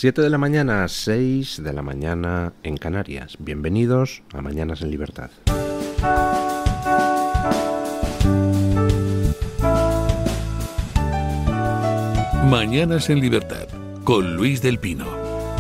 7 de la mañana, 6 de la mañana en Canarias. Bienvenidos a Mañanas en Libertad. Mañanas en Libertad, con Luis del Pino.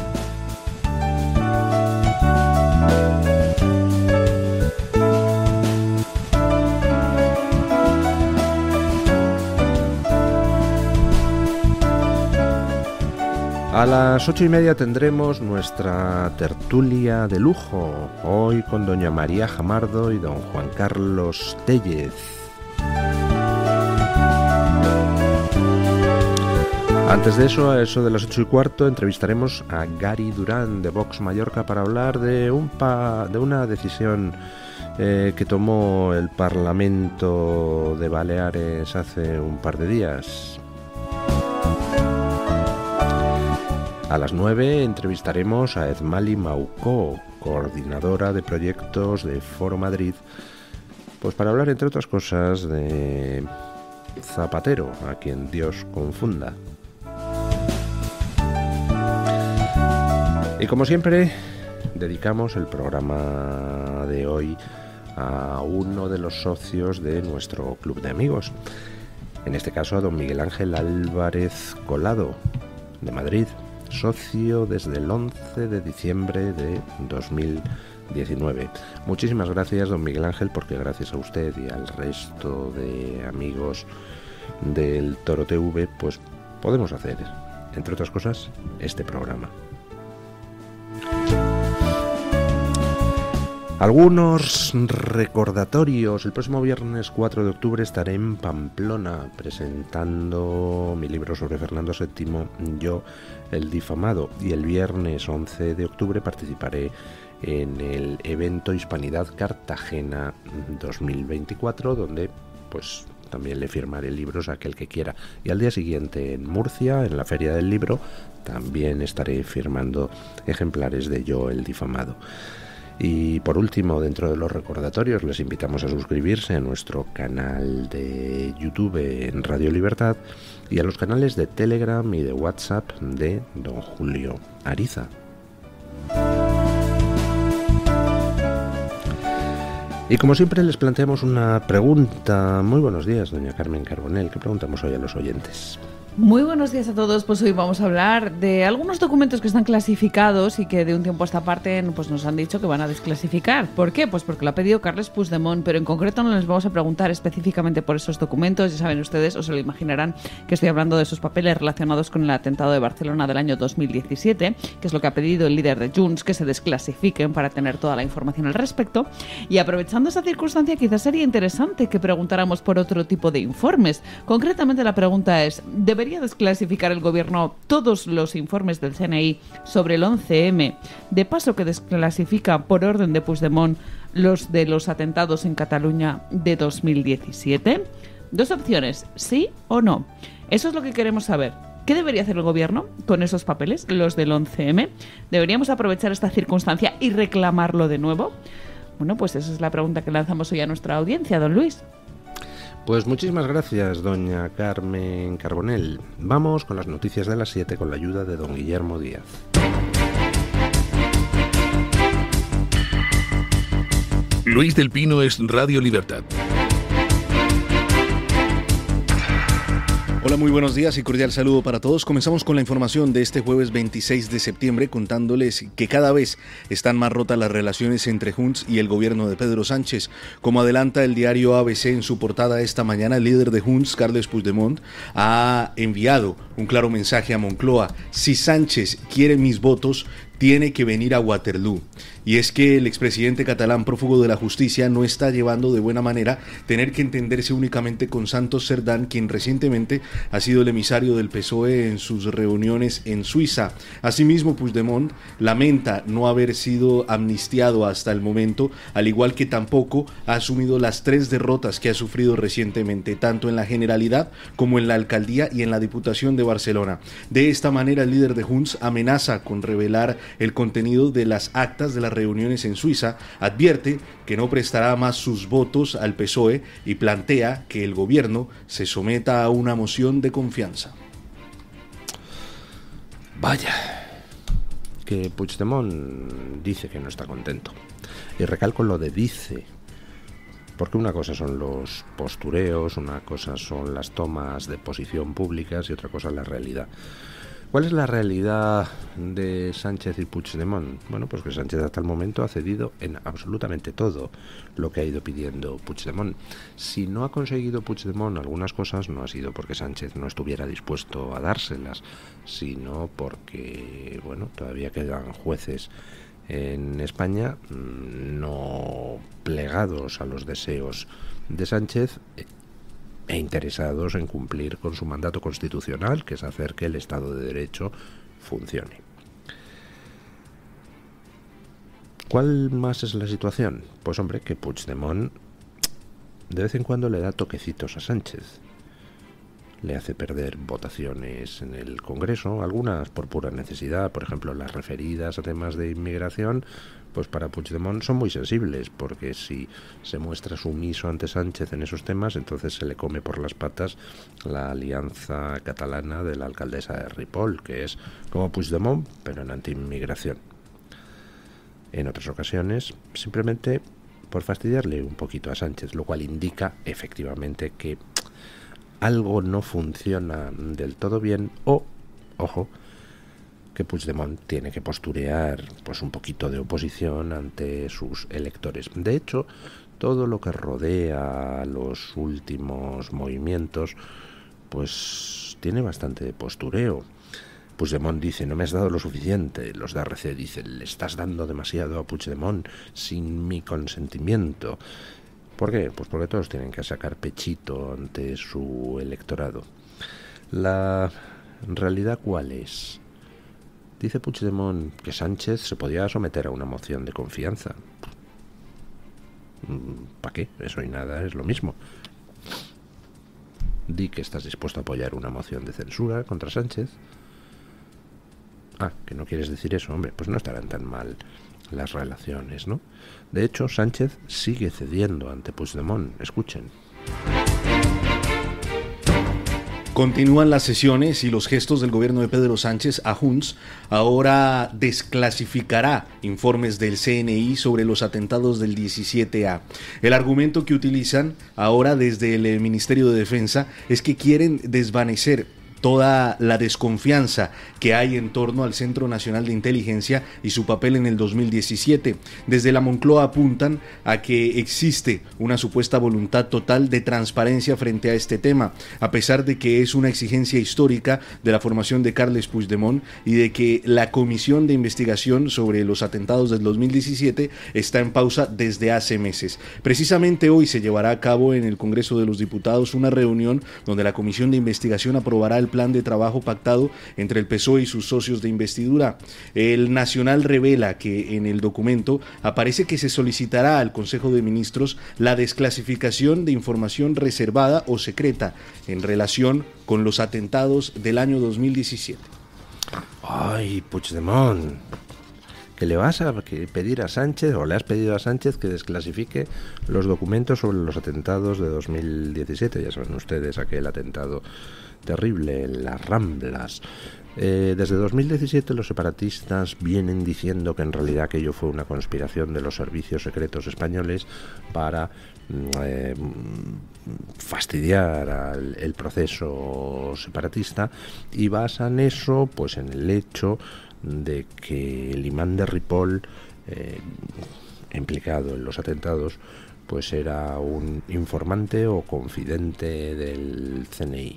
A las 8:30 tendremos nuestra tertulia de lujo, hoy con doña María Jamardo y don Juan Carlos Tellez. Antes de eso, a eso de las 8:15, entrevistaremos a Gary Durán de Vox Mallorca para hablar de una decisión que tomó el Parlamento de Baleares hace un par de días. A las 9 entrevistaremos a Edmali Maucó, coordinadora de proyectos de Foro Madrid, pues para hablar, entre otras cosas, de Zapatero, a quien Dios confunda. Y como siempre, dedicamos el programa de hoy a uno de los socios de nuestro club de amigos, en este caso a don Miguel Ángel Álvarez Colado, de Madrid, socio desde el 11 de diciembre de 2019. Muchísimas gracias, don Miguel Ángel, porque gracias a usted y al resto de amigos del Toro TV, pues podemos hacer, entre otras cosas, este programa. Algunos recordatorios. El próximo viernes 4 de octubre estaré en Pamplona presentando mi libro sobre Fernando VII, Yo, el difamado. Y el viernes 11 de octubre participaré en el evento Hispanidad Cartagena 2024, donde pues también le firmaré libros a aquel que quiera. Y al día siguiente en Murcia, en la Feria del Libro, también estaré firmando ejemplares de Yo, el difamado. Y por último, dentro de los recordatorios, les invitamos a suscribirse a nuestro canal de YouTube en Radio Libertad y a los canales de Telegram y de WhatsApp de don Julio Ariza. Y como siempre les planteamos una pregunta. Muy buenos días, doña Carmen Carbonell. ¿Qué preguntamos hoy a los oyentes? Muy buenos días a todos. Pues hoy vamos a hablar de algunos documentos que están clasificados y que de un tiempo a esta parte pues nos han dicho que van a desclasificar. ¿Por qué? Pues porque lo ha pedido Carles Puigdemont, pero en concreto no les vamos a preguntar específicamente por esos documentos. Ya saben ustedes, o se lo imaginarán, que estoy hablando de esos papeles relacionados con el atentado de Barcelona del año 2017, que es lo que ha pedido el líder de Junts, que se desclasifiquen para tener toda la información al respecto. Y aprovechando esa circunstancia, quizás sería interesante que preguntáramos por otro tipo de informes. Concretamente la pregunta es, ¿debería desclasificar el gobierno todos los informes del CNI sobre el 11M, de paso que desclasifica por orden de Puigdemont los de los atentados en Cataluña de 2017? Dos opciones, sí o no. Eso es lo que queremos saber. ¿Qué debería hacer el gobierno con esos papeles, los del 11M? ¿Deberíamos aprovechar esta circunstancia y reclamarlo de nuevo? Bueno, pues esa es la pregunta que lanzamos hoy a nuestra audiencia, don Luis. Pues muchísimas gracias, doña Carmen Carbonell. Vamos con las noticias de las 7 con la ayuda de don Guillermo Díaz. Luis del Pino es Radio Libertad. Hola, muy buenos días y cordial saludo para todos. Comenzamos con la información de este jueves 26 de septiembre contándoles que cada vez están más rotas las relaciones entre Junts y el gobierno de Pedro Sánchez. Como adelanta el diario ABC en su portada esta mañana, el líder de Junts, Carles Puigdemont, ha enviado un claro mensaje a Moncloa: si Sánchez quiere mis votos, tiene que venir a Waterloo. Y es que el expresidente catalán prófugo de la justicia no está llevando de buena manera tener que entenderse únicamente con Santos Cerdán, quien recientemente ha sido el emisario del PSOE en sus reuniones en Suiza. Asimismo, Puigdemont lamenta no haber sido amnistiado hasta el momento, al igual que tampoco ha asumido las 3 derrotas que ha sufrido recientemente, tanto en la Generalidad como en la Alcaldía y en la Diputación de Barcelona. De esta manera, el líder de Junts amenaza con revelar el contenido de las actas de las reuniones en Suiza, advierte que no prestará más sus votos al PSOE y plantea que el gobierno se someta a una moción de confianza. Vaya, que Puigdemont dice que no está contento. Y recalco lo de dice, porque una cosa son los postureos, una cosa son las tomas de posición públicas y otra cosa es la realidad. ¿Cuál es la realidad de Sánchez y Puigdemont? Bueno, pues que Sánchez hasta el momento ha cedido en absolutamente todo lo que ha ido pidiendo Puigdemont. Si no ha conseguido Puigdemont algunas cosas, no ha sido porque Sánchez no estuviera dispuesto a dárselas, sino porque, bueno, todavía quedan jueces en España no plegados a los deseos de Sánchez e interesados en cumplir con su mandato constitucional, que es hacer que el Estado de Derecho funcione. ¿Cuál más es la situación? Pues hombre, que Puigdemont de vez en cuando le da toquecitos a Sánchez. Le hace perder votaciones en el Congreso, algunas por pura necesidad, por ejemplo las referidas a temas de inmigración, pues para Puigdemont son muy sensibles, porque si se muestra sumiso ante Sánchez en esos temas, entonces se le come por las patas la alianza catalana de la alcaldesa de Ripoll, que es como Puigdemont, pero en anti-inmigración. En otras ocasiones, simplemente por fastidiarle un poquito a Sánchez, lo cual indica efectivamente que algo no funciona del todo bien o, ojo, que Puigdemont tiene que posturear pues un poquito de oposición ante sus electores. De hecho, todo lo que rodea los últimos movimientos pues tiene bastante postureo. Puigdemont dice, no me has dado lo suficiente. Los de RC dicen, le estás dando demasiado a Puigdemont sin mi consentimiento. ¿Por qué? Pues porque todos tienen que sacar pechito ante su electorado. ¿La realidad cuál es? Dice Puigdemont que Sánchez se podía someter a una moción de confianza. ¿Para qué? Eso y nada es lo mismo. Di que estás dispuesto a apoyar una moción de censura contra Sánchez. Ah, que no quieres decir eso, hombre, pues no estarán tan mal las relaciones, ¿no? De hecho, Sánchez sigue cediendo ante Puigdemont. Escuchen. Continúan las sesiones y los gestos del gobierno de Pedro Sánchez a Junts. Ahora desclasificará informes del CNI sobre los atentados del 17A. El argumento que utilizan ahora desde el Ministerio de Defensa es que quieren desvanecer toda la desconfianza que hay en torno al Centro Nacional de Inteligencia y su papel en el 2017. Desde la Moncloa apuntan a que existe una supuesta voluntad total de transparencia frente a este tema, a pesar de que es una exigencia histórica de la formación de Carles Puigdemont y de que la comisión de investigación sobre los atentados del 2017 está en pausa desde hace meses. Precisamente hoy se llevará a cabo en el Congreso de los Diputados una reunión donde la comisión de investigación aprobará el plan de trabajo pactado entre el PSOE y sus socios de investidura. El Nacional revela que en el documento aparece que se solicitará al Consejo de Ministros la desclasificación de información reservada o secreta en relación con los atentados del año 2017. Ay, Puigdemont, que le vas a pedir a Sánchez, o le has pedido a Sánchez que desclasifique los documentos sobre los atentados de 2017. Ya saben ustedes, aquel atentado terrible en las Ramblas. Desde 2017 los separatistas vienen diciendo que en realidad aquello fue una conspiración de los servicios secretos españoles para fastidiar el proceso separatista, y basan eso pues en el hecho de que el imán de Ripoll, implicado en los atentados, pues era un informante o confidente del CNI.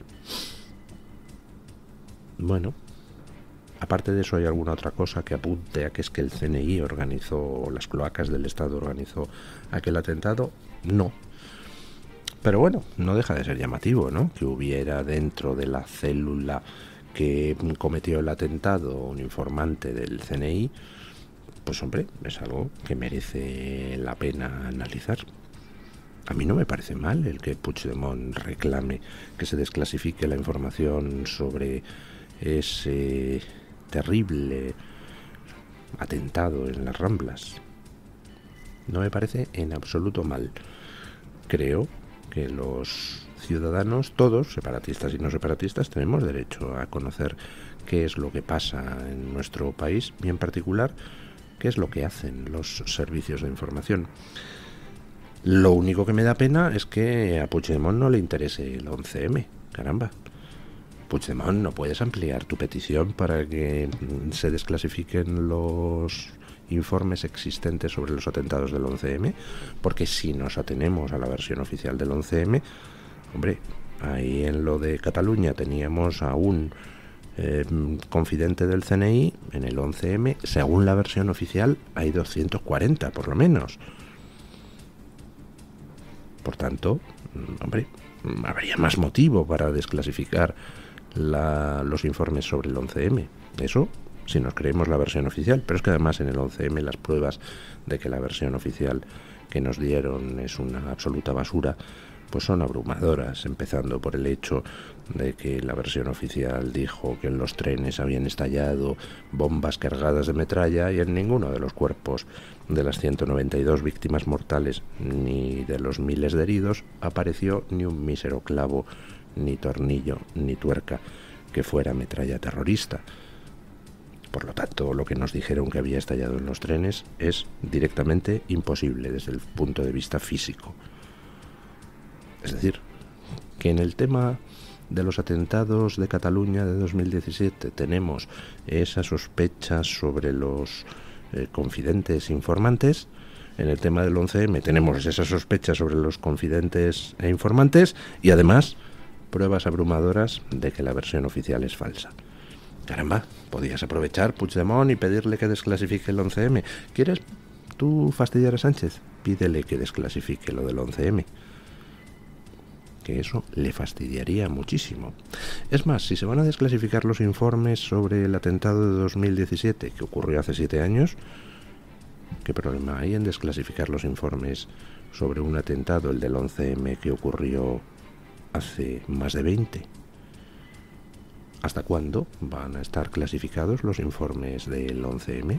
Bueno, aparte de eso, ¿hay alguna otra cosa que apunte a que es que el CNI organizó, las cloacas del Estado organizó aquel atentado? No. Pero bueno, no deja de ser llamativo, ¿no? Que hubiera dentro de la célula que cometió el atentado un informante del CNI. Pues hombre, es algo que merece la pena analizar. A mí no me parece mal el que Puigdemont reclame que se desclasifique la información sobre ese terrible atentado en las Ramblas. No me parece en absoluto mal. Creo que los ciudadanos, todos, separatistas y no separatistas, tenemos derecho a conocer qué es lo que pasa en nuestro país y en particular qué es lo que hacen los servicios de información. Lo único que me da pena es que a Puigdemont no le interese el 11M, caramba. Puigdemont, ¿no puedes ampliar tu petición para que se desclasifiquen los informes existentes sobre los atentados del 11M? Porque si nos atenemos a la versión oficial del 11M, hombre, ahí en lo de Cataluña teníamos a un confidente del CNI, en el 11M, según la versión oficial, hay 240 por lo menos. Por tanto, hombre, habría más motivo para desclasificar los informes sobre el 11M. Eso si nos creemos la versión oficial, pero es que además en el 11M las pruebas de que la versión oficial que nos dieron es una absoluta basura, pues son abrumadoras, empezando por el hecho de que la versión oficial dijo que en los trenes habían estallado bombas cargadas de metralla y en ninguno de los cuerpos de las 192 víctimas mortales ni de los miles de heridos apareció ni un mísero clavo, ni tornillo, ni tuerca que fuera metralla terrorista. Por lo tanto, lo que nos dijeron que había estallado en los trenes es directamente imposible desde el punto de vista físico. Es decir, que en el tema de los atentados de Cataluña de 2017 tenemos esas sospechas sobre los confidentes informantes. En el tema del 11M tenemos esas sospechas sobre los confidentes e informantes y además pruebas abrumadoras de que la versión oficial es falsa. Caramba, podías aprovechar, Puigdemont, y pedirle que desclasifique el 11M. ¿Quieres tú fastidiar a Sánchez? Pídele que desclasifique lo del 11M. Que eso le fastidiaría muchísimo. Es más, si se van a desclasificar los informes sobre el atentado de 2017, que ocurrió hace 7 años, ¿qué problema hay en desclasificar los informes sobre un atentado, el del 11M, que ocurrió hace más de 20? ¿Hasta cuándo van a estar clasificados los informes del 11M?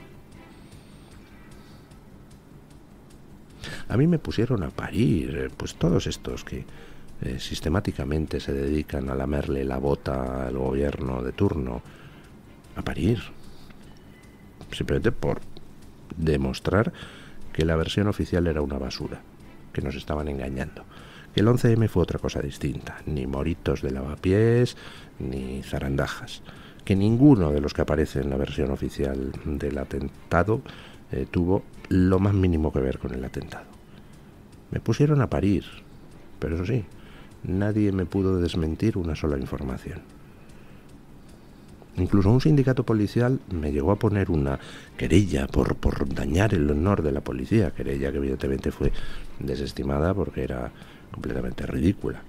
A mí me pusieron a parir, pues todos estos que sistemáticamente se dedican a lamerle la bota al gobierno de turno, a parir, simplemente por demostrar que la versión oficial era una basura, que nos estaban engañando, que el 11M fue otra cosa distinta, ni moritos de lavapiés, ni zarandajas, que ninguno de los que aparece en la versión oficial del atentado tuvo lo más mínimo que ver con el atentado. Me pusieron a parir, pero eso sí, nadie me pudo desmentir una sola información. Incluso un sindicato policial me llegó a poner una querella por dañar el honor de la policía, querella que evidentemente fue desestimada porque era completamente ridícula.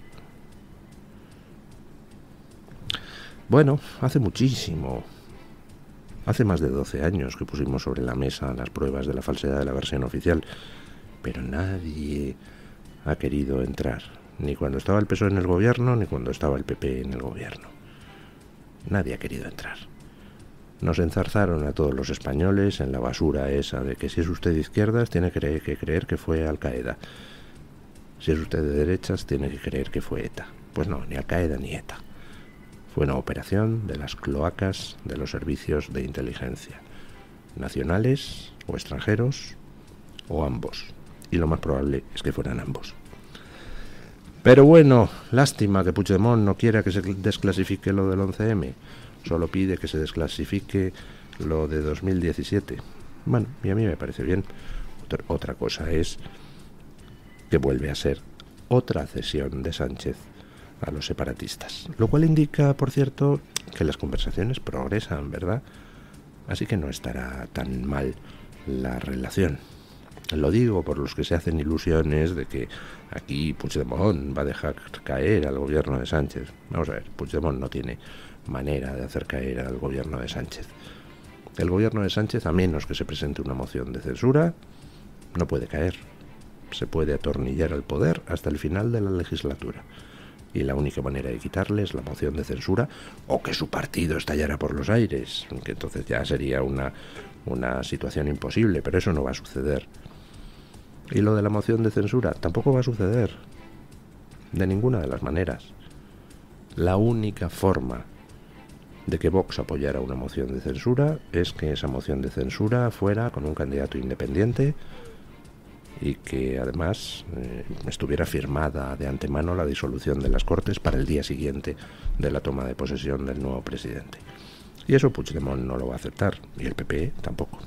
Bueno, hace muchísimo, hace más de 12 años que pusimos sobre la mesa las pruebas de la falsedad de la versión oficial, pero nadie ha querido entrar, ni cuando estaba el PSOE en el gobierno, ni cuando estaba el PP en el gobierno. Nadie ha querido entrar. Nos enzarzaron a todos los españoles en la basura esa de que si es usted de izquierdas tiene que creer que fue Al-Qaeda. Si es usted de derechas tiene que creer que fue ETA. Pues no, ni Al-Qaeda ni ETA. Fue una operación de las cloacas de los servicios de inteligencia, nacionales o extranjeros, o ambos. Y lo más probable es que fueran ambos. Pero bueno, lástima que Puigdemont no quiera que se desclasifique lo del 11M. Solo pide que se desclasifique lo de 2017. Bueno, y a mí me parece bien. Otra cosa es que vuelve a ser otra cesión de Sánchez a los separatistas. Lo cual indica, por cierto, que las conversaciones progresan, ¿verdad? Así que no estará tan mal la relación. Lo digo por los que se hacen ilusiones de que aquí Puigdemont va a dejar caer al gobierno de Sánchez. Vamos a ver, Puigdemont no tiene manera de hacer caer al gobierno de Sánchez. El gobierno de Sánchez, a menos que se presente una moción de censura, no puede caer. Se puede atornillar al poder hasta el final de la legislatura. Y la única manera de quitarle es la moción de censura o que su partido estallara por los aires, que entonces ya sería una situación imposible, pero eso no va a suceder. Y lo de la moción de censura tampoco va a suceder, de ninguna de las maneras. La única forma de que Vox apoyara una moción de censura es que esa moción de censura fuera con un candidato independiente y que además estuviera firmada de antemano la disolución de las Cortes para el día siguiente de la toma de posesión del nuevo presidente. Y eso Puigdemont no lo va a aceptar, y el PP tampoco.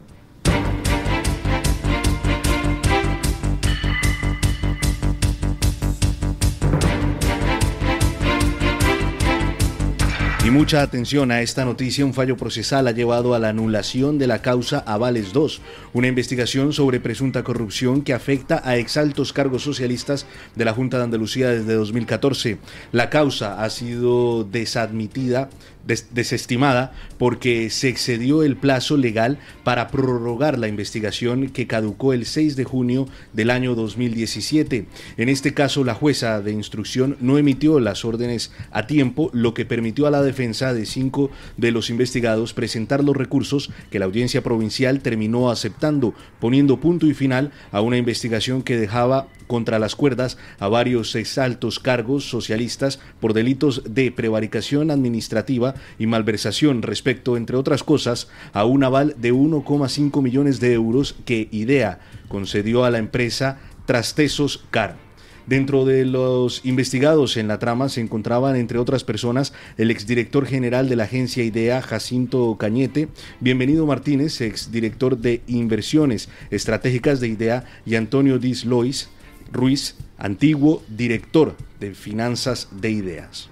Y mucha atención a esta noticia. Un fallo procesal ha llevado a la anulación de la causa Avales II, una investigación sobre presunta corrupción que afecta a exaltos cargos socialistas de la Junta de Andalucía desde 2014. La causa ha sido desestimada porque se excedió el plazo legal para prorrogar la investigación que caducó el 6 de junio del año 2017. En este caso, la jueza de instrucción no emitió las órdenes a tiempo, lo que permitió a la defensa de 5 de los investigados presentar los recursos que la audiencia provincial terminó aceptando, poniendo punto y final a una investigación que dejaba contra las cuerdas a varios exaltos cargos socialistas por delitos de prevaricación administrativa y malversación respecto, entre otras cosas, a un aval de 1,5 millones de euros que IDEA concedió a la empresa Trastesos Car. Dentro de los investigados en la trama se encontraban, entre otras personas, el exdirector general de la agencia IDEA, Jacinto Cañete, Bienvenido Martínez, exdirector de Inversiones Estratégicas de IDEA, y Antonio Diz Ruiz, antiguo director de finanzas de IDEAS.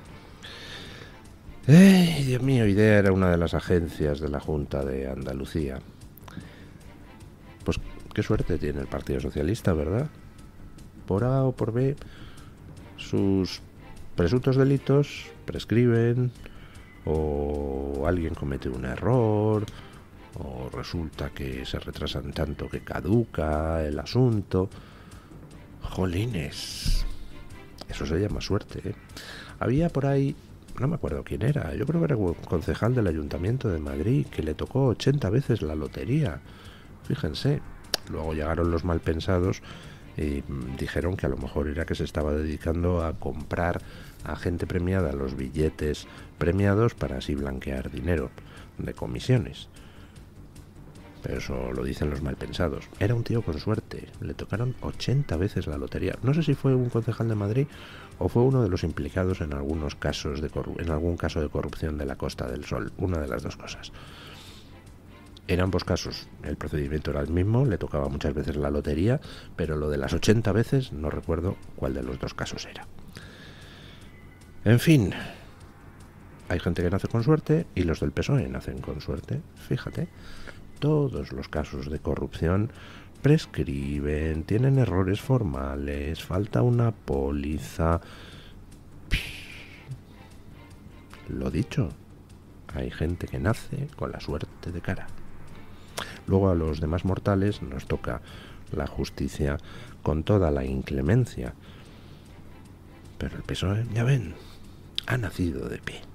Dios mío, IDEA era una de las agencias de la Junta de Andalucía. Pues qué suerte tiene el Partido Socialista, ¿verdad? Por A o por B, sus presuntos delitos prescriben, o alguien comete un error, o resulta que se retrasan tanto que caduca el asunto. Jolines, eso se llama suerte, ¿eh? Había por ahí, no me acuerdo quién era, yo creo que era un concejal del Ayuntamiento de Madrid que le tocó 80 veces la lotería. Fíjense, luego llegaron los malpensados y dijeron que a lo mejor era que se estaba dedicando a comprar a gente premiada los billetes premiados para así blanquear dinero de comisiones. Pero eso lo dicen los malpensados. Era un tío con suerte, le tocaron 80 veces la lotería. No sé si fue un concejal de Madrid o fue uno de los implicados en algunos casos en algún caso de corrupción de la Costa del Sol, una de las dos cosas. En ambos casos el procedimiento era el mismo, le tocaba muchas veces la lotería, pero lo de las 80 veces no recuerdo cuál de los dos casos era. En fin, hay gente que nace con suerte y los del PSOE nacen con suerte, fíjate. Todos los casos de corrupción prescriben, tienen errores formales, falta una póliza. Lo dicho, hay gente que nace con la suerte de cara. Luego a los demás mortales nos toca la justicia con toda la inclemencia. Pero el PSOE, ya ven, ha nacido de pie.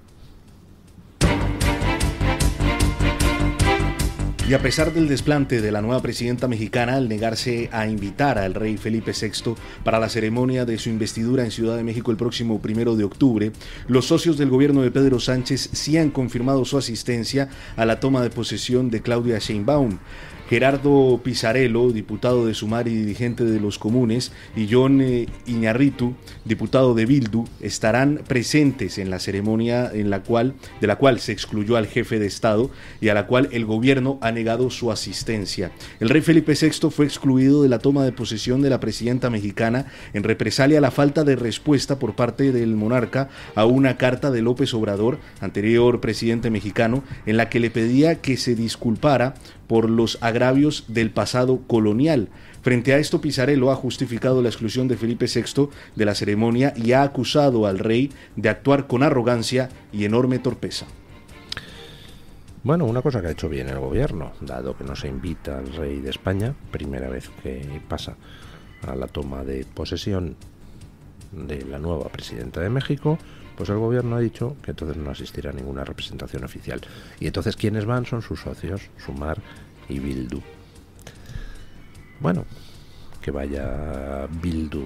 Y a pesar del desplante de la nueva presidenta mexicana al negarse a invitar al rey Felipe VI para la ceremonia de su investidura en Ciudad de México el próximo 1 de octubre, los socios del gobierno de Pedro Sánchez sí han confirmado su asistencia a la toma de posesión de Claudia Sheinbaum. Gerardo Pisarello, diputado de Sumar y dirigente de los Comunes, y Jon Iñárritu, diputado de Bildu, estarán presentes en la ceremonia de la cual se excluyó al jefe de Estado y a la cual el gobierno ha negado su asistencia. El rey Felipe VI fue excluido de la toma de posesión de la presidenta mexicana en represalia a la falta de respuesta por parte del monarca a una carta de López Obrador, anterior presidente mexicano, en la que le pedía que se disculpara por los agravios del pasado colonial. Frente a esto, Pisarello ha justificado la exclusión de Felipe VI de la ceremonia y ha acusado al rey de actuar con arrogancia y enorme torpeza. Bueno, una cosa que ha hecho bien el gobierno, dado que no se invita al rey de España, primera vez que pasa a la toma de posesión de la nueva presidenta de México, pues el gobierno ha dicho que entonces no asistirá a ninguna representación oficial. Y entonces quienes van son sus socios, Sumar y Bildu. Bueno, que vaya Bildu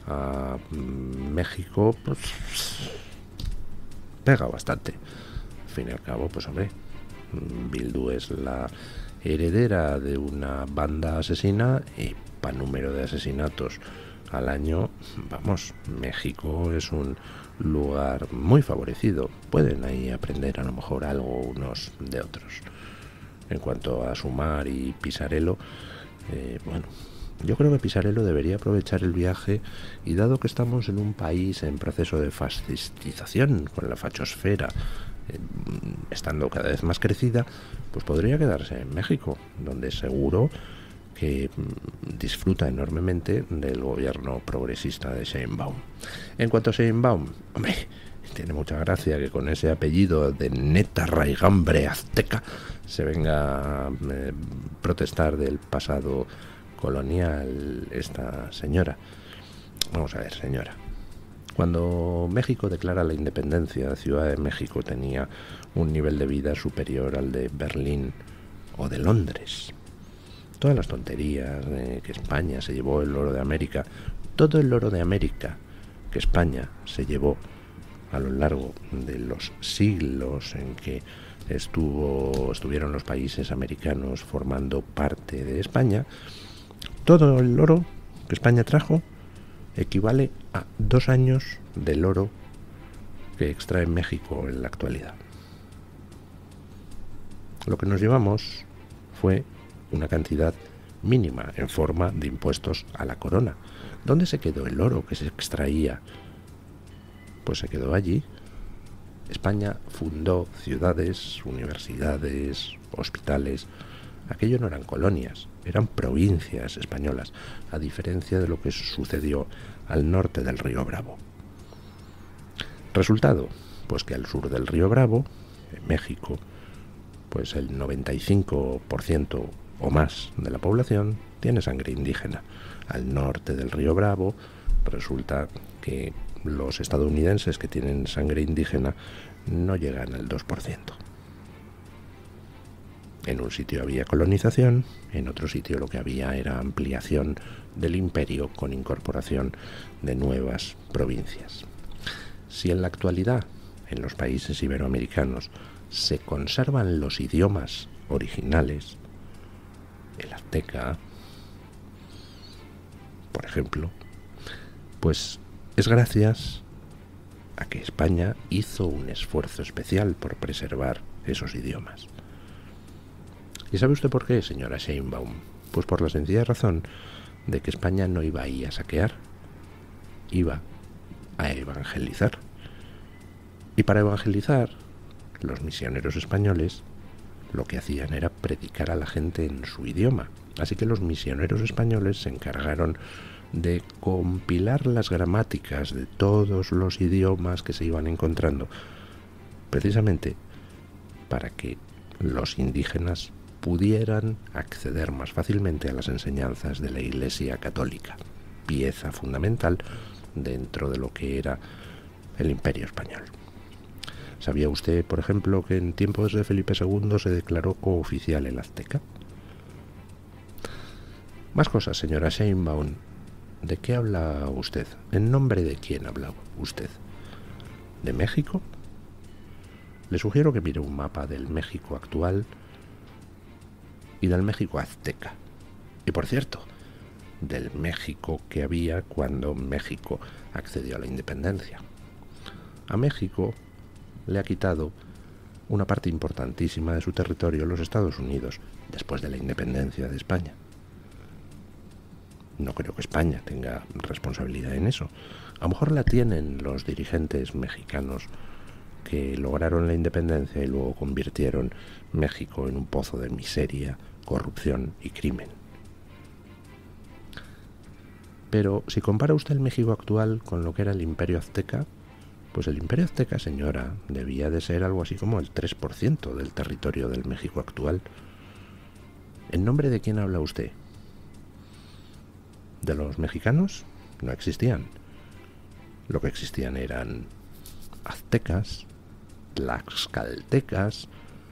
a México, pues pega bastante. fin y al cabo, pues hombre, Bildu es la heredera de una banda asesina y para número de asesinatos al año, vamos, México es un lugar muy favorecido. Pueden ahí aprender a lo mejor algo unos de otros. En cuanto a Sumar y Pisarello, bueno, yo creo que Pisarello debería aprovechar el viaje y, dado que estamos en un país en proceso de fascistización con la fachosfera estando cada vez más crecida, pues podría quedarse en México, donde seguro que disfruta enormemente del gobierno progresista de Sheinbaum. En cuanto a Sheinbaum, hombre, tiene mucha gracia que con ese apellido de neta raigambre azteca se venga a protestar del pasado colonial esta señora. Vamos a ver, señora. Cuando México declara la independencia, Ciudad de México tenía un nivel de vida superior al de Berlín o de Londres. Todas las tonterías de que España se llevó el oro de América, todo el oro de América que España se llevó a lo largo de los siglos en que estuvieron los países americanos formando parte de España, todo el oro que España trajo equivale a 2 años del oro que extrae México en la actualidad. Lo que nos llevamos fue una cantidad mínima en forma de impuestos a la corona. ¿Dónde se quedó el oro que se extraía? Pues se quedó allí. España fundó ciudades, universidades, hospitales. Aquello no eran colonias, eran provincias españolas, a diferencia de lo que sucedió al norte del río Bravo. Resultado, pues que al sur del río Bravo, en México, pues el 95% o más de la población tiene sangre indígena. Al norte del río Bravo resulta que los estadounidenses que tienen sangre indígena no llegan al 2%. En un sitio había colonización, en otro sitio lo que había era ampliación del imperio con incorporación de nuevas provincias. Si en la actualidad, en los países iberoamericanos, se conservan los idiomas originales, el azteca, por ejemplo, pues es gracias a que España hizo un esfuerzo especial por preservar esos idiomas. ¿Y sabe usted por qué, señora Sheinbaum? Pues por la sencilla razón de que España no iba ahí a saquear, iba a evangelizar. Y para evangelizar, los misioneros españoles lo que hacían era predicar a la gente en su idioma. Así que los misioneros españoles se encargaron de compilar las gramáticas de todos los idiomas que se iban encontrando, precisamente para que los indígenas pudieran acceder más fácilmente a las enseñanzas de la Iglesia Católica, pieza fundamental dentro de lo que era el Imperio Español. ¿Sabía usted, por ejemplo, que en tiempos de Felipe II se declaró cooficial el azteca? Más cosas, señora Sheinbaum. ¿De qué habla usted? ¿En nombre de quién habla usted? ¿De México? Le sugiero que mire un mapa del México actual y del México azteca. Y por cierto, del México que había cuando México accedió a la independencia. A México le ha quitado una parte importantísima de su territorio los Estados Unidos después de la independencia de España. No creo que España tenga responsabilidad en eso. A lo mejor la tienen los dirigentes mexicanos que lograron la independencia y luego convirtieron México en un pozo de miseria, corrupción y crimen. Pero si compara usted el México actual con lo que era el Imperio Azteca, pues el Imperio Azteca, señora, debía de ser algo así como el 3% del territorio del México actual. ¿En nombre de quién habla usted? ¿De los mexicanos? No existían. Lo que existían eran aztecas, tlaxcaltecas,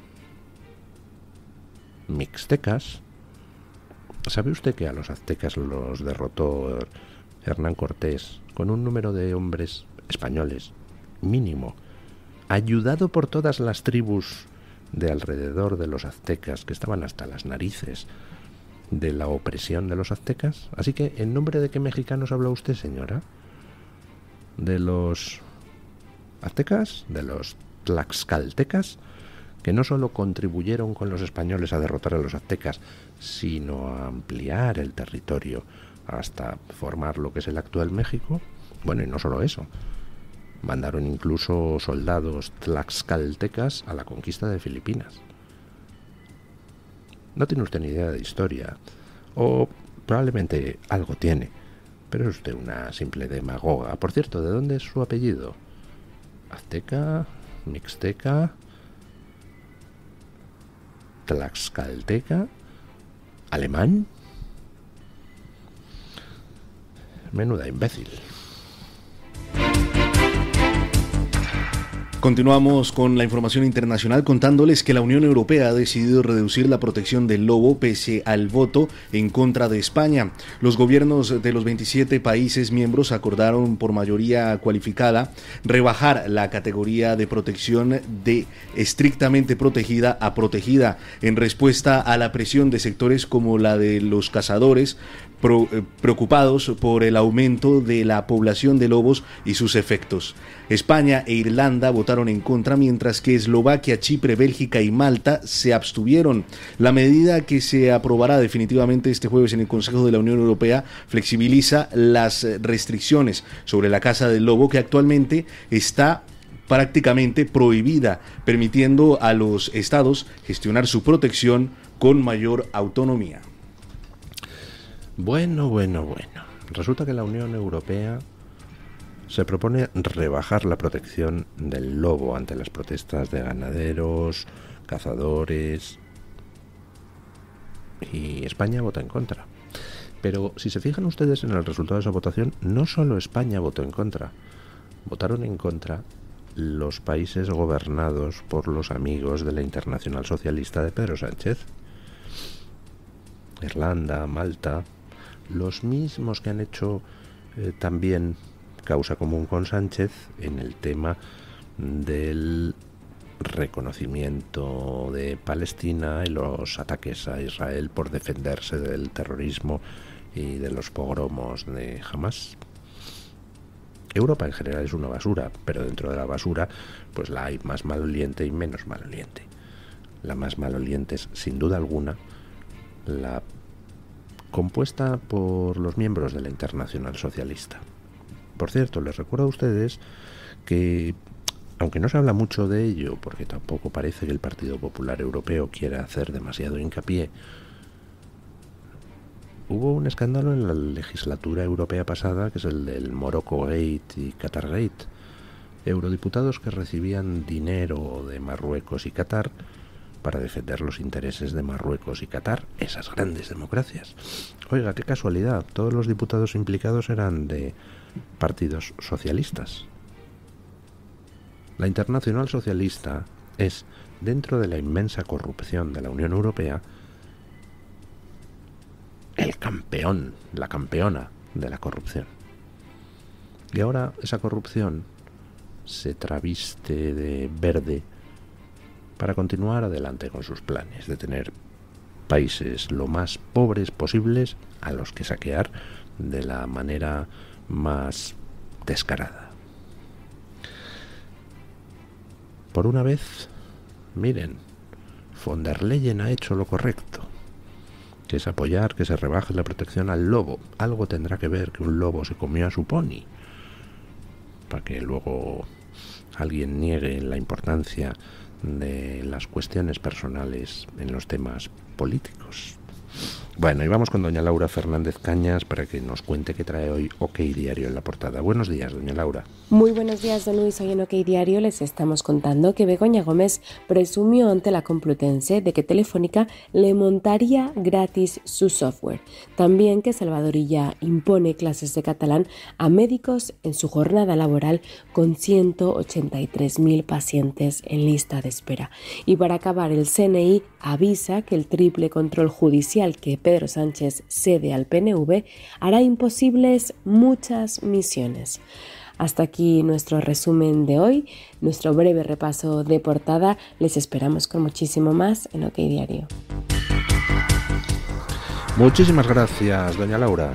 mixtecas. ¿Sabe usted que a los aztecas los derrotó Hernán Cortés con un número de hombres españoles mínimo ayudado por todas las tribus de alrededor de los aztecas, que estaban hasta las narices de la opresión de los aztecas. Así que, ¿en nombre de qué mexicanos habla usted, señora? ¿De los aztecas? ¿De los tlaxcaltecas? Que no solo contribuyeron con los españoles a derrotar a los aztecas, sino a ampliar el territorio hasta formar lo que es el actual México. Bueno, y no solo eso, mandaron incluso soldados tlaxcaltecas a la conquista de Filipinas. No tiene usted ni idea de historia, o probablemente algo tiene, pero es usted una simple demagoga. Por cierto, ¿de dónde es su apellido? ¿Azteca? ¿Mixteca? ¿Tlaxcalteca? ¿Alemán? Menuda imbécil. Continuamos con la información internacional contándoles que la Unión Europea ha decidido reducir la protección del lobo pese al voto en contra de España. Los gobiernos de los 27 países miembros acordaron por mayoría cualificada rebajar la categoría de protección de estrictamente protegida a protegida en respuesta a la presión de sectores como la de los cazadores preocupados por el aumento de la población de lobos y sus efectos. España e Irlanda votaron en contra, mientras que Eslovaquia, Chipre, Bélgica y Malta se abstuvieron. La medida, que se aprobará definitivamente este jueves en el Consejo de la Unión Europea, flexibiliza las restricciones sobre la caza del lobo, que actualmente está prácticamente prohibida, permitiendo a los estados gestionar su protección con mayor autonomía. Bueno. Resulta que la Unión Europea se propone rebajar la protección del lobo ante las protestas de ganaderos, cazadores, y España vota en contra. Pero si se fijan ustedes en el resultado de esa votación, no solo España votó en contra, votaron en contra los países gobernados por los amigos de la Internacional Socialista de Pedro Sánchez. Irlanda, Malta, los mismos que han hecho también causa común con Sánchez en el tema del reconocimiento de Palestina y los ataques a Israel por defenderse del terrorismo y de los pogromos de Hamas. Europa en general es una basura, pero dentro de la basura pues la hay más maloliente y menos maloliente. La más maloliente es, sin duda alguna, la compuesta por los miembros de la Internacional Socialista. Por cierto, les recuerdo a ustedes que, aunque no se habla mucho de ello, porque tampoco parece que el Partido Popular Europeo quiera hacer demasiado hincapié, hubo un escándalo en la legislatura europea pasada, que es el del Morocco Gate y Qatar Gate. Eurodiputados que recibían dinero de Marruecos y Qatar para defender los intereses de Marruecos y Qatar, esas grandes democracias. Oiga, qué casualidad, todos los diputados implicados eran de partidos socialistas. La Internacional Socialista es, dentro de la inmensa corrupción de la Unión Europea, el campeón, la campeona de la corrupción. Y ahora esa corrupción se traviste de verde para continuar adelante con sus planes de tener países lo más pobres posibles a los que saquear de la manera más descarada. Por una vez, miren, von der Leyen ha hecho lo correcto, que es apoyar que se rebaje la protección al lobo. Algo tendrá que ver que un lobo se comió a su pony, para que luego alguien niegue la importancia de las cuestiones personales en los temas políticos. Bueno, y vamos con doña Laura Fernández Cañas para que nos cuente qué trae hoy OK Diario en la portada. Buenos días, doña Laura. Muy buenos días, don Luis. Hoy en OK Diario les estamos contando que Begoña Gómez presumió ante la Complutense de que Telefónica le montaría gratis su software. También que Salvador Illa impone clases de catalán a médicos en su jornada laboral con 183.000 pacientes en lista de espera. Y para acabar, el CNI avisa que el triple control judicial que Pedro Sánchez cede al PNV hará imposibles muchas misiones. Hasta aquí nuestro resumen de hoy, nuestro breve repaso de portada. Les esperamos con muchísimo más en OK Diario. Muchísimas gracias, doña Laura.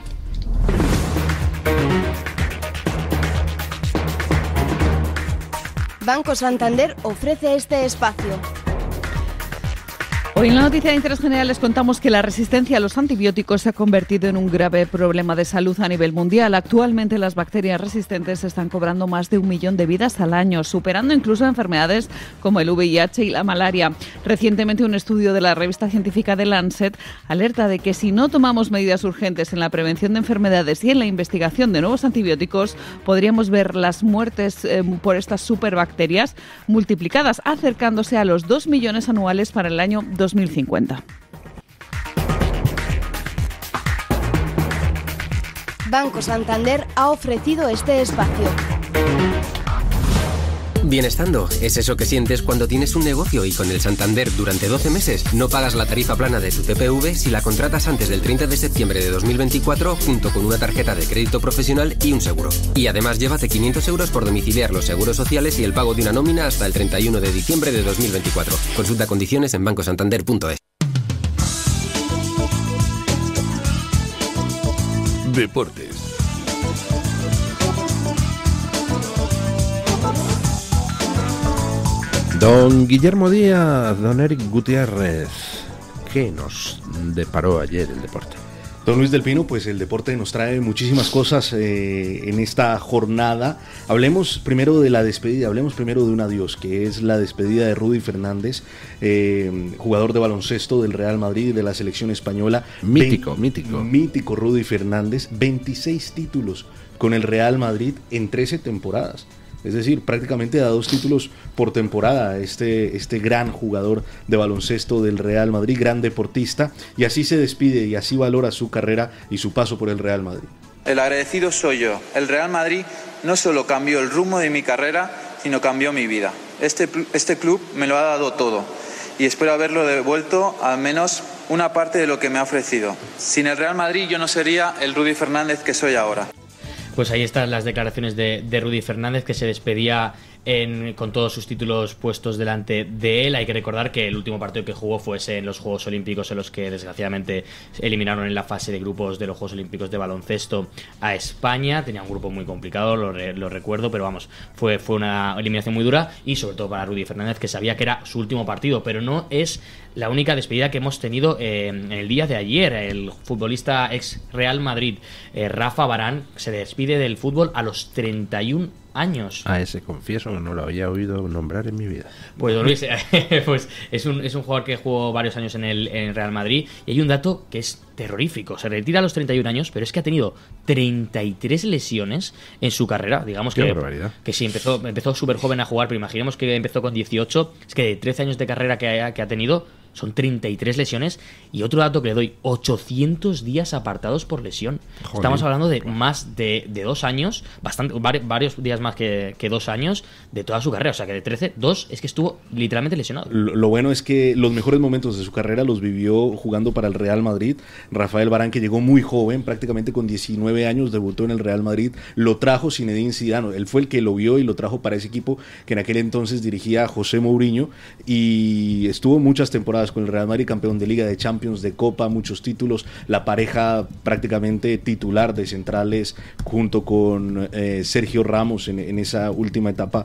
Banco Santander ofrece este espacio. Hoy en la noticia de interés general les contamos que la resistencia a los antibióticos se ha convertido en un grave problema de salud a nivel mundial. Actualmente las bacterias resistentes están cobrando más de 1 millón de vidas al año, superando incluso enfermedades como el VIH y la malaria. Recientemente un estudio de la revista científica The Lancet alerta de que si no tomamos medidas urgentes en la prevención de enfermedades y en la investigación de nuevos antibióticos, podríamos ver las muertes por estas superbacterias multiplicadas, acercándose a los 2 millones anuales para el año 2050. Banco Santander ha ofrecido este espacio. Bienestando es eso que sientes cuando tienes un negocio y con el Santander durante 12 meses no pagas la tarifa plana de tu TPV si la contratas antes del 30 de septiembre de 2024 junto con una tarjeta de crédito profesional y un seguro. Y además llévate 500 euros por domiciliar los seguros sociales y el pago de una nómina hasta el 31 de diciembre de 2024. Consulta condiciones en bancosantander.es. Deportes. Don Guillermo Díaz, don Eric Gutiérrez, ¿qué nos deparó ayer el deporte? Don Luis del Pino, pues el deporte nos trae muchísimas cosas en esta jornada. Hablemos primero de la despedida, hablemos primero de un adiós, que es la despedida de Rudy Fernández, jugador de baloncesto del Real Madrid y de la selección española. Mítico. Mítico Rudy Fernández, 26 títulos con el Real Madrid en 13 temporadas. Es decir, prácticamente da 2 títulos por temporada este gran jugador de baloncesto del Real Madrid, gran deportista, y así se despide y así valora su carrera y su paso por el Real Madrid. El agradecido soy yo. El Real Madrid no solo cambió el rumbo de mi carrera, sino cambió mi vida. Este club me lo ha dado todo y espero haberlo devuelto al menos una parte de lo que me ha ofrecido. Sin el Real Madrid yo no sería el Rudy Fernández que soy ahora. Pues ahí están las declaraciones de Rudy Fernández, que se despedía con todos sus títulos puestos delante de él. Hay que recordar que el último partido que jugó fue en los Juegos Olímpicos, en los que desgraciadamente eliminaron en la fase de grupos de los Juegos Olímpicos de baloncesto a España. Tenía un grupo muy complicado, lo recuerdo, pero vamos, fue una eliminación muy dura, y sobre todo para Rudy Fernández, que sabía que era su último partido, pero no es la única despedida que hemos tenido en el día de ayer. El futbolista ex Real Madrid, Rafa Varane, se despide del fútbol a los 31 años. A ese confieso que no lo había oído nombrar en mi vida. Pues don Luis, pues es un jugador que jugó varios años en el Real Madrid, y hay un dato que es terrorífico. Se retira a los 31 años, pero es que ha tenido 33 lesiones en su carrera. Digamos que sí, empezó súper joven a jugar, pero imaginemos que empezó con 18. Es que de 13 años de carrera que ha tenido, son 33 lesiones. Y otro dato que le doy, 800 días apartados por lesión. Joder. Estamos hablando de más de 2 años, varios días más que 2 años de toda su carrera. O sea que de 13, 2 es que estuvo literalmente lesionado. Lo bueno es que los mejores momentos de su carrera los vivió jugando para el Real Madrid. Rafael Varane, que llegó muy joven, prácticamente con 19 años, debutó en el Real Madrid. Lo trajo Zinedine Zidane. Él fue el que lo vio y lo trajo para ese equipo que en aquel entonces dirigía a José Mourinho, y estuvo muchas temporadas con el Real Madrid, campeón de Liga, de Champions, de Copa, muchos títulos, la pareja prácticamente titular de centrales junto con Sergio Ramos en esa última etapa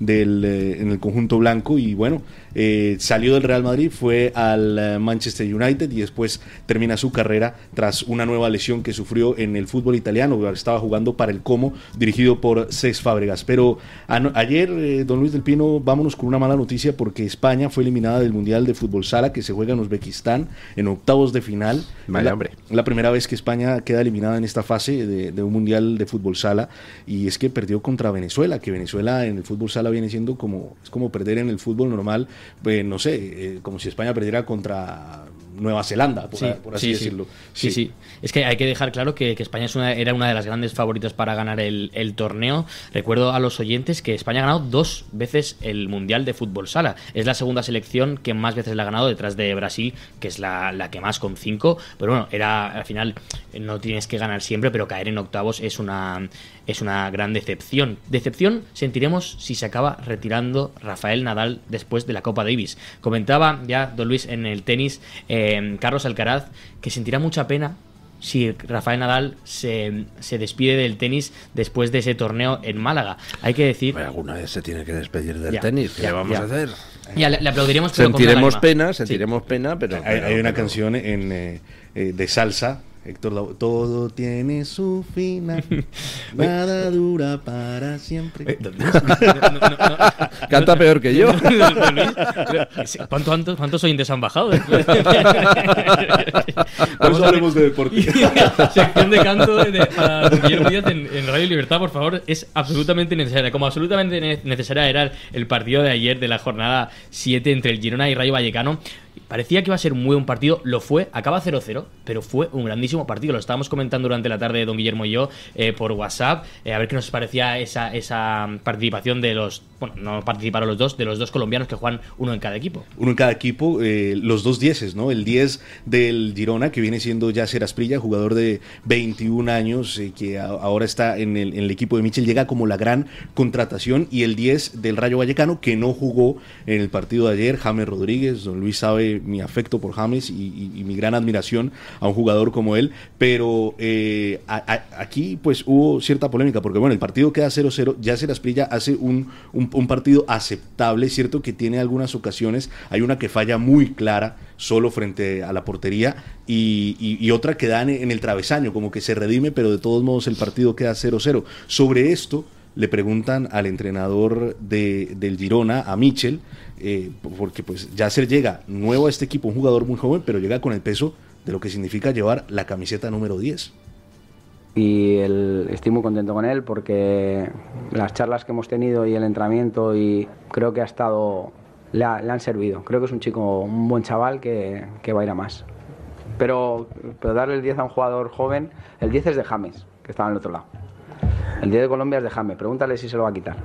en el conjunto blanco. Y bueno, salió del Real Madrid, fue al Manchester United y después termina su carrera tras una nueva lesión que sufrió en el fútbol italiano. Estaba jugando para el Como, dirigido por Cesc Fábregas. Pero ayer, don Luis del Pino, vámonos con una mala noticia, porque España fue eliminada del Mundial de Fútbol Sala que se juega en Uzbekistán en octavos de final. La primera vez que España queda eliminada en esta fase de un Mundial de Fútbol Sala, y es que perdió contra Venezuela, que Venezuela en el fútbol sala viene siendo es como perder en el fútbol normal, no sé, como si España perdiera contra Nueva Zelanda, por así decirlo. Sí. Es que hay que dejar claro que España era una de las grandes favoritas para ganar el torneo. Recuerdo a los oyentes que España ha ganado 2 veces el Mundial de Fútbol Sala. Es la segunda selección que más veces la ha ganado, detrás de Brasil, que es la que más, con 5. Pero bueno, al final no tienes que ganar siempre, pero caer en octavos es una gran decepción. Decepción sentiremos si se acaba retirando Rafael Nadal después de la Copa Davis. Comentaba ya don Luis en el tenis, Carlos Alcaraz, que sentirá mucha pena si Rafael Nadal se despide del tenis después de ese torneo en Málaga. Hay que decir... Bueno, alguna vez se tiene que despedir del tenis. ¿Qué le vamos a hacer? Ya, le aplaudiríamos, pero sentiremos pena, pero... Hay una canción de salsa, Héctor, todo tiene su final, nada dura para siempre. Canta peor que yo. ¿Cuántos oyentes han bajado? Vamos a hablemos de deporte. Sección de canto para Guillermo Díaz en Radio Libertad, por favor, es absolutamente necesaria. Como absolutamente necesaria era el partido de ayer de la jornada 7 entre el Girona y Rayo Vallecano. Parecía que iba a ser un muy buen partido, lo fue, acaba 0-0, pero fue un grandísimo partido. Lo estábamos comentando durante la tarde don Guillermo y yo por WhatsApp, a ver qué nos parecía esa participación de los... Bueno, no participaron los dos, de los dos colombianos que juegan uno en cada equipo. Uno en cada equipo, los 2 dieces, ¿no? El 10 del Girona, que viene siendo Yasser Asprilla, jugador de 21 años, que ahora está en el equipo de Michel, llega como la gran contratación, y el 10 del Rayo Vallecano, que no jugó en el partido de ayer, James Rodríguez. Don Luis sabe mi afecto por James y mi gran admiración a un jugador como él, pero aquí pues hubo cierta polémica, porque bueno, el partido queda 0-0, Yasser Asprilla hace un partido aceptable, es cierto que tiene algunas ocasiones, hay una que falla muy clara, solo frente a la portería, y otra que da en el travesaño, como que se redime, pero de todos modos el partido queda 0-0. Sobre esto le preguntan al entrenador del Girona, a Michel, porque pues Yasser llega nuevo a este equipo, un jugador muy joven, pero llega con el peso de lo que significa llevar la camiseta número 10. Y estoy muy contento con él, porque las charlas que hemos tenido y el entrenamiento, y creo que le han servido. Creo que es un buen chaval que va a ir a más. Pero darle el 10 a un jugador joven, el 10 es de James, que estaba en el otro lado. El 10 de Colombia es de James, pregúntale si se lo va a quitar.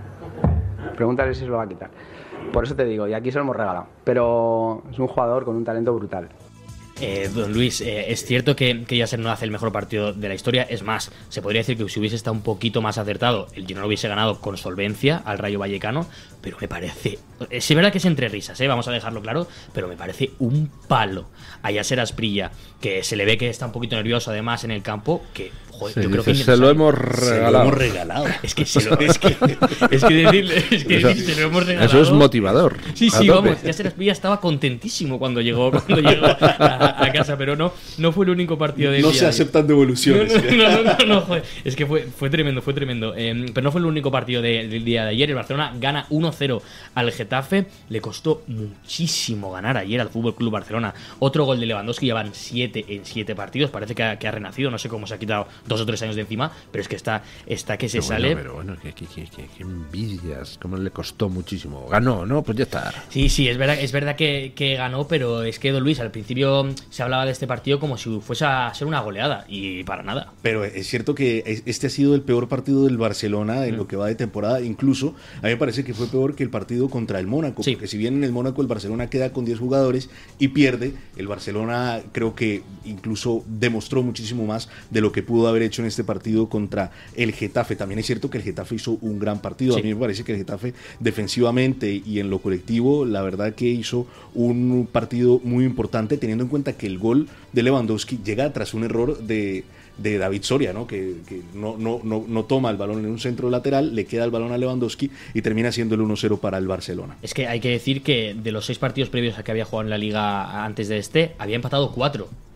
Por eso te digo, y aquí se lo hemos regalado. Pero es un jugador con un talento brutal. Don Luis, es cierto que Yasser no hace el mejor partido de la historia. Es más, se podría decir que si hubiese estado un poquito más acertado, el Girona hubiese ganado con solvencia al Rayo Vallecano, pero me parece... Es verdad que es entre risas, vamos a dejarlo claro, pero me parece un palo a Yasser Asprilla, que se le ve que está un poquito nervioso además en el campo, que... Joder, yo creo que se lo hemos regalado. Es que se lo hemos regalado. Eso es motivador. Sí, vamos, Yasser Asprilla estaba contentísimo cuando llegó a casa, pero no fue el único partido del día. No se aceptan devoluciones. No, joder. Es que fue tremendo. Pero no fue el único partido del día de ayer. El Barcelona gana 1-0 al Getafe. Le costó muchísimo ganar ayer al FC Barcelona. Otro gol de Lewandowski, llevan 7 en 7 partidos. Parece que ha renacido, no sé cómo se ha quitado 2 o 3 años de encima, pero es que está que se sale. Pero bueno, que envidias, como le costó muchísimo. Ganó, ¿no? Pues ya está. Sí, es verdad que ganó, pero es que don Luis, al principio se hablaba de este partido como si fuese a ser una goleada, y para nada. Pero es cierto que este ha sido el peor partido del Barcelona en lo que va de temporada. Incluso a mí me parece que fue peor que el partido contra el Mónaco, porque si bien en el Mónaco el Barcelona queda con 10 jugadores y pierde, el Barcelona creo que incluso demostró muchísimo más de lo que pudo haber hecho en este partido contra el Getafe. También es cierto que el Getafe hizo un gran partido. A mí me parece que el Getafe defensivamente y en lo colectivo, la verdad que hizo un partido muy importante, teniendo en cuenta que el gol de Lewandowski llega tras un error de David Soria, ¿no? Que no toma el balón en un centro lateral, le queda el balón a Lewandowski y termina siendo el 1-0 para el Barcelona. Es que hay que decir que de los 6 partidos previos a que había jugado en la Liga antes de había empatado 4.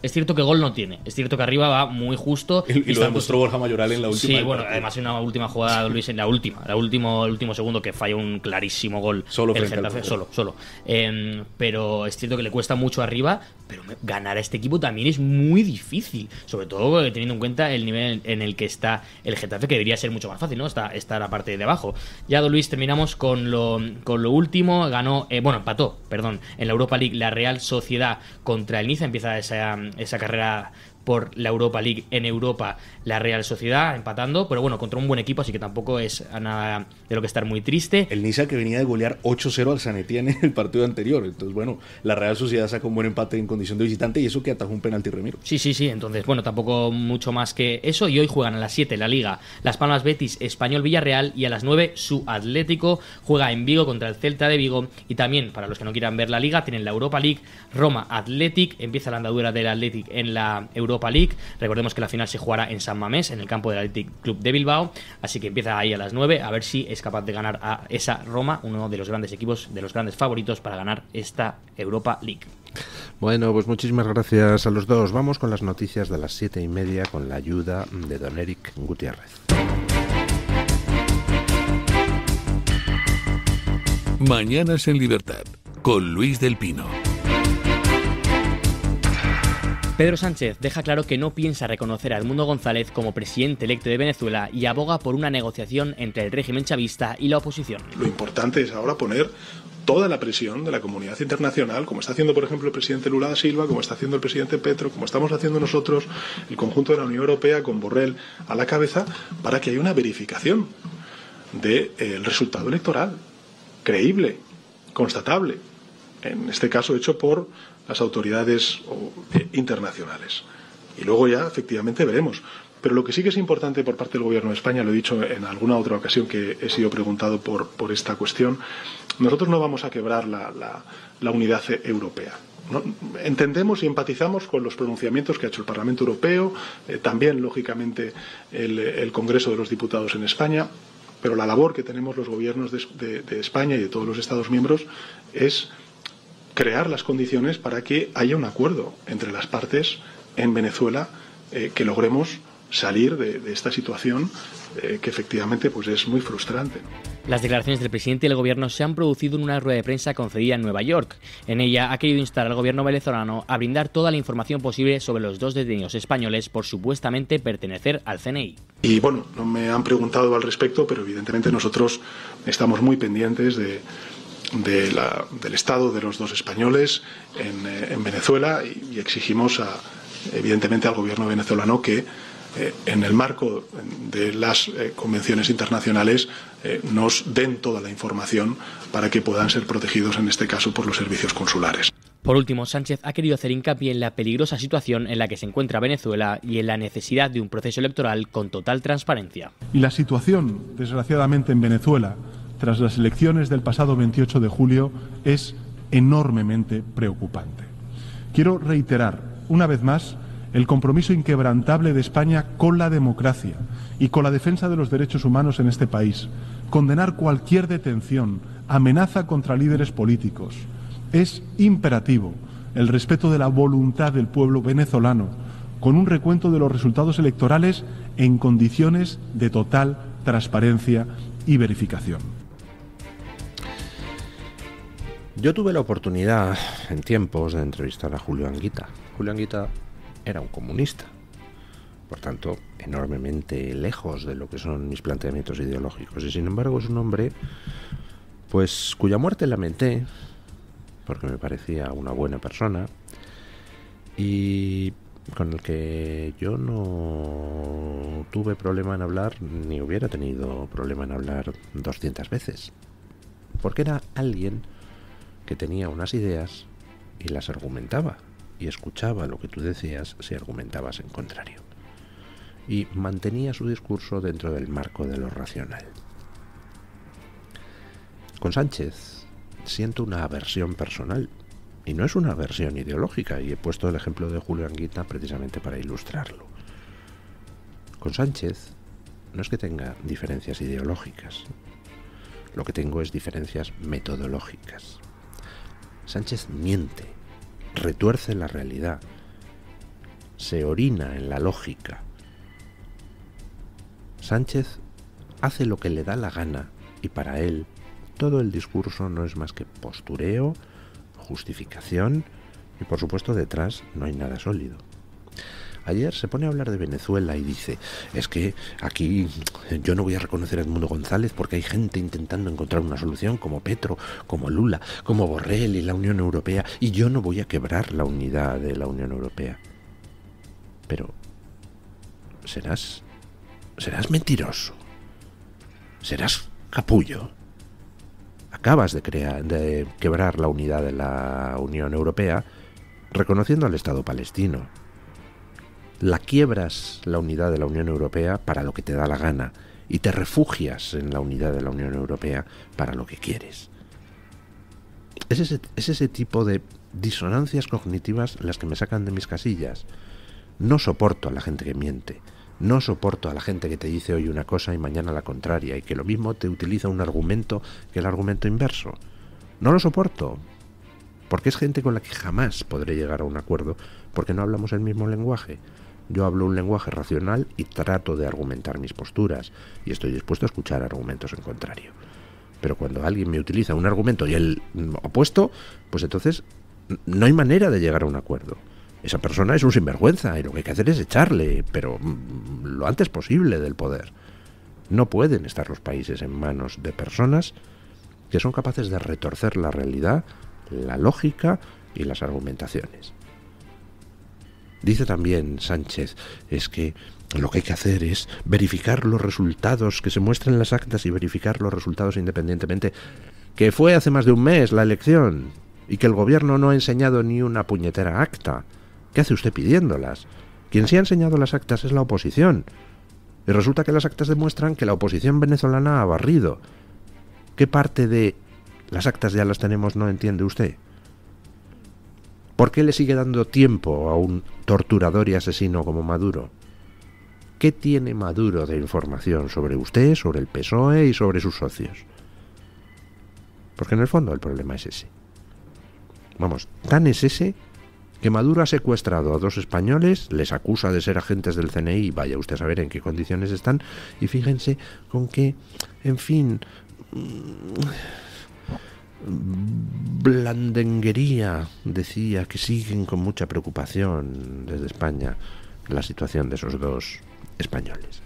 Es cierto que gol no tiene. Es cierto que arriba va muy justo. Y lo demostró Borja Mayoral en la última. Sí, bueno, además en una última jugada de Luis, en el último segundo, que falla un clarísimo gol. Solo el frente al Getafe, solo. Pero es cierto que le cuesta mucho arriba, pero ganar a este equipo también es muy difícil. Sobre todo teniendo en cuenta el nivel en el que está el Getafe, que debería ser mucho más fácil, ¿no? Está la parte de abajo. Ya, don Luis, terminamos con lo último. Empató, en la Europa League la Real Sociedad contra el Niza. Empieza esa carrera por la Europa League en Europa, la Real Sociedad empatando, pero bueno, contra un buen equipo, así que tampoco es nada de lo que estar muy triste. El Niza, que venía de golear 8-0 al San Etienne en el partido anterior. Entonces, bueno, la Real Sociedad saca un buen empate en condición de visitante, y eso que atajó un penalti Remiro. Sí, entonces, bueno, tampoco mucho más que eso. Y hoy juegan a las 7 la Liga Las Palmas Betis, Español Villarreal, y a las 9 su Atlético juega en Vigo contra el Celta de Vigo. Y también, para los que no quieran ver la Liga, tienen la Europa League, Roma Athletic, empieza la andadura del Athletic en la Europa League. Recordemos que la final se jugará en San Mamés, en el campo del Athletic Club de Bilbao, así que empieza ahí a las 9, a ver si es capaz de ganar a esa Roma, uno de los grandes equipos, de los grandes favoritos para ganar esta Europa League. Bueno, pues muchísimas gracias a los dos. Vamos con las noticias de las 7:30 con la ayuda de don Eric Gutiérrez. Mañanas en Libertad, con Luis del Pino. Pedro Sánchez deja claro que no piensa reconocer a Edmundo González como presidente electo de Venezuela y aboga por una negociación entre el régimen chavista y la oposición. Lo importante es ahora poner toda la presión de la comunidad internacional, como está haciendo, por ejemplo, el presidente Lula da Silva, como está haciendo el presidente Petro, como estamos haciendo nosotros, el conjunto de la Unión Europea, con Borrell a la cabeza, para que haya una verificación del resultado electoral, creíble, constatable, en este caso hecho por las autoridades internacionales. Y luego ya, efectivamente, veremos. Pero lo que sí que es importante por parte del Gobierno de España, lo he dicho en alguna otra ocasión que he sido preguntado por esta cuestión, nosotros no vamos a quebrar la unidad europea. ¿No? Entendemos y empatizamos con los pronunciamientos que ha hecho el Parlamento Europeo, también, lógicamente, el Congreso de los Diputados en España, pero la labor que tenemos los gobiernos de España y de todos los Estados miembros es crear las condiciones para que haya un acuerdo entre las partes en Venezuela, que logremos salir de esta situación que efectivamente pues es muy frustrante, ¿no? Las declaraciones del presidente del gobierno se han producido en una rueda de prensa concedida en Nueva York. En ella ha querido instar al gobierno venezolano a brindar toda la información posible sobre los dos detenidos españoles por supuestamente pertenecer al CNI. Y bueno, no me han preguntado al respecto, pero evidentemente nosotros estamos muy pendientes del estado de los dos españoles en Venezuela y exigimos evidentemente al gobierno venezolano que en el marco de las convenciones internacionales nos den toda la información para que puedan ser protegidos, en este caso, por los servicios consulares. Por último, Sánchez ha querido hacer hincapié en la peligrosa situación en la que se encuentra Venezuela y en la necesidad de un proceso electoral con total transparencia. Y la situación, desgraciadamente, en Venezuela, tras las elecciones del pasado 28 de julio, es enormemente preocupante. Quiero reiterar, una vez más, el compromiso inquebrantable de España con la democracia y con la defensa de los derechos humanos en este país. Condenar cualquier detención, amenaza contra líderes políticos. Es imperativo el respeto de la voluntad del pueblo venezolano, con un recuento de los resultados electorales en condiciones de total transparencia y verificación. Yo tuve la oportunidad en tiempos de entrevistar a Julio Anguita. Julio Anguita era un comunista, por tanto, enormemente lejos de lo que son mis planteamientos ideológicos. Y sin embargo es un hombre, pues, cuya muerte lamenté, porque me parecía una buena persona, y con el que yo no tuve problema en hablar, ni hubiera tenido problema en hablar 200 veces. Porque era alguien que tenía unas ideas y las argumentaba. Y escuchaba lo que tú decías si argumentabas en contrario. Y mantenía su discurso dentro del marco de lo racional. Con Sánchez siento una aversión personal. Y no es una aversión ideológica. Y he puesto el ejemplo de Julio Anguita precisamente para ilustrarlo. Con Sánchez no es que tenga diferencias ideológicas. Lo que tengo es diferencias metodológicas. Sánchez miente, retuerce la realidad se orina en la lógica. Sánchez hace lo que le da la gana y para él todo el discurso no es más que postureo, justificación y por supuesto detrás no hay nada sólido. Ayer se pone a hablar de Venezuela y dice, es que aquí yo no voy a reconocer a Edmundo González porque hay gente intentando encontrar una solución como Petro, como Lula, como Borrell y la Unión Europea, y yo no voy a quebrar la unidad de la Unión Europea. Pero serás mentiroso, serás capullo. Acabas de quebrar la unidad de la Unión Europea reconociendo al Estado palestino. La quiebras la unidad de la Unión Europea para lo que te da la gana y te refugias en la unidad de la Unión Europea para lo que quieres. Es ese tipo de disonancias cognitivas las que me sacan de mis casillas. No soporto a la gente que miente. No soporto a la gente que te dice hoy una cosa y mañana la contraria y que lo mismo te utiliza un argumento que el argumento inverso. No lo soporto. Porque es gente con la que jamás podré llegar a un acuerdo porque no hablamos el mismo lenguaje. Yo hablo un lenguaje racional y trato de argumentar mis posturas y estoy dispuesto a escuchar argumentos en contrario. Pero cuando alguien me utiliza un argumento y el opuesto, pues entonces no hay manera de llegar a un acuerdo. Esa persona es un sinvergüenza y lo que hay que hacer es echarle, pero lo antes posible del poder. No pueden estar los países en manos de personas que son capaces de retorcer la realidad, la lógica y las argumentaciones. Dice también Sánchez, es que lo que hay que hacer es verificar los resultados, que se muestren las actas y verificar los resultados independientemente. Que fue hace más de un mes la elección y que el gobierno no ha enseñado ni una puñetera acta. ¿Qué hace usted pidiéndolas? Quien sí ha enseñado las actas es la oposición. Y resulta que las actas demuestran que la oposición venezolana ha barrido. ¿Qué parte de las actas ya las tenemos no entiende usted? ¿Por qué le sigue dando tiempo a un torturador y asesino como Maduro? ¿Qué tiene Maduro de información sobre usted, sobre el PSOE y sobre sus socios? Porque en el fondo el problema es ese. Vamos, tan es ese que Maduro ha secuestrado a 2 españoles, les acusa de ser agentes del CNI, vaya usted a saber en qué condiciones están, y fíjense con qué, en fin, blandenguería decía que siguen con mucha preocupación desde España la situación de esos 2 españoles.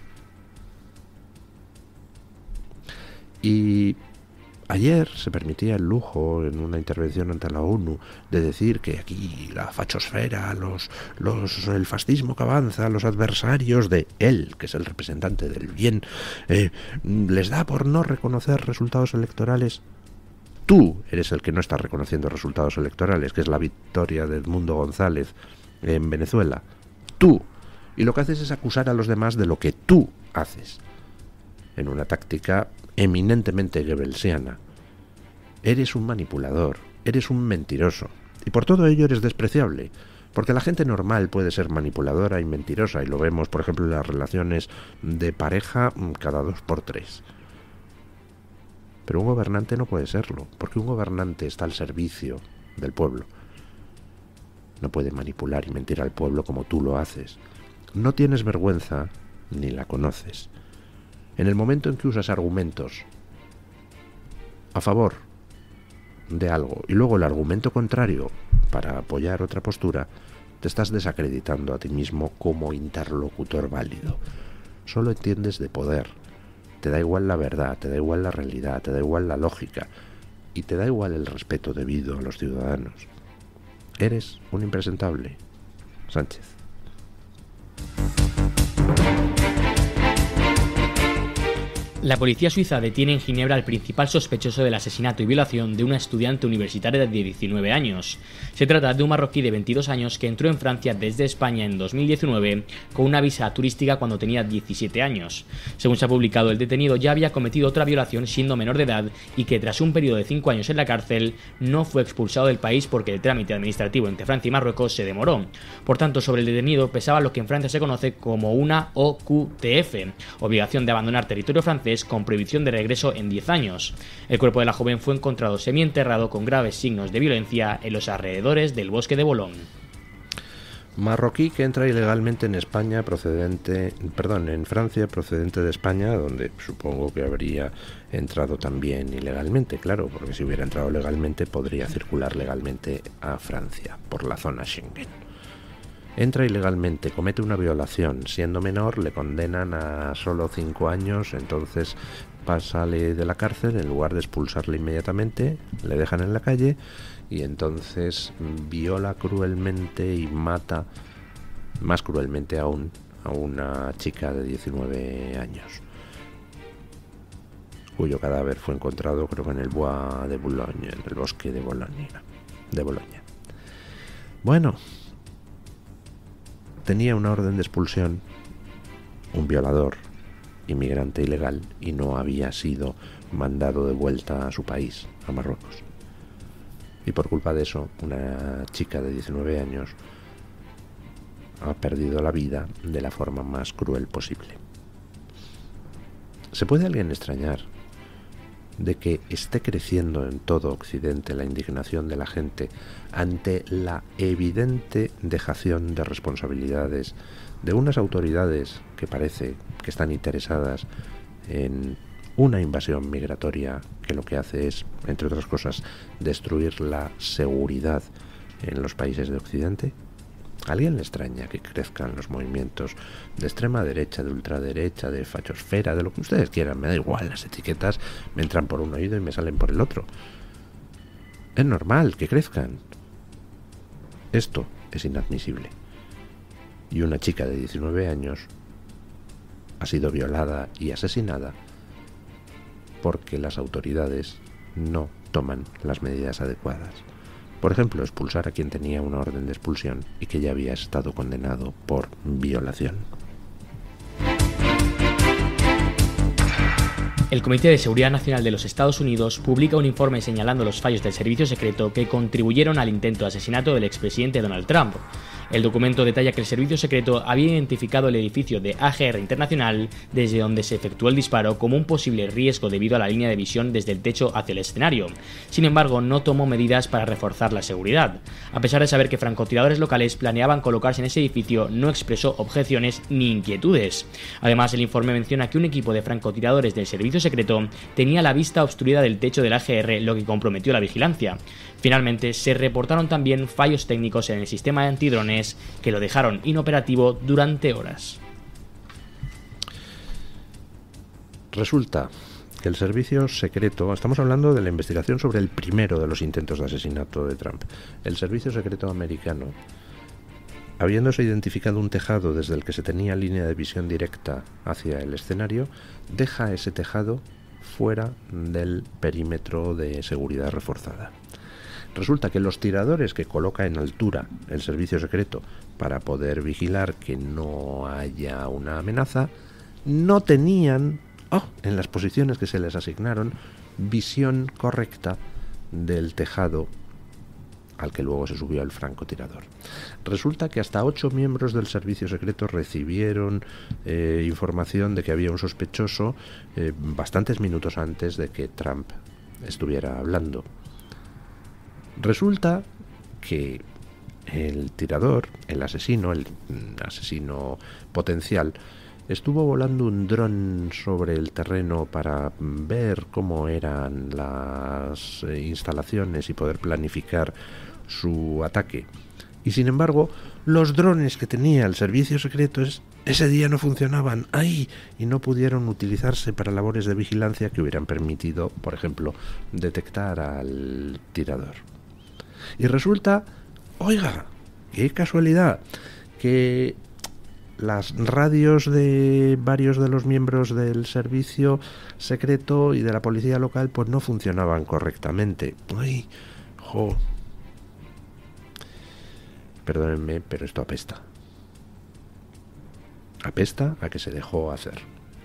Y ayer se permitía el lujo en una intervención ante la ONU de decir que aquí la fachosfera, el fascismo que avanza, los adversarios de él, que es el representante del bien, les da por no reconocer resultados electorales. Tú eres el que no está reconociendo resultados electorales, que es la victoria de Edmundo González en Venezuela. Tú. Y lo que haces es acusar a los demás de lo que tú haces, en una táctica eminentemente goebbelsiana. Eres un manipulador, eres un mentiroso, y por todo ello eres despreciable, porque la gente normal puede ser manipuladora y mentirosa, y lo vemos, por ejemplo, en las relaciones de pareja cada 2 por 3. Pero un gobernante no puede serlo, porque un gobernante está al servicio del pueblo. No puede manipular y mentir al pueblo como tú lo haces. No tienes vergüenza ni la conoces. En el momento en que usas argumentos a favor de algo y luego el argumento contrario para apoyar otra postura, te estás desacreditando a ti mismo como interlocutor válido. Solo entiendes de poder. Te da igual la verdad, te da igual la realidad, te da igual la lógica y te da igual el respeto debido a los ciudadanos. Eres un impresentable, Sánchez. La policía suiza detiene en Ginebra al principal sospechoso del asesinato y violación de una estudiante universitaria de 19 años. Se trata de un marroquí de 22 años que entró en Francia desde España en 2019 con una visa turística cuando tenía 17 años. Según se ha publicado, el detenido ya había cometido otra violación siendo menor de edad y que tras un periodo de 5 años en la cárcel no fue expulsado del país porque el trámite administrativo entre Francia y Marruecos se demoró. Por tanto, sobre el detenido pesaba lo que en Francia se conoce como una OQTF, obligación de abandonar territorio francés con prohibición de regreso en 10 años. El cuerpo de la joven fue encontrado semienterrado con graves signos de violencia en los alrededores del bosque de Boulogne. Marroquí que entra ilegalmente en Francia procedente de España, donde supongo que habría entrado también ilegalmente, claro, porque si hubiera entrado legalmente podría circular legalmente a Francia por la zona Schengen. Entra ilegalmente, comete una violación, siendo menor le condenan a solo 5 años, entonces sale de la cárcel, en lugar de expulsarle inmediatamente, le dejan en la calle y entonces viola cruelmente y mata, más cruelmente aún, a una chica de 19 años, cuyo cadáver fue encontrado, creo que en el Bois de Boulogne, en el bosque de Bolonia. Bueno, tenía una orden de expulsión, un violador, inmigrante ilegal, y no había sido mandado de vuelta a su país, a Marruecos. Y por culpa de eso, una chica de 19 años ha perdido la vida de la forma más cruel posible. ¿Se puede alguien extrañar de que esté creciendo en todo Occidente la indignación de la gente ante la evidente dejación de responsabilidades de unas autoridades que parece que están interesadas en una invasión migratoria que lo que hace es, entre otras cosas, destruir la seguridad en los países de Occidente? ¿A alguien le extraña que crezcan los movimientos de extrema derecha, de ultraderecha, de fachosfera, de lo que ustedes quieran? Me da igual, las etiquetas me entran por un oído y me salen por el otro. Es normal que crezcan. Esto es inadmisible. Y una chica de 19 años ha sido violada y asesinada porque las autoridades no toman las medidas adecuadas. Por ejemplo, expulsar a quien tenía una orden de expulsión y que ya había estado condenado por violación. El Comité de Seguridad Nacional de los Estados Unidos publica un informe señalando los fallos del servicio secreto que contribuyeron al intento de asesinato del expresidente Donald Trump. El documento detalla que el servicio secreto había identificado el edificio de AGR Internacional desde donde se efectuó el disparo como un posible riesgo debido a la línea de visión desde el techo hacia el escenario. Sin embargo, no tomó medidas para reforzar la seguridad. A pesar de saber que francotiradores locales planeaban colocarse en ese edificio, no expresó objeciones ni inquietudes. Además, el informe menciona que un equipo de francotiradores del servicio secreto tenía la vista obstruida del techo del AGR, lo que comprometió la vigilancia. Finalmente, se reportaron también fallos técnicos en el sistema de antidrones que lo dejaron inoperativo durante horas. Resulta que el servicio secreto, estamos hablando de la investigación sobre el primero de los intentos de asesinato de Trump, el servicio secreto americano, habiéndose identificado un tejado desde el que se tenía línea de visión directa hacia el escenario, deja ese tejado fuera del perímetro de seguridad reforzada. Resulta que los tiradores que coloca en altura el servicio secreto para poder vigilar que no haya una amenaza, no tenían, en las posiciones que se les asignaron, visión correcta del tejado al que luego se subió el francotirador. Resulta que hasta 8 miembros del servicio secreto recibieron información de que había un sospechoso bastantes minutos antes de que Trump estuviera hablando. Resulta que el tirador, el asesino potencial, estuvo volando un dron sobre el terreno para ver cómo eran las instalaciones y poder planificar su ataque. Y sin embargo, los drones que tenía el servicio secreto ese día no funcionaban ahí y no pudieron utilizarse para labores de vigilancia que hubieran permitido, por ejemplo, detectar al tirador. Y resulta, oiga, qué casualidad, que las radios de varios de los miembros del servicio secreto y de la policía local pues no funcionaban correctamente. ¡Ay! ¡Jo! Perdónenme, pero esto apesta. Apesta a que se dejó hacer.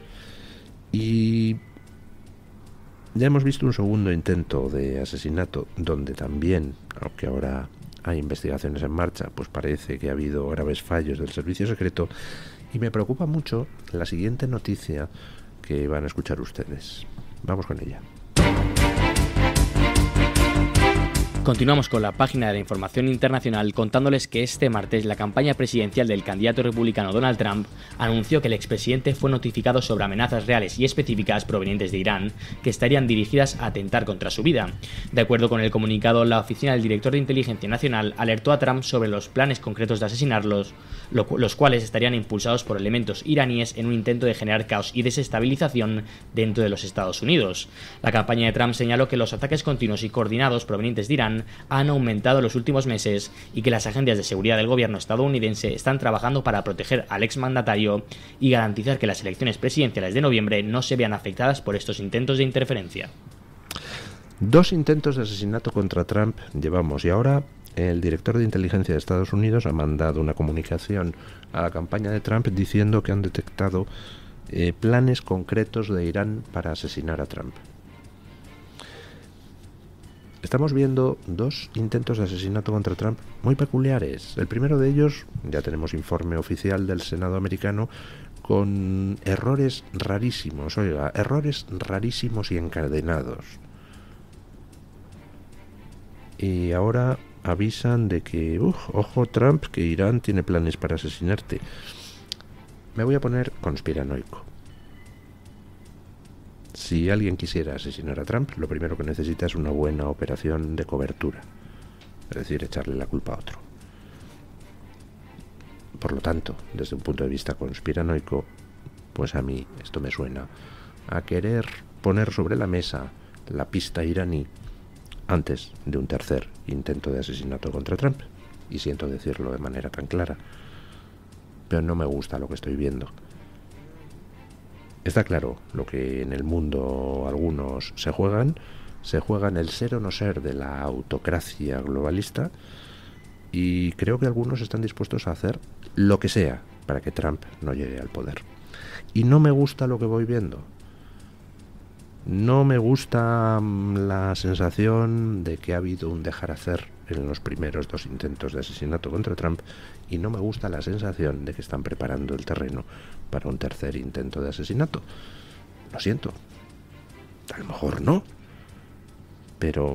Y ya hemos visto un segundo intento de asesinato donde también, aunque ahora hay investigaciones en marcha, pues parece que ha habido graves fallos del servicio secreto, y me preocupa mucho la siguiente noticia que van a escuchar ustedes. Vamos con ella. Continuamos con la página de la información internacional contándoles que este martes la campaña presidencial del candidato republicano Donald Trump anunció que el expresidente fue notificado sobre amenazas reales y específicas provenientes de Irán que estarían dirigidas a atentar contra su vida. De acuerdo con el comunicado, la oficina del director de Inteligencia Nacional alertó a Trump sobre los planes concretos de asesinarlos, los cuales estarían impulsados por elementos iraníes en un intento de generar caos y desestabilización dentro de los Estados Unidos. La campaña de Trump señaló que los ataques continuos y coordinados provenientes de Irán han aumentado en los últimos meses y que las agencias de seguridad del gobierno estadounidense están trabajando para proteger al exmandatario y garantizar que las elecciones presidenciales de noviembre no se vean afectadas por estos intentos de interferencia. 2 intentos de asesinato contra Trump llevamos, y ahora el director de inteligencia de Estados Unidos ha mandado una comunicación a la campaña de Trump diciendo que han detectado planes concretos de Irán para asesinar a Trump. Estamos viendo 2 intentos de asesinato contra Trump muy peculiares. El primero de ellos, ya tenemos informe oficial del Senado americano, con errores rarísimos, errores rarísimos y encadenados. Y ahora avisan de que, ojo Trump, que Irán tiene planes para asesinarte. Me voy a poner conspiranoico. Si alguien quisiera asesinar a Trump, lo primero que necesita es una buena operación de cobertura, es decir, echarle la culpa a otro. Por lo tanto, desde un punto de vista conspiranoico, pues a mí esto me suena a querer poner sobre la mesa la pista iraní antes de un tercer intento de asesinato contra Trump, y siento decirlo de manera tan clara, pero no me gusta lo que estoy viendo. Está claro lo que en el mundo algunos se juegan el ser o no ser de la autocracia globalista, y creo que algunos están dispuestos a hacer lo que sea para que Trump no llegue al poder. Y no me gusta lo que voy viendo. No me gusta la sensación de que ha habido un dejar hacer en los primeros 2 intentos de asesinato contra Trump, y no me gusta la sensación de que están preparando el terreno para un tercer intento de asesinato. Lo siento. A lo mejor no. Pero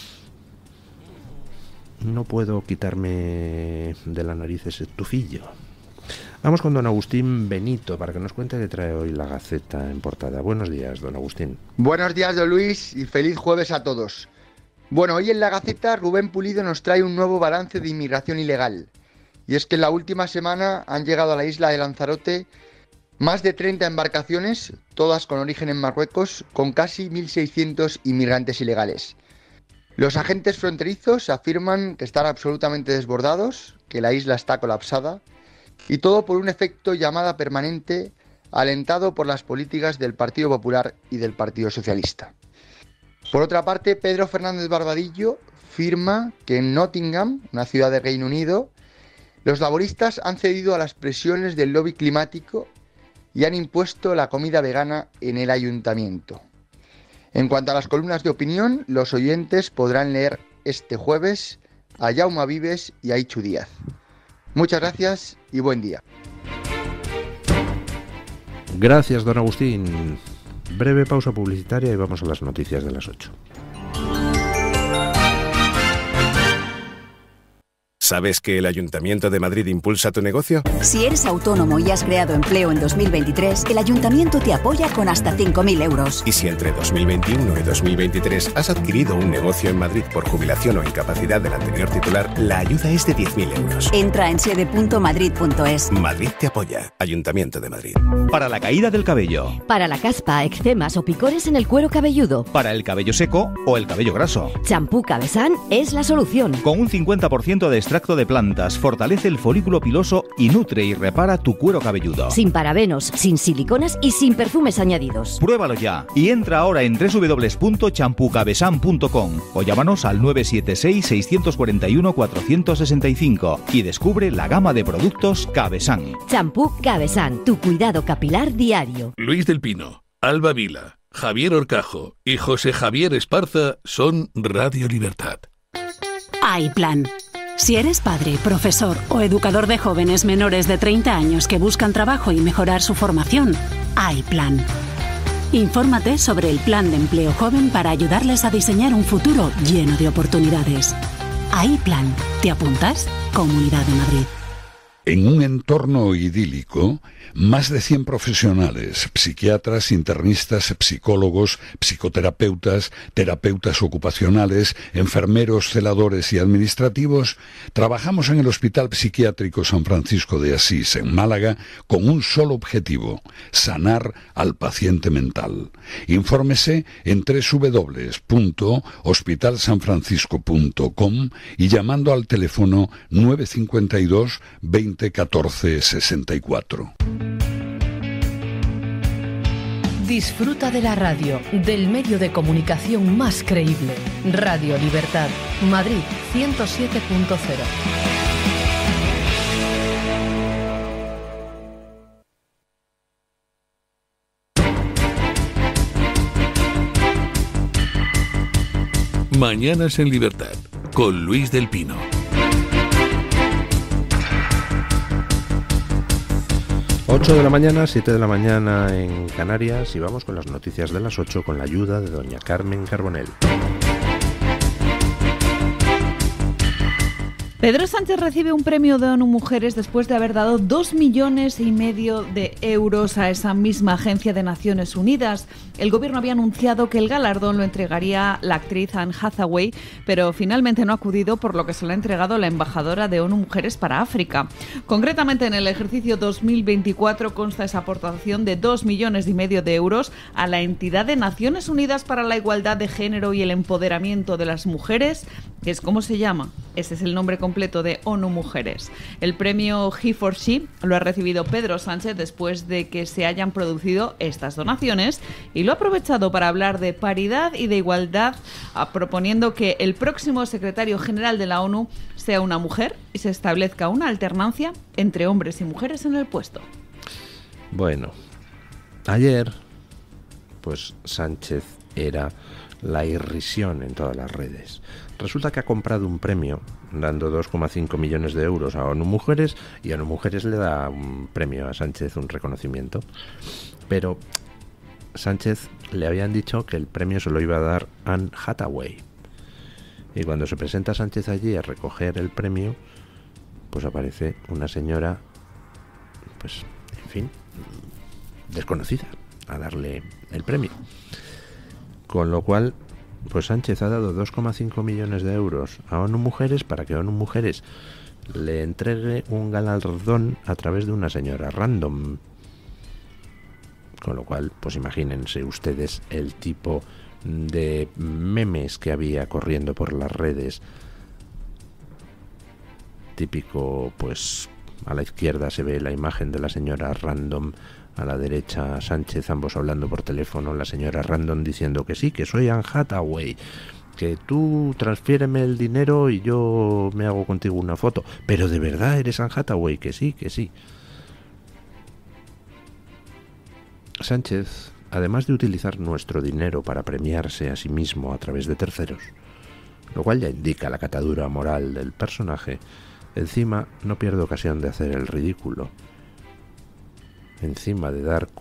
no puedo quitarme de la nariz ese tufillo. Vamos con don Agustín Benito para que nos cuente qué trae hoy la Gaceta en portada. Buenos días, don Agustín. Buenos días, don Luis, y feliz jueves a todos. Bueno, hoy en la Gaceta Rubén Pulido nos trae un nuevo balance de inmigración ilegal. Y es que en la última semana han llegado a la isla de Lanzarote más de 30 embarcaciones, todas con origen en Marruecos, con casi 1.600 inmigrantes ilegales. Los agentes fronterizos afirman que están absolutamente desbordados, que la isla está colapsada, y todo por un efecto llamada permanente alentado por las políticas del Partido Popular y del Partido Socialista. Por otra parte, Pedro Fernández Barbadillo afirma que en Nottingham, una ciudad del Reino Unido, los laboristas han cedido a las presiones del lobby climático y han impuesto la comida vegana en el ayuntamiento. En cuanto a las columnas de opinión, los oyentes podrán leer este jueves a Jaume Vives y a Ichu Díaz. Muchas gracias y buen día. Gracias, don Agustín. Breve pausa publicitaria y vamos a las noticias de las 8. ¿Sabes que el Ayuntamiento de Madrid impulsa tu negocio? Si eres autónomo y has creado empleo en 2023, el Ayuntamiento te apoya con hasta 5.000 euros. Y si entre 2021 y 2023 has adquirido un negocio en Madrid por jubilación o incapacidad del anterior titular, la ayuda es de 10.000 euros. Entra en sede.madrid.es. Madrid te apoya. Ayuntamiento de Madrid. Para la caída del cabello. Para la caspa, eczemas o picores en el cuero cabelludo. Para el cabello seco o el cabello graso. Champú Cabesán es la solución. Con un 50% de extracto de plantas, fortalece el folículo piloso y nutre y repara tu cuero cabelludo. Sin parabenos, sin siliconas y sin perfumes añadidos. Pruébalo ya y entra ahora en www.champucabesan.com o llámanos al 976-641-465 y descubre la gama de productos Cabesán. Champú Cabesán, tu cuidado capilar diario. Luis del Pino, Alba Vila, Javier Horcajo y José Javier Esparza son Radio Libertad. iPlan. Si eres padre, profesor o educador de jóvenes menores de 30 años que buscan trabajo y mejorar su formación, iPlan. Infórmate sobre el Plan de Empleo Joven para ayudarles a diseñar un futuro lleno de oportunidades. iPlan. ¿Te apuntas? Comunidad de Madrid. En un entorno idílico, más de 100 profesionales, psiquiatras, internistas, psicólogos, psicoterapeutas, terapeutas ocupacionales, enfermeros, celadores y administrativos, trabajamos en el Hospital Psiquiátrico San Francisco de Asís, en Málaga, con un solo objetivo: sanar al paciente mental. Infórmese en www.hospitalsanfrancisco.com y llamando al teléfono 952 20 14 64. Disfruta de la radio, del medio de comunicación más creíble. Radio Libertad, Madrid 107.0. Mañanas en Libertad, con Luis del Pino. 8 de la mañana, 7 de la mañana en Canarias, y vamos con las noticias de las 8 con la ayuda de doña Carmen Carbonell. Pedro Sánchez recibe un premio de ONU Mujeres después de haber dado 2,5 millones de euros a esa misma agencia de Naciones Unidas. El gobierno había anunciado que el galardón lo entregaría la actriz Anne Hathaway, pero finalmente no ha acudido, por lo que se lo ha entregado la embajadora de ONU Mujeres para África. Concretamente, en el ejercicio 2024 consta esa aportación de 2,5 millones de euros a la entidad de Naciones Unidas para la Igualdad de Género y el Empoderamiento de las Mujeres, que es como se llama. Ese es el nombre completo de ONU Mujeres. El premio He for She lo ha recibido Pedro Sánchez después de que se hayan producido estas donaciones, y lo ha aprovechado para hablar de paridad y de igualdad, proponiendo que el próximo secretario general de la ONU sea una mujer y se establezca una alternancia entre hombres y mujeres en el puesto. Bueno, ayer, pues Sánchez era la irrisión en todas las redes. Resulta que ha comprado un premio dando 2,5 millones de euros a ONU Mujeres, y ONU Mujeres le da un premio a Sánchez, un reconocimiento. Pero Sánchez le habían dicho que el premio se lo iba a dar Anne Hathaway. Y cuando se presenta Sánchez allí a recoger el premio, pues aparece una señora, pues, en fin, desconocida, a darle el premio. Con lo cual, pues Sánchez ha dado 2,5 millones de euros a ONU Mujeres para que ONU Mujeres le entregue un galardón a través de una señora random. Con lo cual, pues imagínense ustedes el tipo de memes que había corriendo por las redes. Típico, pues a la izquierda se ve la imagen de la señora random, a la derecha Sánchez, ambos hablando por teléfono, la señora random diciendo que sí, que soy Anne Hathaway, que tú transfiéreme el dinero y yo me hago contigo una foto, pero de verdad eres Anne Hathaway, que sí, que sí. Sánchez, además de utilizar nuestro dinero para premiarse a sí mismo a través de terceros, lo cual ya indica la catadura moral del personaje, encima no pierde ocasión de hacer el ridículo. Encima de dar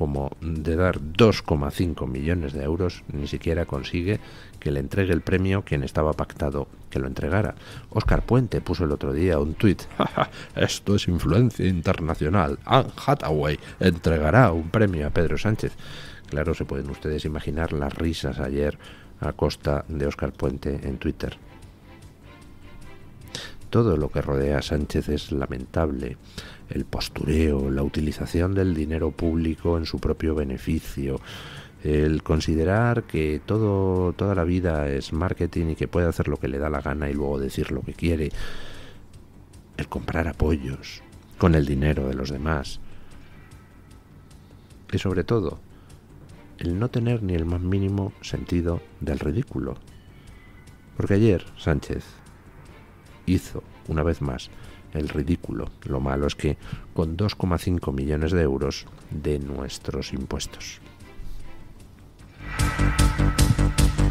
2,5 millones de euros, ni siquiera consigue que le entregue el premio quien estaba pactado que lo entregara. Óscar Puente puso el otro día un tuit: esto es influencia internacional, Anne Hathaway entregará un premio a Pedro Sánchez. Claro, se pueden ustedes imaginar las risas ayer a costa de Óscar Puente en Twitter. Todo lo que rodea a Sánchez es lamentable. El postureo, la utilización del dinero público en su propio beneficio, el considerar que toda la vida es marketing y que puede hacer lo que le da la gana y luego decir lo que quiere, el comprar apoyos con el dinero de los demás, y sobre todo, el no tener ni el más mínimo sentido del ridículo. Porque ayer Sánchez hizo, una vez más, el ridículo. Lo malo es que con 2,5 millones de euros de nuestros impuestos.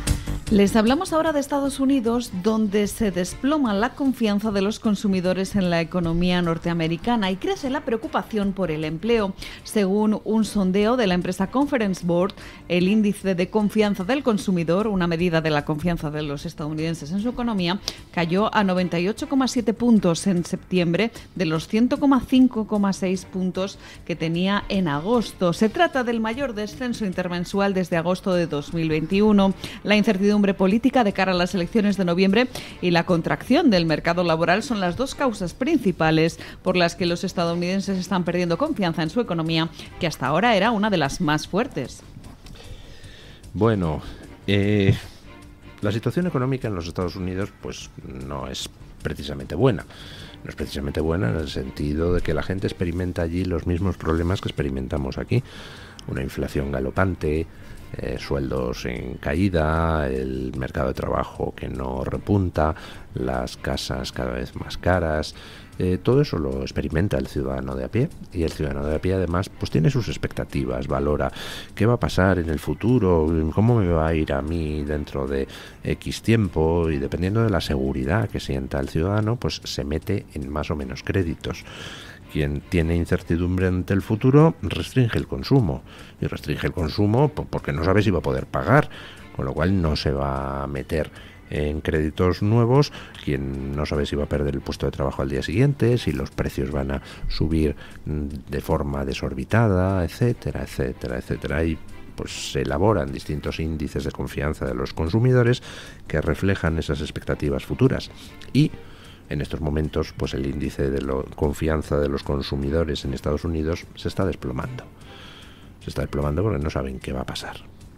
Les hablamos ahora de Estados Unidos, donde se desploma la confianza de los consumidores en la economía norteamericana y crece la preocupación por el empleo. Según un sondeo de la empresa Conference Board, el índice de confianza del consumidor, una medida de la confianza de los estadounidenses en su economía, cayó a 98,7 puntos en septiembre de los 100,5,6 puntos que tenía en agosto. Se trata del mayor descenso intermensual desde agosto de 2021. La incertidumbre política de cara a las elecciones de noviembre y la contracción del mercado laboral son las dos causas principales por las que los estadounidenses están perdiendo confianza en su economía, que hasta ahora era una de las más fuertes. Bueno, la situación económica en los Estados Unidos pues no es precisamente buena. No es precisamente buena en el sentido de que la gente experimenta allí los mismos problemas que experimentamos aquí. Una inflación galopante, sueldos en caída, el mercado de trabajo que no repunta, las casas cada vez más caras. Todo eso lo experimenta el ciudadano de a pie, y el ciudadano de a pie además pues tiene sus expectativas, valora qué va a pasar en el futuro, cómo me va a ir a mí dentro de X tiempo, y dependiendo de la seguridad que sienta el ciudadano pues se mete en más o menos créditos. Quien tiene incertidumbre ante el futuro restringe el consumo, y restringe el consumo porque no sabe si va a poder pagar, con lo cual no se va a meter en créditos nuevos. Quien no sabe si va a perder el puesto de trabajo al día siguiente, si los precios van a subir de forma desorbitada, etcétera, etcétera, etcétera. Y pues se elaboran distintos índices de confianza de los consumidores que reflejan esas expectativas futuras. Y en estos momentos, pues el índice de confianza de los consumidores en Estados Unidos se está desplomando. Se está desplomando porque no saben qué va a pasar.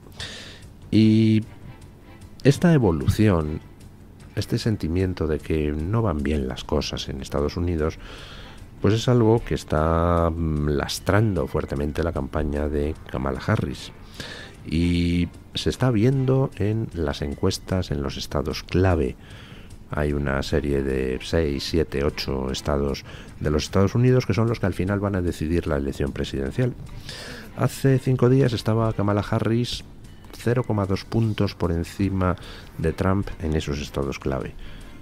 Y esta evolución, este sentimiento de que no van bien las cosas en Estados Unidos, pues es algo que está lastrando fuertemente la campaña de Kamala Harris. Y se está viendo en las encuestas en los estados clave. Hay una serie de 6, 7, 8 estados de los Estados Unidos que son los que al final van a decidir la elección presidencial. Hace 5 días estaba Kamala Harris 0,2 puntos por encima de Trump en esos estados clave.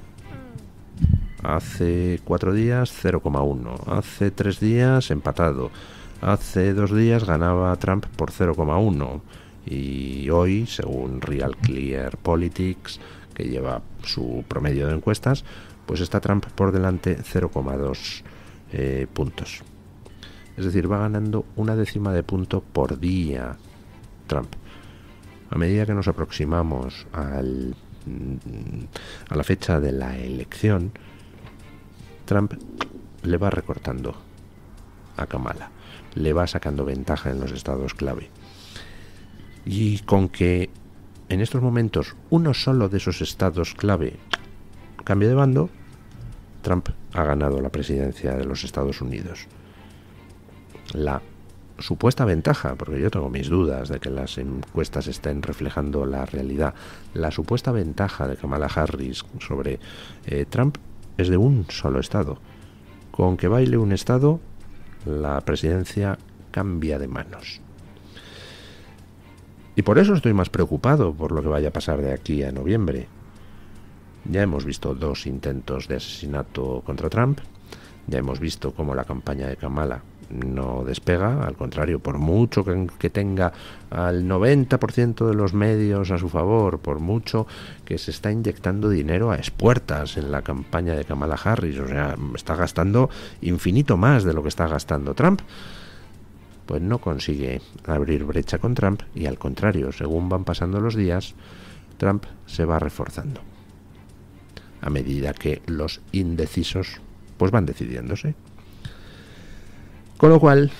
Hace 4 días 0,1. Hace 3 días empatado. Hace 2 días ganaba Trump por 0,1. Y hoy, según Real Clear Politics, que lleva su promedio de encuestas, pues está Trump por delante 0,2 puntos. Es decir, va ganando 1/10 de punto por día Trump. A medida que nos aproximamos a la fecha de la elección, Trump le va recortando a Kamala, le va sacando ventaja en los estados clave. Y con que en estos momentos uno solo de esos estados clave cambie de bando, Trump ha ganado la presidencia de los Estados Unidos. La supuesta ventaja, porque yo tengo mis dudas de que las encuestas estén reflejando la realidad, la supuesta ventaja de Kamala Harris sobre Trump es de un solo estado. Con que baile un estado, la presidencia cambia de manos. Y por eso estoy más preocupado por lo que vaya a pasar de aquí a noviembre. Ya hemos visto 2 intentos de asesinato contra Trump. Ya hemos visto cómo la campaña de Kamala no despega. Al contrario, por mucho que tenga al 90% de los medios a su favor, por mucho que se está inyectando dinero a espuertas en la campaña de Kamala Harris, o sea, está gastando infinito más de lo que está gastando Trump, pues no consigue abrir brecha con Trump, y al contrario, según van pasando los días, Trump se va reforzando a medida que los indecisos pues van decidiéndose. Con lo cual,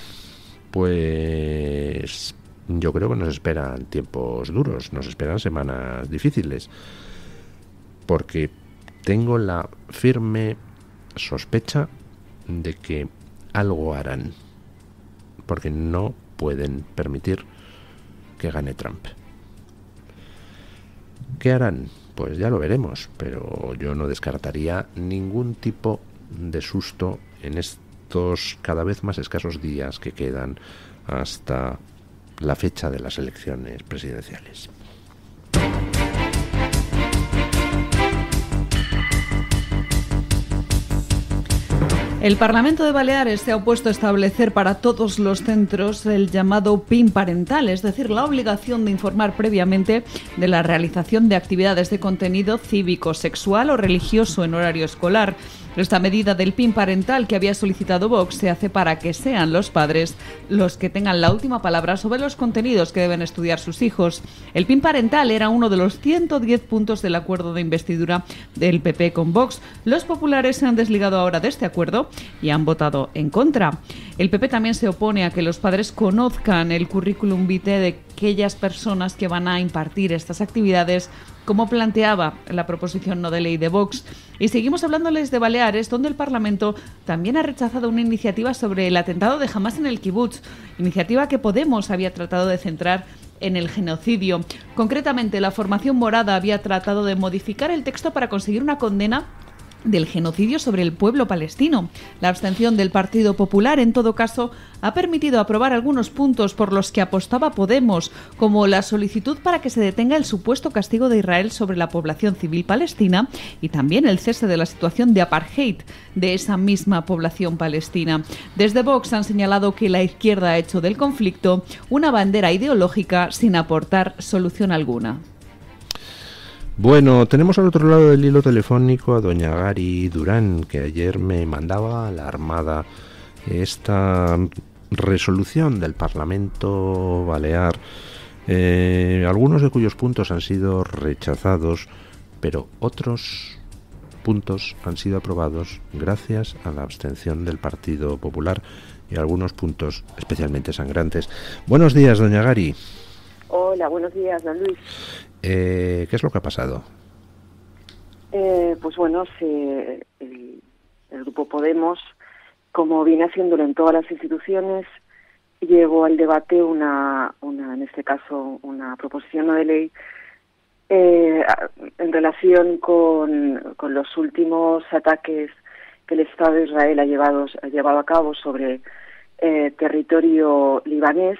pues yo creo que nos esperan tiempos duros, nos esperan semanas difíciles, porque tengo la firme sospecha de que algo harán, porque no pueden permitir que gane Trump. ¿Qué harán? Pues ya lo veremos, pero yo no descartaría ningún tipo de susto en estos cada vez más escasos días que quedan hasta la fecha de las elecciones presidenciales. El Parlamento de Baleares se ha opuesto a establecer para todos los centros el llamado PIN parental, es decir, la obligación de informar previamente de la realización de actividades de contenido cívico, sexual o religioso en horario escolar. Esta medida del PIN parental que había solicitado Vox se hace para que sean los padres los que tengan la última palabra sobre los contenidos que deben estudiar sus hijos. El PIN parental era uno de los 110 puntos del acuerdo de investidura del PP con Vox. Los populares se han desligado ahora de este acuerdo y han votado en contra. El PP también se opone a que los padres conozcan el currículum vitae de aquellas personas que van a impartir estas actividades, como planteaba la proposición no de ley de Vox. Y seguimos hablándoles de Baleares, donde el Parlamento también ha rechazado una iniciativa sobre el atentado de Hamás en el kibutz, iniciativa que Podemos había tratado de centrar en el genocidio. Concretamente, la formación morada había tratado de modificar el texto para conseguir una condena del genocidio sobre el pueblo palestino. La abstención del Partido Popular, en todo caso, ha permitido aprobar algunos puntos por los que apostaba Podemos, como la solicitud para que se detenga el supuesto castigo de Israel sobre la población civil palestina y también el cese de la situación de apartheid de esa misma población palestina. Desde Vox han señalado que la izquierda ha hecho del conflicto una bandera ideológica sin aportar solución alguna. Bueno, tenemos al otro lado del hilo telefónico a doña Gari Durán, que ayer me mandaba alarmada esta resolución del Parlamento Balear, algunos de cuyos puntos han sido rechazados, pero otros puntos han sido aprobados gracias a la abstención del Partido Popular y algunos puntos especialmente sangrantes. Buenos días, doña Gari. Hola, buenos días, don Luis. ¿Qué es lo que ha pasado? Pues bueno, el Grupo Podemos, como viene haciéndolo en todas las instituciones, llevó al debate en este caso, una proposición no de ley en relación con los últimos ataques que el Estado de Israel ha llevado a cabo sobre territorio libanés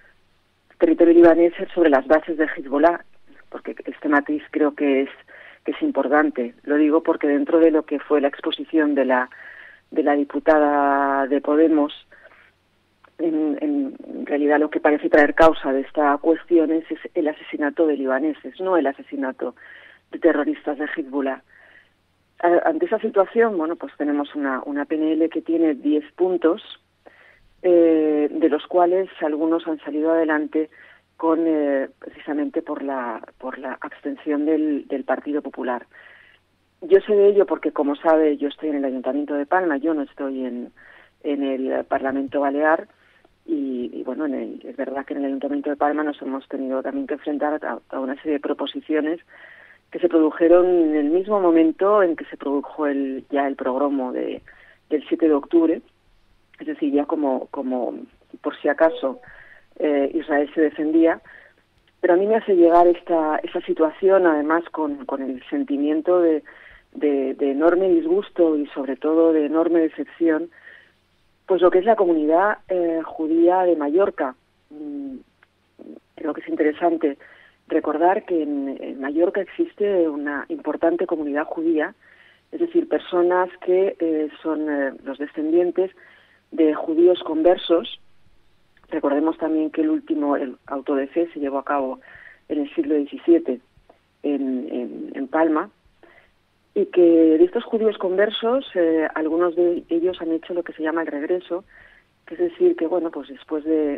sobre las bases de Hezbollah, porque este matiz creo que es importante. Lo digo porque dentro de lo que fue la exposición de la diputada de Podemos, en realidad lo que parece traer causa de esta cuestión es el asesinato de libaneses, no el asesinato de terroristas de Hezbollah. Ante esa situación, bueno, pues tenemos una PNL que tiene 10 puntos, de los cuales algunos han salido adelante precisamente por la abstención del Partido Popular. Yo sé de ello porque, como sabe, yo estoy en el Ayuntamiento de Palma, yo no estoy en el Parlamento Balear y bueno, es verdad que en el Ayuntamiento de Palma nos hemos tenido también que enfrentar a una serie de proposiciones que se produjeron en el mismo momento en que se produjo ya el pogromo del 7 de octubre, es decir, ya como por si acaso Israel se defendía, pero a mí me hace llegar esa situación, además con el sentimiento de enorme disgusto y sobre todo de enorme decepción, pues lo que es la comunidad judía de Mallorca. Creo que es interesante recordar que en Mallorca existe una importante comunidad judía, es decir, personas que son los descendientes de judíos conversos. Recordemos también que el auto de fe se llevó a cabo en el siglo XVII en Palma, y que de estos judíos conversos, algunos de ellos han hecho lo que se llama el regreso, que es decir, que bueno, pues después de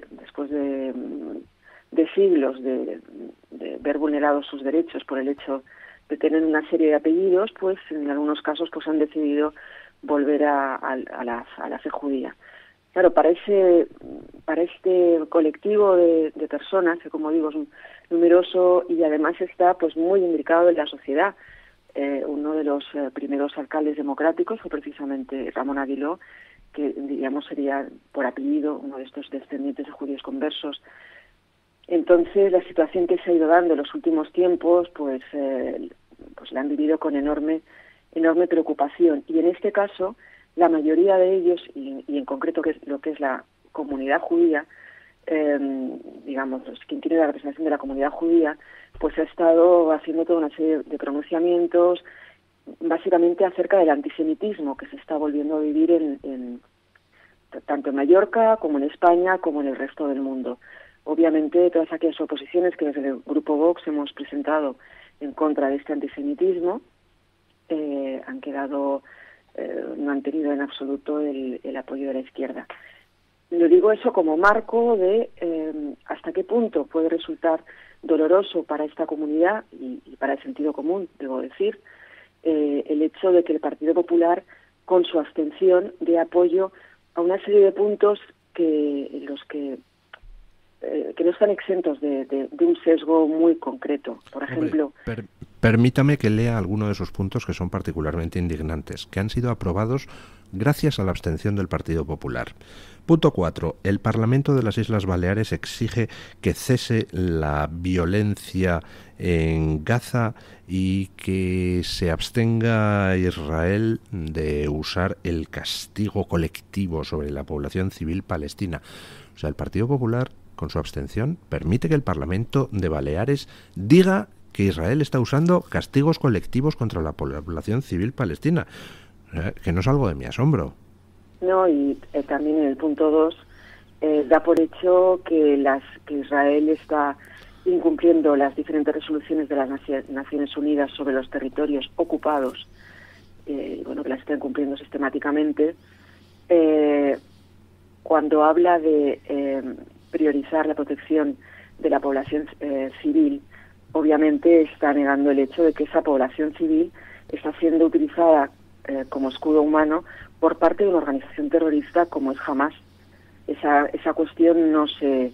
siglos de ver vulnerados sus derechos por el hecho de tener una serie de apellidos, pues en algunos casos pues han decidido volver a la fe judía. Claro, para este colectivo de personas, que como digo es numeroso y además está pues muy imbricado en la sociedad, uno de los primeros alcaldes democráticos fue precisamente Ramón Aguiló, que digamos sería por apellido uno de estos descendientes de judíos conversos. Entonces la situación que se ha ido dando en los últimos tiempos pues la han vivido con enorme preocupación, y en este caso la mayoría de ellos, y en concreto lo que es la comunidad judía, digamos, quien tiene la representación de la comunidad judía, pues ha estado haciendo toda una serie de pronunciamientos básicamente acerca del antisemitismo que se está volviendo a vivir tanto en Mallorca como en España como en el resto del mundo. Obviamente todas aquellas oposiciones que desde el Grupo Vox hemos presentado en contra de este antisemitismo han quedado, no han tenido en absoluto el apoyo de la izquierda. Lo digo eso como marco de hasta qué punto puede resultar doloroso para esta comunidad y para el sentido común, debo decir, el hecho de que el Partido Popular, con su abstención, dé apoyo a una serie de puntos que no están exentos de un sesgo muy concreto. Por ejemplo... Permítame que lea alguno de esos puntos que son particularmente indignantes, que han sido aprobados gracias a la abstención del Partido Popular. Punto 4. El Parlamento de las Islas Baleares exige que cese la violencia en Gaza y que se abstenga Israel de usar el castigo colectivo sobre la población civil palestina. O sea, el Partido Popular, con su abstención, permite que el Parlamento de Baleares diga que Israel está usando castigos colectivos contra la población civil palestina. Que no es algo de mi asombro. No, y también en el punto 2 da por hecho que Israel está incumpliendo las diferentes resoluciones de las Naciones Unidas sobre los territorios ocupados, que las está incumpliendo sistemáticamente. Cuando habla de priorizar la protección de la población civil, obviamente está negando el hecho de que esa población civil está siendo utilizada como escudo humano por parte de una organización terrorista como es Hamas. Esa cuestión no se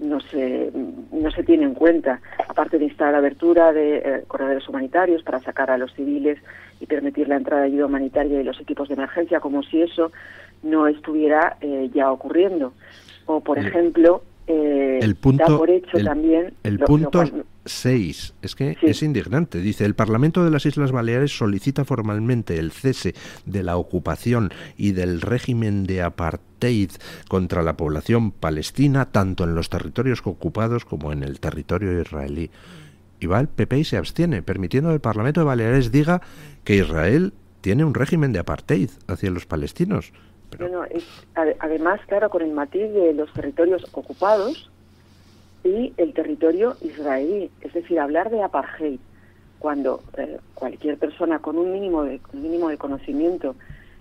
tiene en cuenta, aparte de instar la abertura de corredores humanitarios para sacar a los civiles y permitir la entrada de ayuda humanitaria y los equipos de emergencia, como si eso no estuviera ya ocurriendo. O, por ejemplo, da por hecho también... El punto 6, es que sí. Es indignante. Dice, el Parlamento de las Islas Baleares solicita formalmente el cese de la ocupación y del régimen de apartheid contra la población palestina, tanto en los territorios ocupados como en el territorio israelí. Y va el PP y se abstiene, permitiendo que el Parlamento de Baleares diga que Israel tiene un régimen de apartheid hacia los palestinos. Pero... además, claro, con el matiz de los territorios ocupados y el territorio israelí. Es decir, hablar de apartheid cuando cualquier persona con un mínimo de conocimiento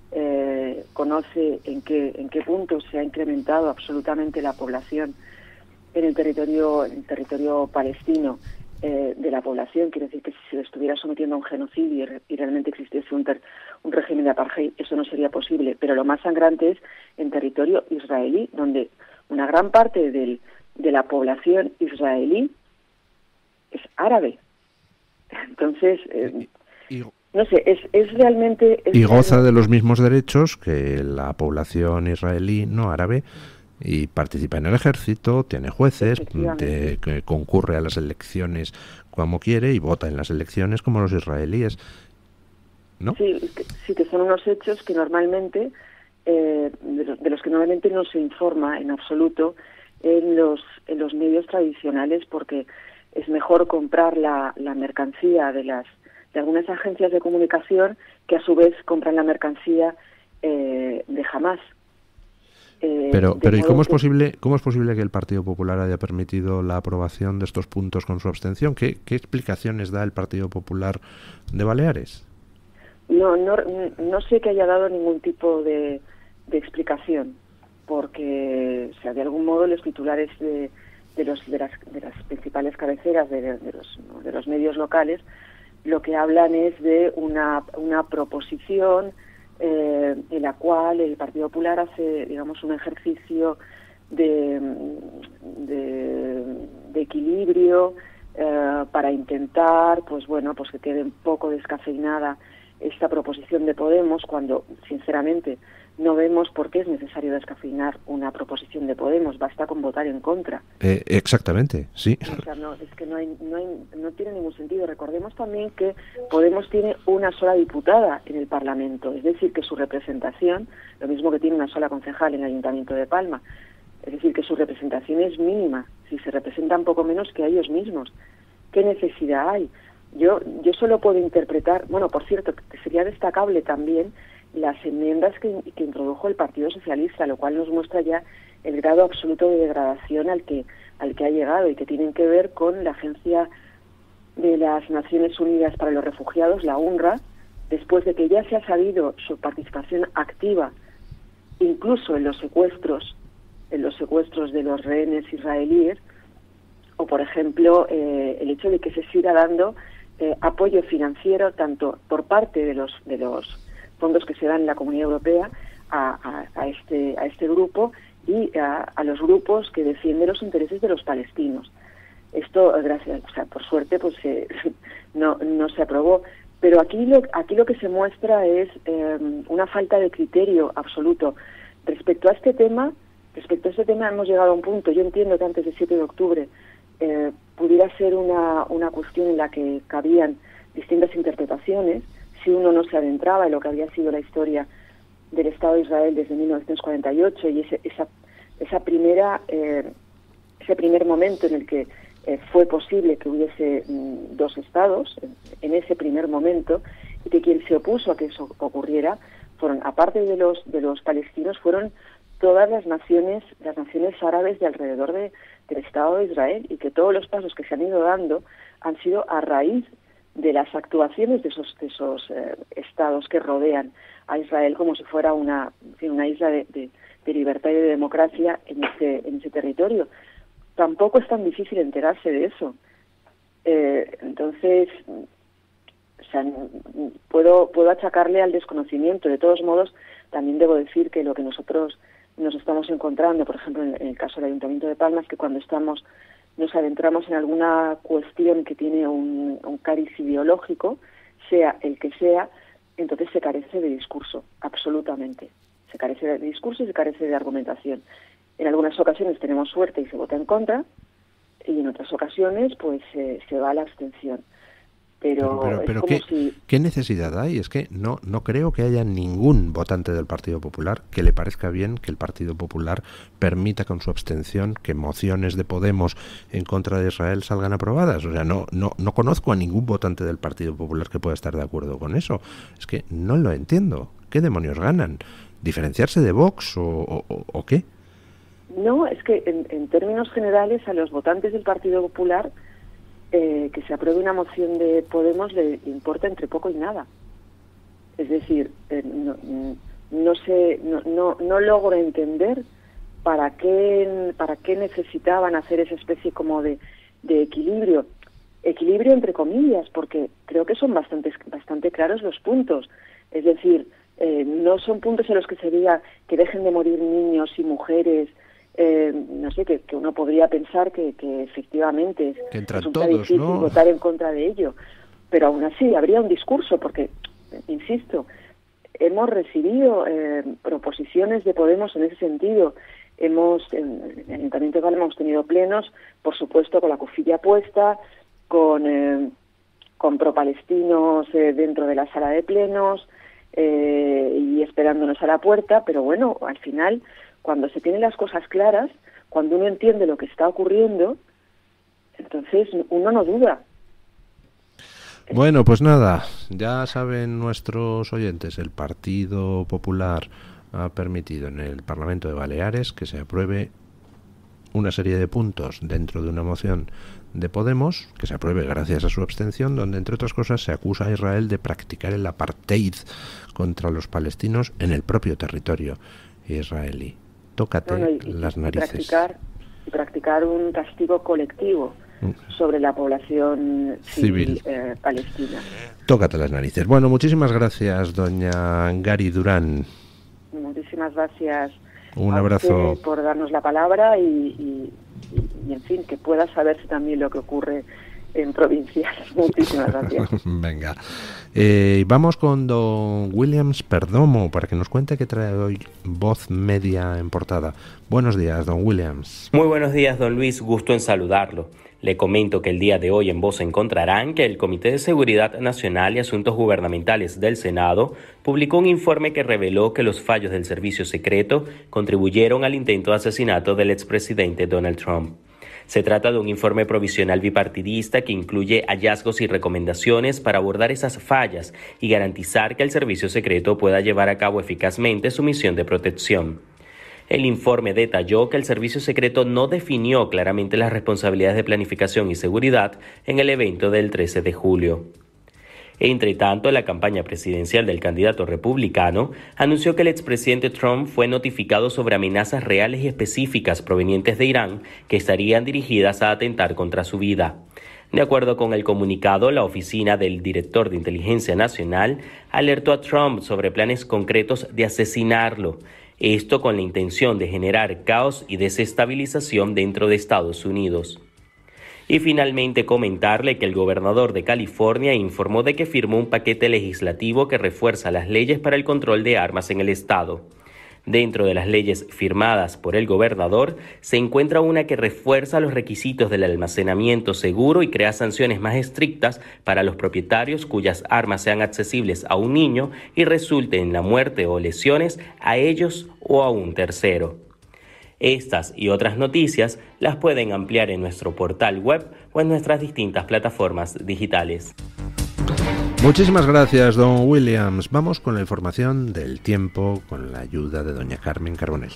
conoce en qué punto se ha incrementado absolutamente la población en el territorio palestino de la población, quiere decir que si se estuviera sometiendo a un genocidio y realmente existiese un régimen de apartheid, eso no sería posible. Pero lo más sangrante es en territorio israelí, donde una gran parte de la población israelí es árabe. Entonces, no sé, es realmente... y goza de los mismos derechos que la población israelí no árabe, y participa en el ejército, tiene jueces, que concurre a las elecciones como quiere y vota en las elecciones como los israelíes, ¿no? Sí, que son unos hechos que normalmente, de los que normalmente no se informa en absoluto en los medios tradicionales, porque es mejor comprar la mercancía de algunas agencias de comunicación que a su vez compran la mercancía de Hamas. Pero ¿y cómo es posible que el Partido Popular haya permitido la aprobación de estos puntos con su abstención? ¿Qué explicaciones da el Partido Popular de Baleares? No sé que haya dado ningún tipo de explicación, porque, o sea, de algún modo los titulares de las principales cabeceras de los medios locales lo que hablan es de una proposición en la cual el Partido Popular hace, digamos, un ejercicio de equilibrio para intentar, pues que quede un poco descafeinada esta proposición de Podemos, cuando sinceramente no vemos por qué es necesario descafeinar una proposición de Podemos, basta con votar en contra. Exactamente, sí. O sea, es que no tiene ningún sentido. Recordemos también que Podemos tiene una sola diputada en el Parlamento, es decir, que su representación, lo mismo que tiene una sola concejal en el Ayuntamiento de Palma, es decir, que su representación es mínima, si se representan poco menos que a ellos mismos. ¿Qué necesidad hay Yo solo puedo interpretar, bueno, por cierto, que sería destacable también las enmiendas que introdujo el Partido Socialista, lo cual nos muestra ya el grado absoluto de degradación al que ha llegado, y que tienen que ver con la Agencia de las Naciones Unidas para los Refugiados, la UNRWA, después de que ya se ha sabido su participación activa, incluso en los secuestros de los rehenes israelíes, o por ejemplo el hecho de que se siga dando apoyo financiero tanto por parte de los fondos que se dan en la Comunidad Europea a este grupo y a los grupos que defienden los intereses de los palestinos. Esto, gracias, o sea, por suerte, pues no se aprobó. Pero aquí lo que se muestra es una falta de criterio absoluto. Respecto a este tema hemos llegado a un punto. Yo entiendo que antes del 7 de octubre pudiera ser una cuestión en la que cabían distintas interpretaciones, si uno no se adentraba en lo que había sido la historia del Estado de Israel desde 1948 y ese primer momento en el que fue posible que hubiese dos estados, en ese primer momento, y que quien se opuso a que eso ocurriera fueron, aparte de los palestinos, fueron todas las naciones árabes de alrededor del Estado de Israel, y que todos los pasos que se han ido dando han sido a raíz de las actuaciones de esos estados que rodean a Israel como si fuera una isla de libertad y de democracia en ese territorio. Tampoco es tan difícil enterarse de eso. Entonces, o sea, puedo achacarle al desconocimiento. De todos modos, también debo decir que lo que nosotros nos estamos encontrando, por ejemplo, en el caso del Ayuntamiento de Palma, es que cuando nos adentramos en alguna cuestión que tiene un cariz ideológico, sea el que sea, entonces se carece de discurso, absolutamente. Se carece de discurso y se carece de argumentación. En algunas ocasiones tenemos suerte y se vota en contra, y en otras ocasiones pues se va a la abstención. Pero es como ¿qué necesidad hay? Es que no creo que haya ningún votante del Partido Popular que le parezca bien que el Partido Popular permita con su abstención que mociones de Podemos en contra de Israel salgan aprobadas. O sea, no conozco a ningún votante del Partido Popular que pueda estar de acuerdo con eso. Es que no lo entiendo. ¿Qué demonios ganan? ¿Diferenciarse de Vox o qué? No, es que en términos generales a los votantes del Partido Popular que se apruebe una moción de Podemos le importa entre poco y nada. Es decir, no logro entender para qué necesitaban hacer esa especie como de equilibrio entre comillas, porque creo que son bastante claros los puntos. Es decir, no son puntos en los que se diga que dejen de morir niños y mujeres. No sé, que uno podría pensar que efectivamente resulta difícil votar en contra de ello, pero aún así habría un discurso, porque, insisto, hemos recibido proposiciones de Podemos en ese sentido. En el Ayuntamiento de Palma hemos tenido plenos, por supuesto, con la cufilla puesta, con pro-palestinos dentro de la sala de plenos y esperándonos a la puerta, pero bueno, al final, cuando se tienen las cosas claras, cuando uno entiende lo que está ocurriendo, entonces uno no duda. Bueno, pues nada, ya saben nuestros oyentes, el Partido Popular ha permitido en el Parlamento de Baleares que se apruebe una serie de puntos dentro de una moción de Podemos, que se apruebe gracias a su abstención, donde entre otras cosas se acusa a Israel de practicar el apartheid contra los palestinos en el propio territorio israelí. Tócate las narices. Y practicar un castigo colectivo sobre la población civil palestina. Tócate las narices. Bueno, muchísimas gracias, doña Gari Durán. Muchísimas gracias. Un abrazo. Por darnos la palabra y en fin, que pueda saberse también lo que ocurre en provincias. Muchísimas gracias. Venga. Vamos con don Williams Perdomo para que nos cuente qué trae hoy Voz Media en portada. Buenos días, don Williams. Muy buenos días, don Luis. Gusto en saludarlo. Le comento que el día de hoy en Voz encontrarán que el Comité de Seguridad Nacional y Asuntos Gubernamentales del Senado publicó un informe que reveló que los fallos del servicio secreto contribuyeron al intento de asesinato del expresidente Donald Trump. Se trata de un informe provisional bipartidista que incluye hallazgos y recomendaciones para abordar esas fallas y garantizar que el servicio secreto pueda llevar a cabo eficazmente su misión de protección. El informe detalló que el servicio secreto no definió claramente las responsabilidades de planificación y seguridad en el evento del 13 de julio. Entre tanto, la campaña presidencial del candidato republicano anunció que el expresidente Trump fue notificado sobre amenazas reales y específicas provenientes de Irán que estarían dirigidas a atentar contra su vida. De acuerdo con el comunicado, la oficina del director de Inteligencia Nacional alertó a Trump sobre planes concretos de asesinarlo. Esto con la intención de generar caos y desestabilización dentro de Estados Unidos. Y finalmente comentarle que el gobernador de California informó de que firmó un paquete legislativo que refuerza las leyes para el control de armas en el estado. Dentro de las leyes firmadas por el gobernador se encuentra una que refuerza los requisitos del almacenamiento seguro y crea sanciones más estrictas para los propietarios cuyas armas sean accesibles a un niño y resulten en la muerte o lesiones a ellos o a un tercero. Estas y otras noticias las pueden ampliar en nuestro portal web o en nuestras distintas plataformas digitales. Muchísimas gracias, don Williams. Vamos con la información del tiempo con la ayuda de doña Carmen Carbonell.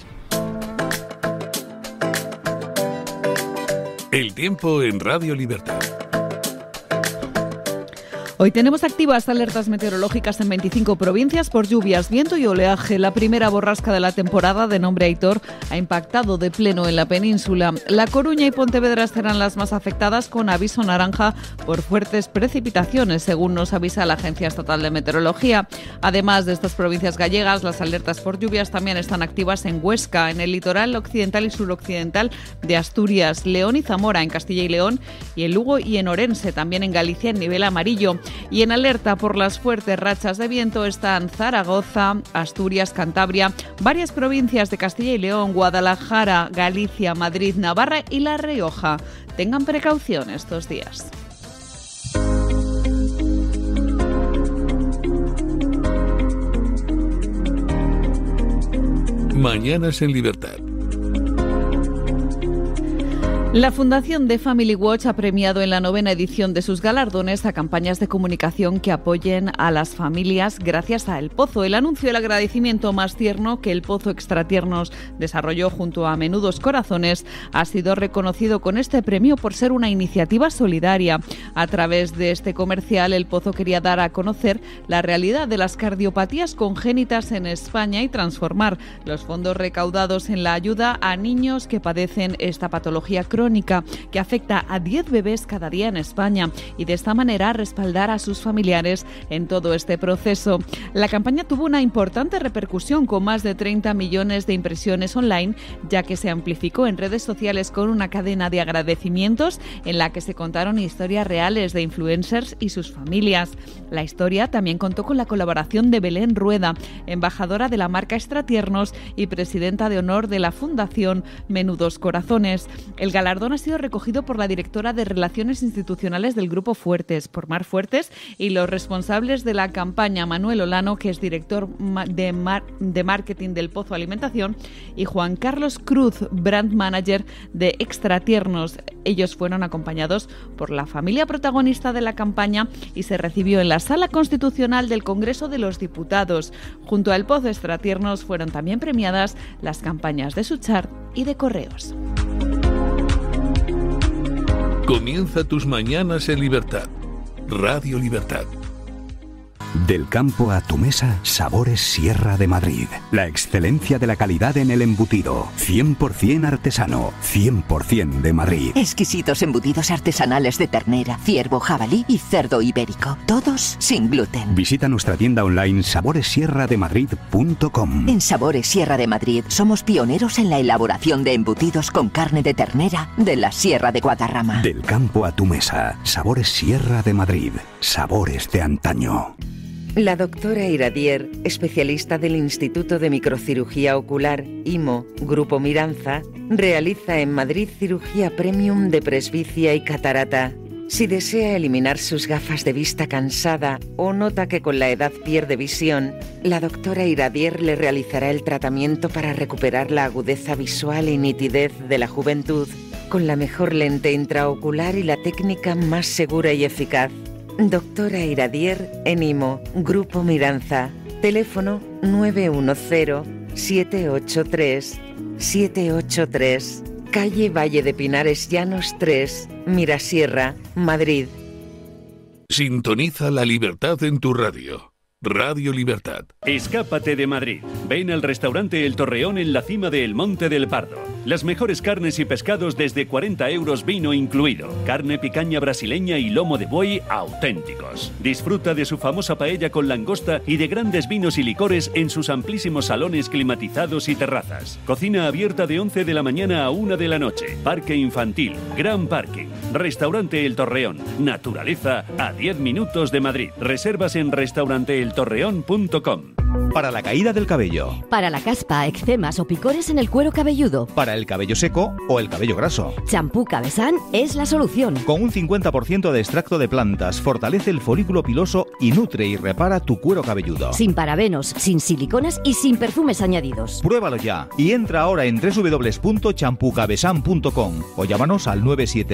El tiempo en Radio Libertad. Hoy tenemos activas alertas meteorológicas en 25 provincias por lluvias, viento y oleaje. La primera borrasca de la temporada, de nombre Aitor, ha impactado de pleno en la península. La Coruña y Pontevedra serán las más afectadas, con aviso naranja por fuertes precipitaciones, según nos avisa la Agencia Estatal de Meteorología. Además de estas provincias gallegas, las alertas por lluvias también están activas en Huesca, en el litoral occidental y suroccidental de Asturias, León y Zamora, en Castilla y León, y en Lugo y en Orense, también en Galicia, en nivel amarillo. Y en alerta por las fuertes rachas de viento están Zaragoza, Asturias, Cantabria, varias provincias de Castilla y León, Guadalajara, Galicia, Madrid, Navarra y La Rioja. Tengan precaución estos días. Mañanas en Libertad. La Fundación The Family Watch ha premiado en la 9ª edición de sus galardones a campañas de comunicación que apoyen a las familias gracias a El Pozo. El anuncio del agradecimiento más tierno que El Pozo Extratiernos desarrolló junto a Menudos Corazones ha sido reconocido con este premio por ser una iniciativa solidaria. A través de este comercial, El Pozo quería dar a conocer la realidad de las cardiopatías congénitas en España y transformar los fondos recaudados en la ayuda a niños que padecen esta patología crónica que afecta a 10 bebés cada día en España, y de esta manera respaldar a sus familiares en todo este proceso. La campaña tuvo una importante repercusión, con más de 30 millones de impresiones online, ya que se amplificó en redes sociales con una cadena de agradecimientos en la que se contaron historias reales de influencers y sus familias. La historia también contó con la colaboración de Belén Rueda, embajadora de la marca Extratiernos y presidenta de honor de la Fundación Menudos Corazones. El galardón ha sido recogido por la directora de Relaciones Institucionales del Grupo Fuertes, por Mar Fuertes, y los responsables de la campaña, Manuel Olano, que es director de marketing del Pozo Alimentación, y Juan Carlos Cruz, brand manager de Extratiernos. Ellos fueron acompañados por la familia protagonista de la campaña y se recibió en la Sala Constitucional del Congreso de los Diputados. Junto al Pozo Extratiernos fueron también premiadas las campañas de Suchard y de Correos. Comienza tus mañanas en Libertad. Radio Libertad. Del campo a tu mesa, Sabores Sierra de Madrid. La excelencia de la calidad en el embutido. 100% artesano, 100% de Madrid. Exquisitos embutidos artesanales de ternera, ciervo, jabalí y cerdo ibérico. Todos sin gluten. Visita nuestra tienda online saboressierrademadrid.com. En Sabores Sierra de Madrid somos pioneros en la elaboración de embutidos con carne de ternera de la Sierra de Guadarrama. Del campo a tu mesa, Sabores Sierra de Madrid. Sabores de antaño. La doctora Iradier, especialista del Instituto de Microcirugía Ocular, IMO, Grupo Miranza, realiza en Madrid cirugía premium de presbicia y catarata. Si desea eliminar sus gafas de vista cansada o nota que con la edad pierde visión, la doctora Iradier le realizará el tratamiento para recuperar la agudeza visual y nitidez de la juventud con la mejor lente intraocular y la técnica más segura y eficaz. Doctora Iradier en IMO, Grupo Miranza. Teléfono 910-783-783. Calle Valle de Pinares Llanos 3, Mirasierra, Madrid. Sintoniza la libertad en tu radio. Radio Libertad. Escápate de Madrid. Ven al restaurante El Torreón en la cima de El Monte del Pardo. Las mejores carnes y pescados desde 40 euros, vino incluido. Carne picaña brasileña y lomo de buey auténticos. Disfruta de su famosa paella con langosta y de grandes vinos y licores en sus amplísimos salones climatizados y terrazas. Cocina abierta de 11 de la mañana a 1 de la noche. Parque infantil, gran parking. Restaurante El Torreón. Naturaleza a 10 minutos de Madrid. Reservas en restauranteeltorreón.com. Para la caída del cabello. Para la caspa, eczemas o picores en el cuero cabelludo. Para el cabello seco o el cabello graso. Champú Cabesán es la solución. Con un 50% de extracto de plantas, fortalece el folículo piloso y nutre y repara tu cuero cabelludo. Sin parabenos, sin siliconas y sin perfumes añadidos. Pruébalo ya y entra ahora en www.champucabesan.com o llámanos al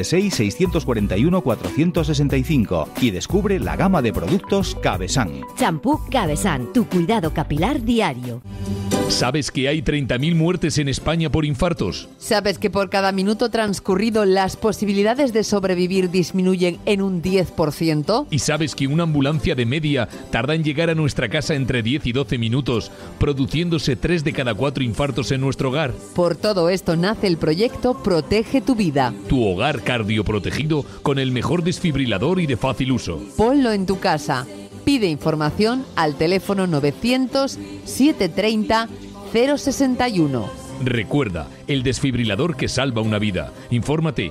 976-641-465 y descubre la gama de productos Cabesán. Champú Cabesán, tu cuidado capilar diario. ¿Sabes que hay 30.000 muertes en España por infartos? ¿Sabes que por cada minuto transcurrido las posibilidades de sobrevivir disminuyen en un 10%? ¿Y sabes que una ambulancia de media tarda en llegar a nuestra casa entre 10 y 12 minutos, produciéndose 3 de cada 4 infartos en nuestro hogar? Por todo esto nace el proyecto Protege tu Vida. Tu hogar cardioprotegido con el mejor desfibrilador y de fácil uso. Ponlo en tu casa. Pide información al teléfono 900-730-061. Recuerda, el desfibrilador que salva una vida. Infórmate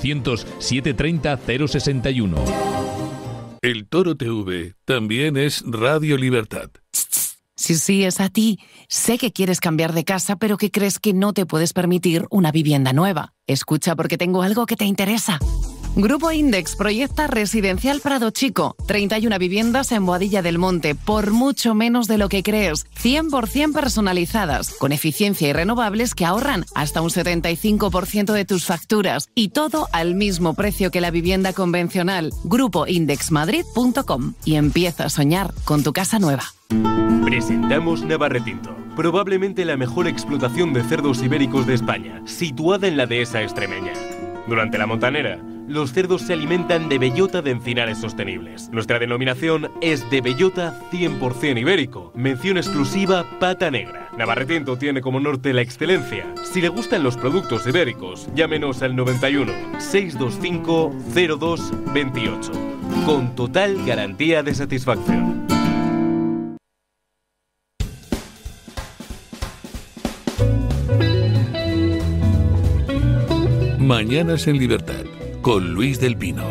900-730-061. El Toro TV también es Radio Libertad. Sí, es a ti. Sé que quieres cambiar de casa, pero que crees que no te puedes permitir una vivienda nueva. Escucha, porque tengo algo que te interesa. Grupo Index proyecta Residencial Prado Chico, 31 viviendas en Boadilla del Monte, por mucho menos de lo que crees, 100% personalizadas, con eficiencia y renovables que ahorran hasta un 75% de tus facturas, y todo al mismo precio que la vivienda convencional. GrupoIndexMadrid.com y empieza a soñar con tu casa nueva. Presentamos Navarretinto, probablemente la mejor explotación de cerdos ibéricos de España, situada en la dehesa extremeña. Durante la montanera, los cerdos se alimentan de bellota de encinares sostenibles. Nuestra denominación es de bellota 100% ibérico. Mención exclusiva Pata Negra. Navarretinto tiene como norte la excelencia. Si le gustan los productos ibéricos, llámenos al 91 625 02 28. Con total garantía de satisfacción. Mañanas en Libertad, con Luis del Pino.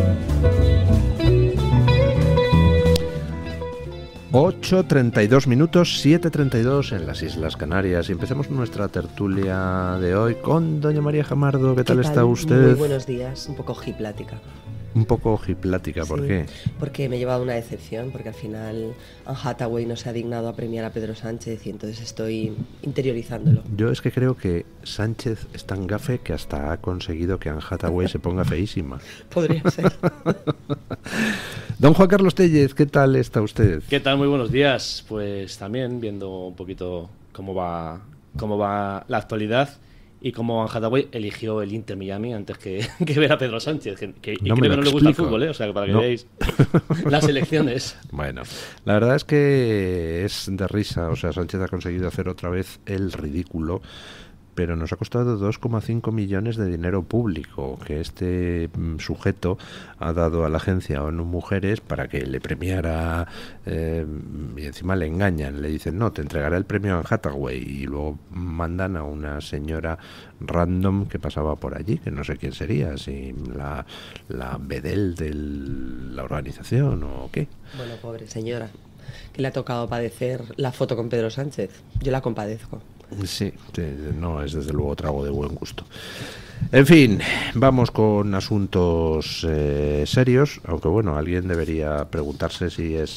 8:32 minutos, 7:32 en las Islas Canarias. Y empecemos nuestra tertulia de hoy con doña María Jamardo. ¿Qué tal está usted? Muy buenos días, un poco ojiplática. Un poco ojiplática, ¿por qué? Porque me he llevado una decepción, porque al final Anne Hathaway no se ha dignado a premiar a Pedro Sánchez y entonces estoy interiorizándolo. Yo es que creo que Sánchez es tan gafe que hasta ha conseguido que Anne Hathaway se ponga feísima. Podría ser. Don Juan Carlos Tellez, ¿qué tal está usted? ¿Qué tal? Muy buenos días. Pues también viendo un poquito cómo va la actualidad. Y como Anne Hathaway eligió el Inter Miami antes que ver a Pedro Sánchez, que creo que no le gusta el fútbol, o sea, para que veáis las elecciones. Bueno, la verdad es que es de risa, o sea, Sánchez ha conseguido hacer otra vez el ridículo, pero nos ha costado 2,5 millones de dinero público que este sujeto ha dado a la agencia ONU Mujeres para que le premiara, y encima le engañan, le dicen no, te entregará el premio a Anne Hathaway, y luego mandan a una señora random que pasaba por allí, que no sé quién sería, si la bedel de la organización o qué. Bueno, pobre señora, que le ha tocado padecer la foto con Pedro Sánchez. Yo la compadezco. Sí, no es desde luego trago de buen gusto. En fin, vamos con asuntos serios, aunque bueno, alguien debería preguntarse si es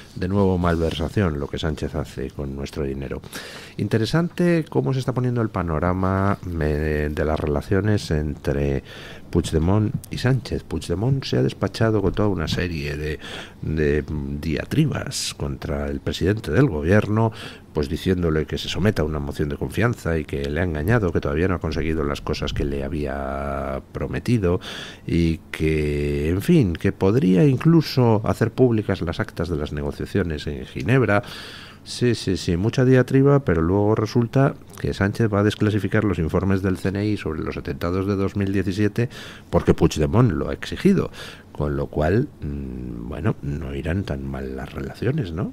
de nuevo malversación lo que Sánchez hace con nuestro dinero. Interesante cómo se está poniendo el panorama de las relaciones entre Puigdemont y Sánchez. Puigdemont se ha despachado con toda una serie de diatribas contra el presidente del gobierno, pues diciéndole que se someta a una moción de confianza y que le ha engañado, que todavía no ha conseguido las cosas que le había prometido y que, en fin, que podría incluso hacer públicas las actas de las negociaciones en Ginebra. Sí, mucha diatriba, pero luego resulta que Sánchez va a desclasificar los informes del CNI sobre los atentados de 2017 porque Puigdemont lo ha exigido, con lo cual, bueno, no irán tan mal las relaciones, ¿no?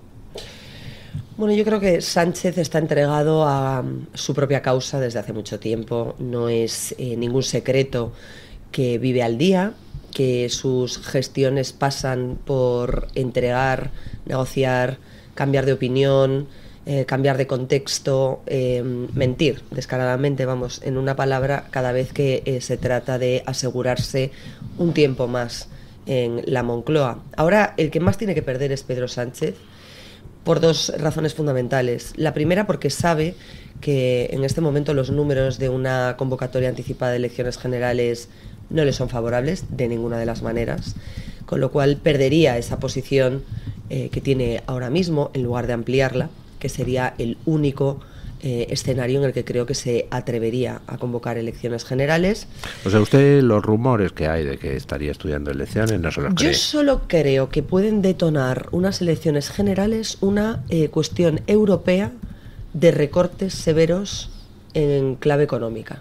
Bueno, yo creo que Sánchez está entregado a su propia causa desde hace mucho tiempo. No es ningún secreto que vive al día, que sus gestiones pasan por entregar, negociar, cambiar de opinión, cambiar de contexto, mentir descaradamente, vamos, en una palabra, cada vez que se trata de asegurarse un tiempo más en la Moncloa. Ahora, el que más tiene que perder es Pedro Sánchez, por dos razones fundamentales. La primera, porque sabe que en este momento los números de una convocatoria anticipada de elecciones generales no le son favorables de ninguna de las maneras, con lo cual perdería esa posición que tiene ahora mismo, en lugar de ampliarla, que sería el único escenario en el que creo que se atrevería a convocar elecciones generales. O sea, usted los rumores que hay de que estaría estudiando elecciones no se los cree. Yo solo creo que pueden detonar unas elecciones generales una cuestión europea de recortes severos en clave económica.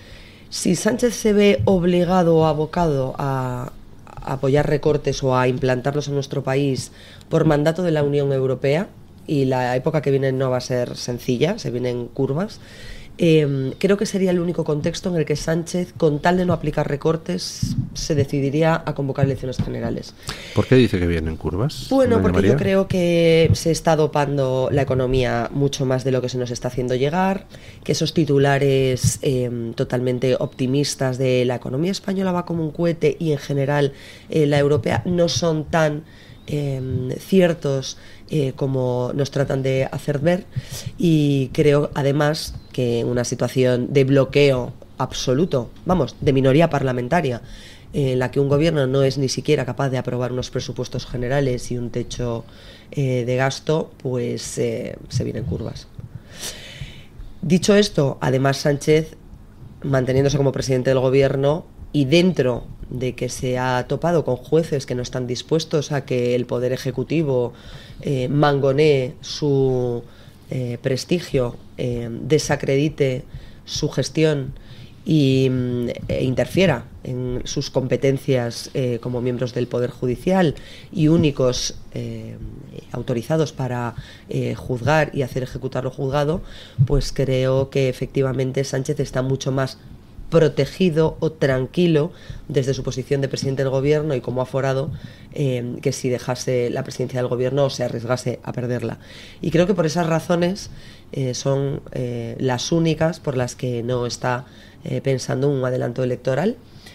Si Sánchez se ve obligado o abocado a apoyar recortes o a implantarlos en nuestro país por mandato de la Unión Europea, y la época que viene no va a ser sencilla, se vienen curvas, creo que sería el único contexto en el que Sánchez, con tal de no aplicar recortes, se decidiría a convocar elecciones generales. ¿Por qué dice que vienen curvas? Bueno, porque yo creo que se está dopando la economía mucho más de lo que se nos está haciendo llegar, que esos titulares totalmente optimistas de la economía española va como un cohete y en general la europea no son tan ciertos como nos tratan de hacer ver, y creo además que en una situación de bloqueo absoluto, vamos, de minoría parlamentaria, en la que un gobierno no es ni siquiera capaz de aprobar unos presupuestos generales y un techo de gasto, pues se vienen curvas. Dicho esto, además Sánchez, manteniéndose como presidente del gobierno y dentro de que se ha topado con jueces que no están dispuestos a que el Poder Ejecutivo mangonee su prestigio, desacredite su gestión e interfiera en sus competencias como miembros del Poder Judicial y únicos autorizados para juzgar y hacer ejecutar lo juzgado, pues creo que efectivamente Sánchez está mucho más protegido o tranquilo desde su posición de presidente del gobierno y como aforado que si dejase la presidencia del gobierno o se arriesgase a perderla. Y creo que por esas razones son las únicas por las que no está pensando un adelanto electoral,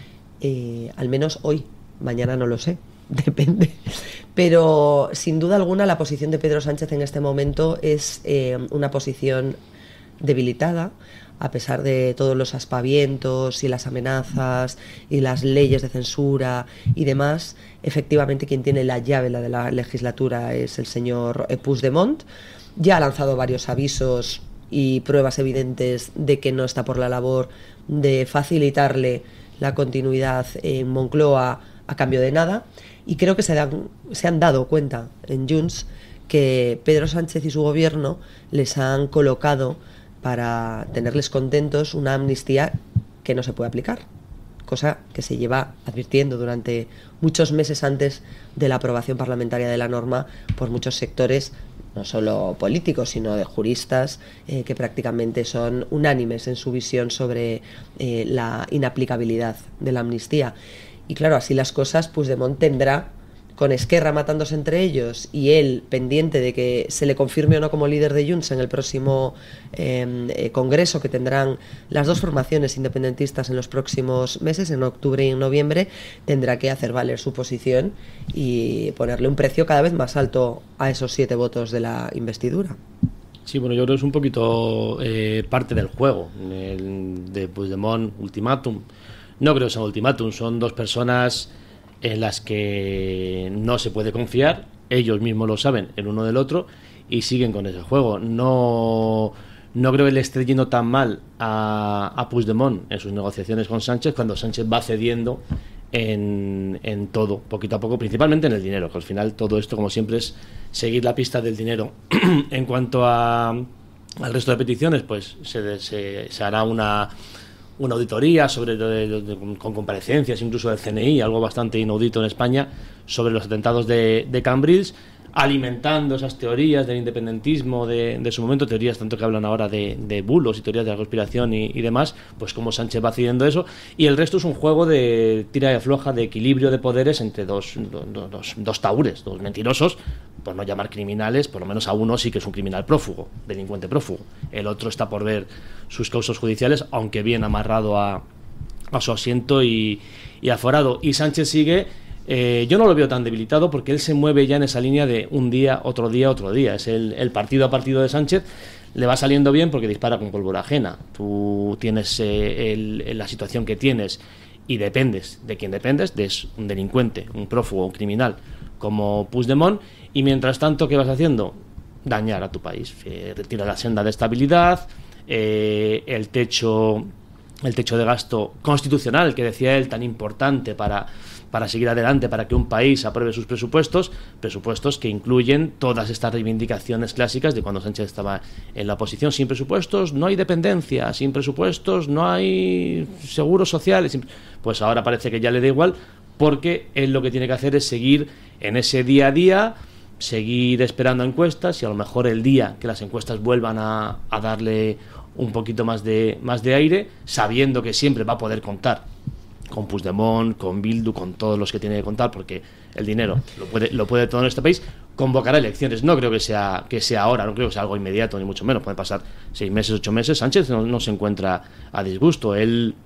al menos hoy. Mañana no lo sé, depende. Pero sin duda alguna la posición de Pedro Sánchez en este momento es una posición debilitada, a pesar de todos los aspavientos y las amenazas y las leyes de censura y demás. Efectivamente quien tiene la llave de la legislatura es el señor Puigdemont. Ya ha lanzado varios avisos y pruebas evidentes de que no está por la labor de facilitarle la continuidad en Moncloa a cambio de nada, y creo que se han dado cuenta en Junts que Pedro Sánchez y su gobierno les han colocado para tenerles contentos una amnistía que no se puede aplicar, cosa que se lleva advirtiendo durante muchos meses antes de la aprobación parlamentaria de la norma por muchos sectores, no solo políticos, sino de juristas, que prácticamente son unánimes en su visión sobre la inaplicabilidad de la amnistía. Y claro, así las cosas, Puigdemont tendrá con Esquerra matándose entre ellos y él pendiente de que se le confirme o no como líder de Junts en el próximo congreso que tendrán las dos formaciones independentistas en los próximos meses, en octubre y en noviembre, tendrá que hacer valer su posición y ponerle un precio cada vez más alto a esos 7 votos de la investidura. Sí, bueno, yo creo que es un poquito parte del juego de Puigdemont ultimátum. No creo que sea un ultimátum, son dos personas en las que no se puede confiar, ellos mismos lo saben el uno del otro y siguen con ese juego. No creo que le esté yendo tan mal a Puigdemont en sus negociaciones con Sánchez cuando Sánchez va cediendo en todo, poquito a poco, principalmente en el dinero, que al final todo esto, como siempre, es seguir la pista del dinero. En cuanto al resto de peticiones, pues se hará una auditoría con comparecencias incluso del CNI, algo bastante inaudito en España, sobre los atentados de Cambrils, alimentando esas teorías del independentismo de su momento, teorías tanto que hablan ahora de bulos y teorías de la conspiración y demás, pues como Sánchez va cediendo eso, y el resto es un juego de tira y afloja, de equilibrio de poderes entre dos taúres, dos mentirosos, por no llamar criminales. Por lo menos a uno sí que es un criminal prófugo, delincuente prófugo, el otro está por ver sus causas judiciales, aunque bien amarrado a su asiento y aforado, y Sánchez sigue. Yo no lo veo tan debilitado porque él se mueve ya en esa línea de un día, otro día, otro día. Es el partido a partido de Sánchez. Le va saliendo bien porque dispara con pólvora ajena. Tú tienes la situación que tienes y dependes de quien dependes, de un delincuente, un prófugo, un criminal como Puigdemont, y mientras tanto, ¿qué vas haciendo? Dañar a tu país. Retira la senda de estabilidad, el techo de gasto constitucional, que decía él, tan importante para seguir adelante, para que un país apruebe sus presupuestos que incluyen todas estas reivindicaciones clásicas de cuando Sánchez estaba en la oposición. Sin presupuestos no hay dependencia, sin presupuestos no hay seguros sociales. Pues ahora parece que ya le da igual, porque él lo que tiene que hacer es seguir en ese día a día, seguir esperando encuestas, y a lo mejor el día que las encuestas vuelvan a darle un poquito más de aire, sabiendo que siempre va a poder contar con Puigdemont, con Bildu, con todos los que tiene que contar, porque el dinero lo puede todo en este país, convocará elecciones. No creo que sea ahora, no creo que sea algo inmediato, ni mucho menos. Puede pasar 6 meses, 8 meses. Sánchez no se encuentra a disgusto. Él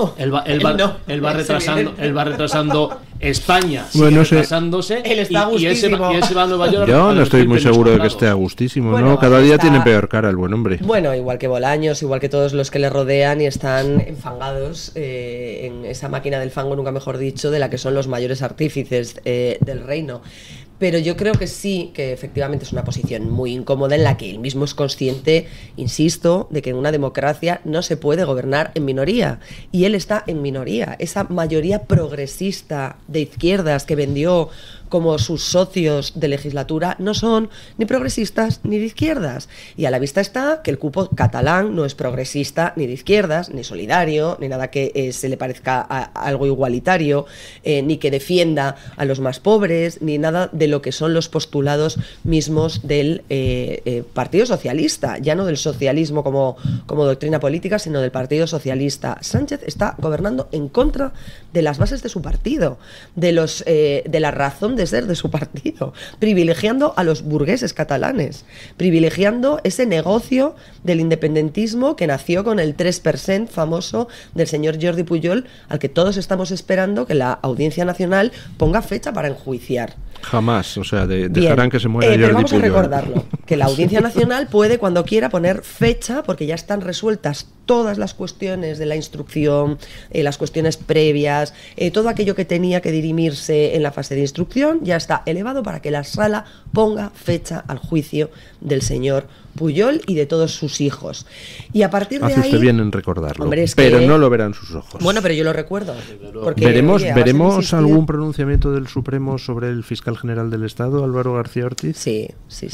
va retrasando España, bueno, retrasándose. Él está y ese va a Nueva York. Yo no estoy muy seguro de que esté a gustísimo, bueno, ¿no? Cada día tiene peor cara el buen hombre. Bueno, igual que Bolaños, igual que todos los que le rodean y están enfangados en esa máquina del fango, nunca mejor dicho, de la que son los mayores artífices del reino. Pero yo creo que sí, que efectivamente es una posición muy incómoda en la que él mismo es consciente, insisto, de que en una democracia no se puede gobernar en minoría. Y él está en minoría. Esa mayoría progresista de izquierdas que vendió como sus socios de legislatura no son ni progresistas ni de izquierdas. Y a la vista está que el cupo catalán no es progresista ni de izquierdas, ni solidario, ni nada que se le parezca a algo igualitario, ni que defienda a los más pobres, ni nada de lo que son los postulados mismos del Partido Socialista, ya no del socialismo como doctrina política, sino del Partido Socialista. Sánchez está gobernando en contra de las bases de su partido, de la razón de ser de su partido, privilegiando a los burgueses catalanes, privilegiando ese negocio del independentismo que nació con el 3% famoso del señor Jordi Pujol, al que todos estamos esperando que la Audiencia Nacional ponga fecha para enjuiciar. Jamás, o sea, dejarán que se muera Jordi pero vamos Pujol. A recordarlo, que la Audiencia Nacional puede cuando quiera poner fecha, porque ya están resueltas todas las cuestiones de la instrucción, las cuestiones previas, todo aquello que tenía que dirimirse en la fase de instrucción ya está elevado para que la sala ponga fecha al juicio del señor Pujol y de todos sus hijos. Y a partir de ahí... Hace usted bien en recordarlo, hombre, pero no lo verán sus ojos. Bueno, pero yo lo recuerdo. Porque, ¿Veremos algún pronunciamiento del Supremo sobre el fiscal general del Estado, Álvaro García Ortiz? Sí.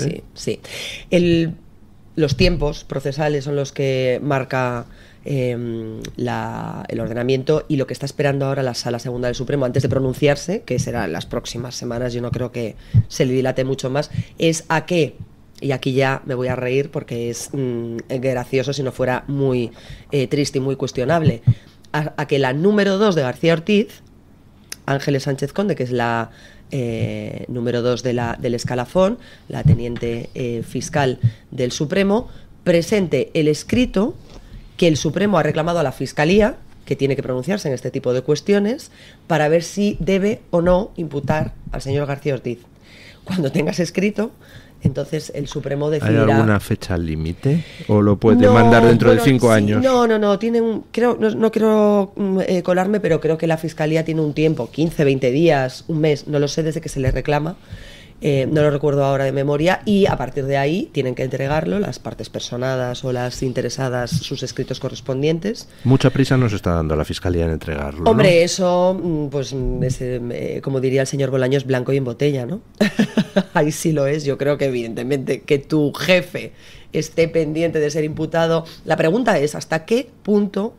Los tiempos procesales son los que marca el ordenamiento, y lo que está esperando ahora la Sala Segunda del Supremo antes de pronunciarse, que será en las próximas semanas, yo no creo que se le dilate mucho más, es a qué, y aquí ya me voy a reír porque es gracioso si no fuera muy triste y muy cuestionable, a que la número 2 de García Ortiz, Ángeles Sánchez Conde, que es la número 2 del escalafón, la teniente fiscal del Supremo, presente el escrito que el Supremo ha reclamado a la Fiscalía, que tiene que pronunciarse en este tipo de cuestiones, para ver si debe o no imputar al señor García Ortiz. Cuando tengas escrito, entonces el Supremo decidirá... ¿Hay alguna fecha límite? ¿O lo puede mandar dentro de 5 años? No, tiene no quiero colarme, pero creo que la Fiscalía tiene un tiempo, 15, 20 días, un mes, no lo sé, desde que se le reclama. No lo recuerdo ahora de memoria, y a partir de ahí tienen que entregarlo las partes personadas o las interesadas, sus escritos correspondientes. Mucha prisa nos está dando la Fiscalía en entregarlo, Hombre, ¿no? Eso, pues, como diría el señor Bolaños, blanco y en botella, ¿no? Ahí sí lo es. Yo creo que evidentemente que tu jefe esté pendiente de ser imputado. La pregunta es, ¿hasta qué punto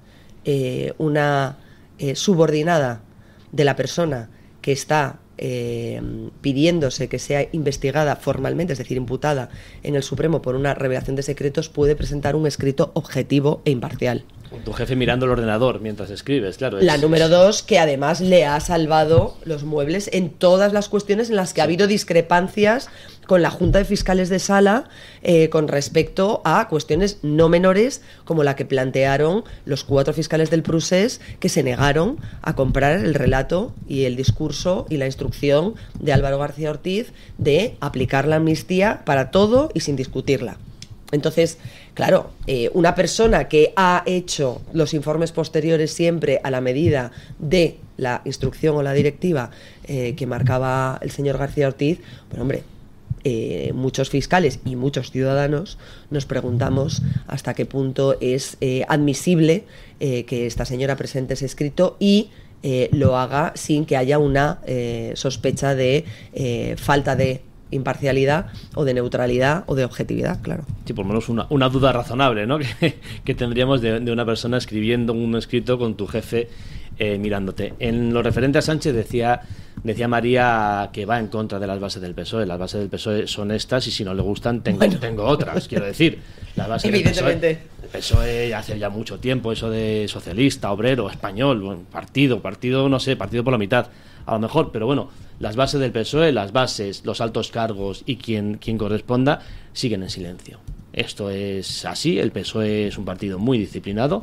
una subordinada de la persona que está pidiéndose que sea investigada formalmente, es decir, imputada en el Supremo por una revelación de secretos, puede presentar un escrito objetivo e imparcial? Con tu jefe mirando el ordenador mientras escribes, claro. La número 2, que además le ha salvado los muebles en todas las cuestiones en las que ha habido discrepancias con la Junta de Fiscales de Sala con respecto a cuestiones no menores, como la que plantearon los 4 fiscales del Procés, que se negaron a comprar el relato y el discurso y la instrucción de Álvaro García Ortiz de aplicar la amnistía para todo y sin discutirla. Entonces, claro, una persona que ha hecho los informes posteriores siempre a la medida de la instrucción o la directiva que marcaba el señor García Ortiz, pues hombre, muchos fiscales y muchos ciudadanos nos preguntamos hasta qué punto es admisible que esta señora presente ese escrito y lo haga sin que haya una sospecha de falta de imparcialidad o de neutralidad o de objetividad, claro. Sí, por lo menos una duda razonable, ¿no? que tendríamos de una persona escribiendo un escrito con tu jefe mirándote. En lo referente a Sánchez decía María que va en contra de las bases del PSOE. Las bases del PSOE son estas y si no le gustan tengo otras, quiero decir. Las bases evidentemente. Del PSOE hace ya mucho tiempo, eso de socialista, obrero, español, bueno, partido, no sé, partido por la mitad, a lo mejor, pero bueno, las bases del PSOE, las bases, los altos cargos y quien corresponda siguen en silencio. Esto es así, el PSOE es un partido muy disciplinado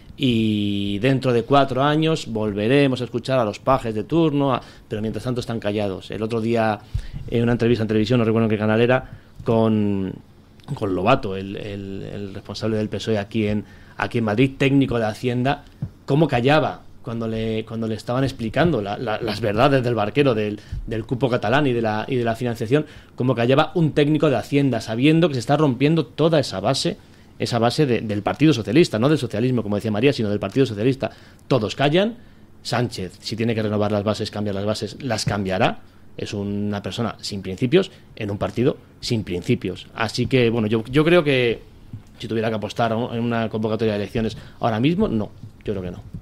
y dentro de 4 años volveremos a escuchar a los pajes de turno, pero mientras tanto están callados. El otro día en una entrevista en televisión, no recuerdo en qué canal era, con Lobato, el responsable del PSOE aquí en Madrid, técnico de Hacienda, cómo callaba cuando le estaban explicando las verdades del barquero, del cupo catalán y de la financiación, cómo callaba un técnico de Hacienda, sabiendo que se está rompiendo toda esa base del Partido Socialista, no del socialismo, como decía María, sino del Partido Socialista. Todos callan. Sánchez, si tiene que renovar las bases, cambiar las bases, las cambiará. Es una persona sin principios en un partido sin principios. Así que, bueno, yo creo que si tuviera que apostar en una convocatoria de elecciones ahora mismo, no, yo creo que no.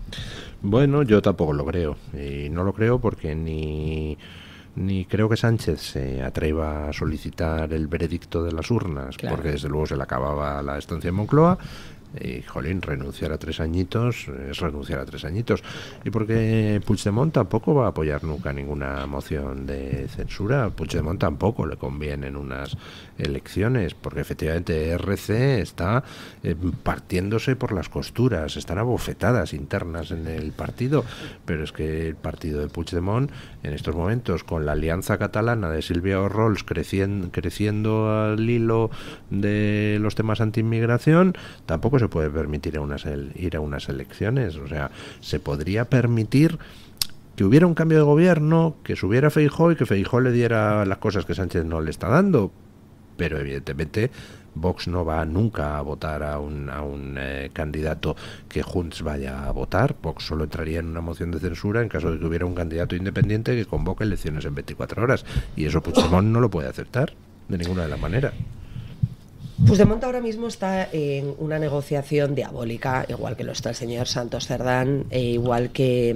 Bueno, yo tampoco lo creo. Y no lo creo porque ni creo que Sánchez se atreva a solicitar el veredicto de las urnas, claro, porque desde luego se le acababa la estancia en Moncloa. Y, jolín, renunciar a 3 añitos es renunciar a 3 añitos. Y porque Puigdemont tampoco va a apoyar nunca ninguna moción de censura. A Puigdemont tampoco le convienen unas elecciones, porque efectivamente RC está partiéndose por las costuras, están abofetadas internas en el partido, pero es que el partido de Puigdemont en estos momentos, con la alianza catalana de Silvia Orrols creciendo al hilo de los temas anti-inmigración, tampoco se puede permitir ir a unas elecciones. O sea, se podría permitir que hubiera un cambio de gobierno, que subiera Feijóo y que Feijóo le diera las cosas que Sánchez no le está dando, pero evidentemente Vox no va nunca a votar a un candidato que Junts vaya a votar. Vox solo entraría en una moción de censura en caso de que hubiera un candidato independiente que convoque elecciones en 24 horas, y eso Puigdemont no lo puede aceptar de ninguna de las maneras. Puigdemont ahora mismo está en una negociación diabólica, igual que lo está el señor Santos Cerdán, igual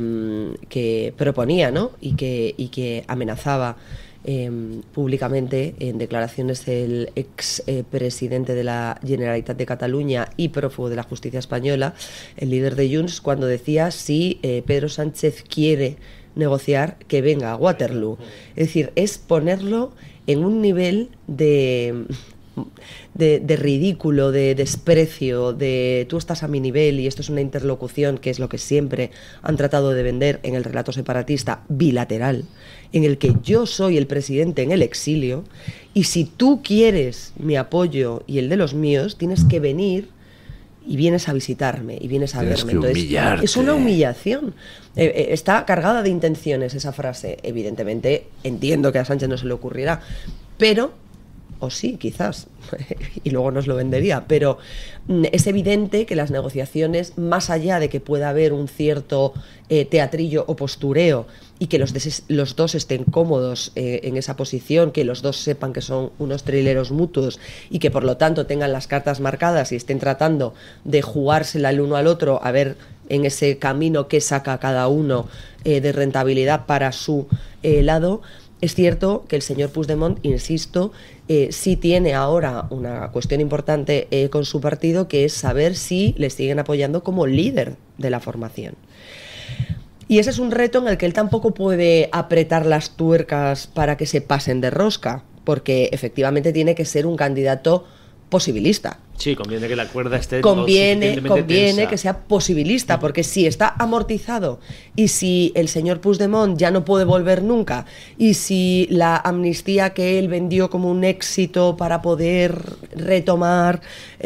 que proponía, ¿no? y que amenazaba públicamente en declaraciones el ex presidente de la Generalitat de Cataluña y prófugo de la justicia española, el líder de Junts, cuando decía si Pedro Sánchez quiere negociar que venga a Waterloo. Es decir, es ponerlo en un nivel de ridículo, de desprecio, de tú estás a mi nivel y esto es una interlocución, que es lo que siempre han tratado de vender en el relato separatista bilateral, en el que yo soy el presidente en el exilio y si tú quieres mi apoyo y el de los míos, tienes que venir y vienes a visitarme y vienes a verme. Entonces, es una humillación. Está cargada de intenciones esa frase. Evidentemente, entiendo que a Sánchez no se le ocurrirá, pero o sí, quizás, y luego nos lo vendería, pero es evidente que las negociaciones, más allá de que pueda haber un cierto teatrillo o postureo y que los dos estén cómodos en esa posición, que los dos sepan que son unos trileros mutuos y que por lo tanto tengan las cartas marcadas y estén tratando de jugársela el uno al otro a ver en ese camino qué saca cada uno de rentabilidad para su lado. Es cierto que el señor Puigdemont, insisto, sí tiene ahora una cuestión importante con su partido, que es saber si le siguen apoyando como líder de la formación. Y ese es un reto en el que él tampoco puede apretar las tuercas para que se pasen de rosca, porque efectivamente tiene que ser un candidato posibilista. Sí, conviene que la cuerda esté conviene tensa. Que sea posibilista, porque si está amortizado y si el señor Puigdemont ya no puede volver nunca y si la amnistía que él vendió como un éxito para poder retomar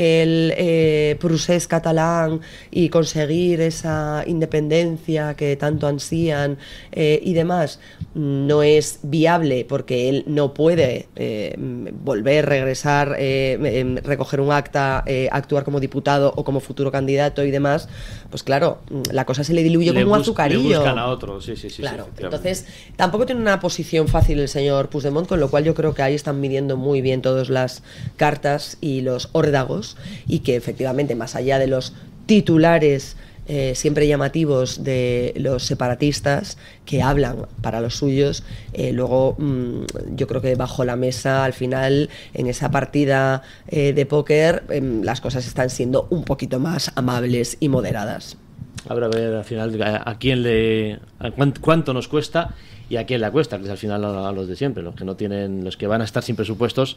el procés catalán y conseguir esa independencia que tanto ansían y demás, no es viable porque él no puede volver, regresar, recoger un acta, actuar como diputado o como futuro candidato y demás, pues claro, la cosa se le diluye como un azucarillo. Le buscan a otro, sí. Claro, entonces tampoco tiene una posición fácil el señor Puigdemont, con lo cual yo creo que ahí están midiendo muy bien todas las cartas y los órdagos, y que efectivamente, más allá de los titulares siempre llamativos de los separatistas que hablan para los suyos, luego yo creo que bajo la mesa, al final, en esa partida de póker, las cosas están siendo un poquito más amables y moderadas. Habrá que ver al final a quién cuánto nos cuesta y a quién le cuesta, que es al final a los de siempre, los que van a estar sin presupuestos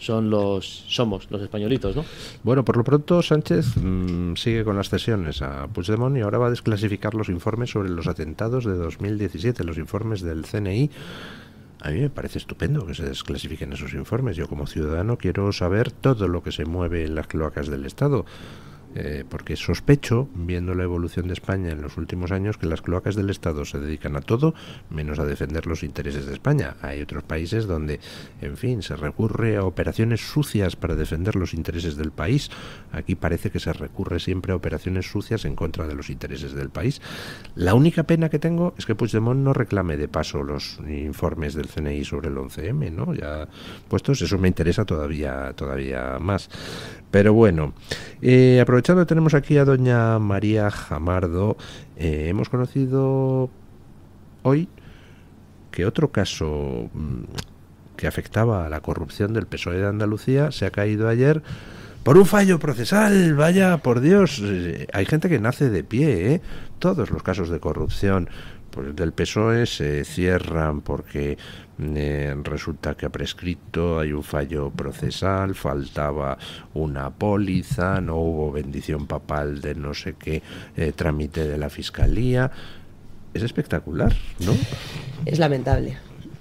somos los españolitos, ¿no? Bueno, por lo pronto Sánchez sigue con las cesiones a Puigdemont y ahora va a desclasificar los informes sobre los atentados de 2017, los informes del CNI. A mí me parece estupendo que se desclasifiquen esos informes. Yo, como ciudadano, quiero saber todo lo que se mueve en las cloacas del Estado. Porque sospecho, viendo la evolución de España en los últimos años, que las cloacas del Estado se dedican a todo menos a defender los intereses de España. Hay otros países donde, en fin, se recurre a operaciones sucias para defender los intereses del país. Aquí parece que se recurre siempre a operaciones sucias en contra de los intereses del país. La única pena que tengo es que Puigdemont no reclame de paso los informes del CNI sobre el 11M, ¿no? Ya puestos, eso me interesa todavía más. Pero bueno, aprovechando, tenemos aquí a doña María Jamardo. Hemos conocido hoy que otro caso que afectaba a la corrupción del PSOE de Andalucía se ha caído ayer por un fallo procesal. Vaya, por Dios, hay gente que nace de pie, ¿eh? Todos los casos de corrupción pues del PSOE se cierran porque resulta que ha prescrito, hay un fallo procesal, faltaba una póliza, no hubo bendición papal de no sé qué trámite de la Fiscalía. Es espectacular, ¿no? Es lamentable.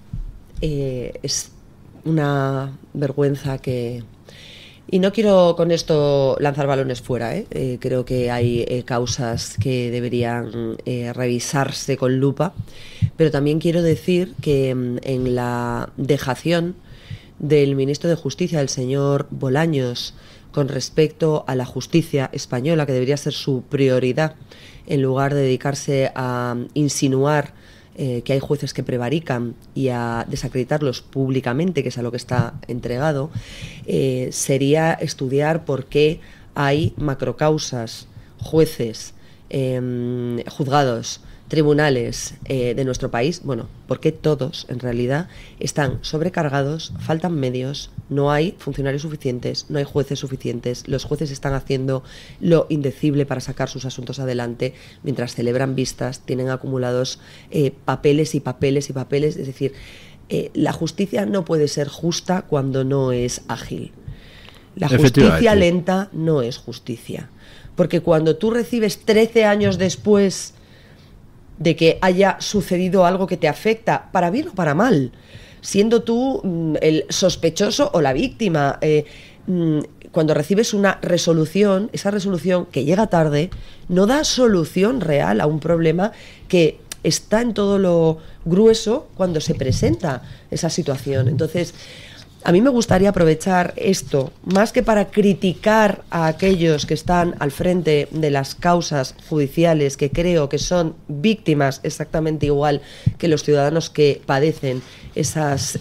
Es una vergüenza que... Y no quiero con esto lanzar balones fuera, creo que hay causas que deberían revisarse con lupa, pero también quiero decir que en la dejación del ministro de Justicia, el señor Bolaños, con respecto a la justicia española, que debería ser su prioridad, en lugar de dedicarse a insinuar que hay jueces que prevarican y a desacreditarlos públicamente, que es a lo que está entregado, sería estudiar por qué hay macrocausas, jueces, juzgados, tribunales de nuestro país, bueno, porque todos en realidad están sobrecargados, faltan medios, no hay funcionarios suficientes, no hay jueces suficientes, los jueces están haciendo lo indecible para sacar sus asuntos adelante, mientras celebran vistas, tienen acumulados papeles y papeles y papeles, es decir, la justicia no puede ser justa cuando no es ágil. La justicia lenta no es justicia, porque cuando tú recibes 13 años después de que haya sucedido algo que te afecta, para bien o para mal, siendo tú el sospechoso o la víctima, cuando recibes una resolución, esa resolución que llega tarde no da solución real a un problema que está en todo lo grueso cuando se presenta esa situación. Entonces, a mí me gustaría aprovechar esto, más que para criticar a aquellos que están al frente de las causas judiciales, que creo que son víctimas exactamente igual que los ciudadanos que padecen esos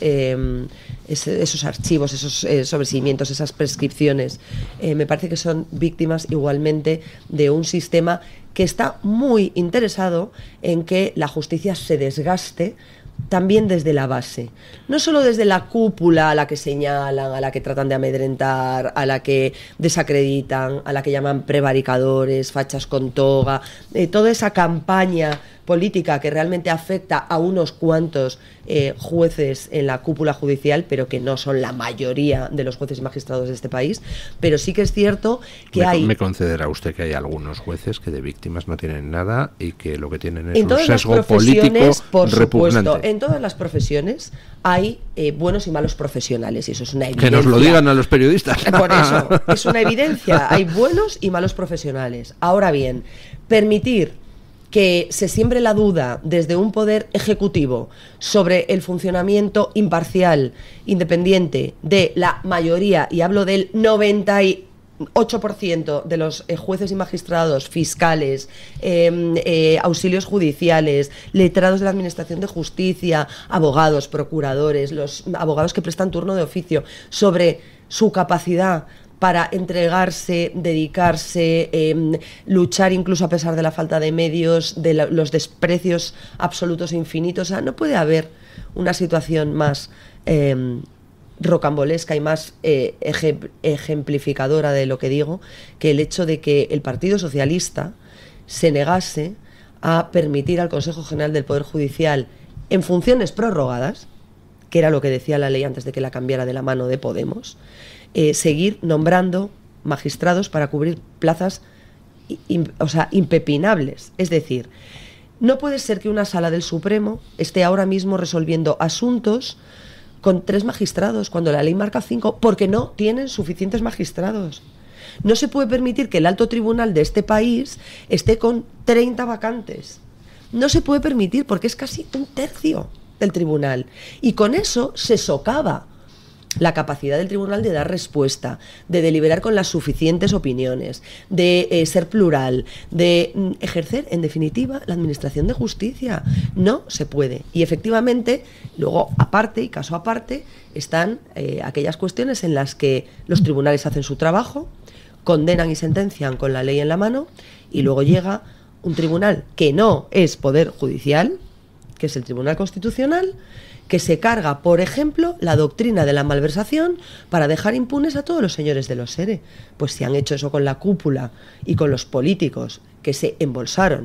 archivos, esos sobreseimientos, esas prescripciones. Me parece que son víctimas igualmente de un sistema que está muy interesado en que la justicia se desgaste también desde la base, no solo desde la cúpula a la que señalan, a la que tratan de amedrentar, a la que desacreditan, a la que llaman prevaricadores, fachas con toga, toda esa campaña política que realmente afecta a unos cuantos jueces en la cúpula judicial, pero que no son la mayoría de los jueces y magistrados de este país. Pero sí que es cierto que me concederá usted que hay algunos jueces que de víctimas no tienen nada y que lo que tienen es un sesgo político repugnante. En todas las profesiones hay buenos y malos profesionales, y eso es una evidencia. Que nos lo digan a los periodistas. Por eso, es una evidencia. Hay buenos y malos profesionales. Ahora bien, permitir que se siembre la duda desde un poder ejecutivo sobre el funcionamiento imparcial, independiente de la mayoría, y hablo del 98% de los jueces y magistrados, fiscales, auxilios judiciales, letrados de la Administración de Justicia, abogados, procuradores, los abogados que prestan turno de oficio, sobre su capacidad para entregarse, dedicarse, luchar incluso a pesar de la falta de medios, de los desprecios absolutos e infinitos. O sea, no puede haber una situación más rocambolesca y más ejemplificadora de lo que digo, que el hecho de que el Partido Socialista se negase a permitir al Consejo General del Poder Judicial, en funciones prorrogadas, que era lo que decía la ley antes de que la cambiara de la mano de Podemos, seguir nombrando magistrados para cubrir plazas impepinables. Es decir, no puede ser que una sala del Supremo esté ahora mismo resolviendo asuntos con 3 magistrados cuando la ley marca 5, porque no tienen suficientes magistrados. No se puede permitir que el alto tribunal de este país esté con 30 vacantes. No se puede permitir, porque es casi un tercio del tribunal. Y con eso se socava la capacidad del tribunal de dar respuesta, de deliberar con las suficientes opiniones, de ser plural, de ejercer, en definitiva, la administración de justicia. No se puede. Y efectivamente, luego, aparte y caso aparte, están aquellas cuestiones en las que los tribunales hacen su trabajo, condenan y sentencian con la ley en la mano, y luego llega un tribunal que no es poder judicial, que es el Tribunal Constitucional, que se carga, por ejemplo, la doctrina de la malversación para dejar impunes a todos los señores de los SERE. Pues si han hecho eso con la cúpula y con los políticos que se embolsaron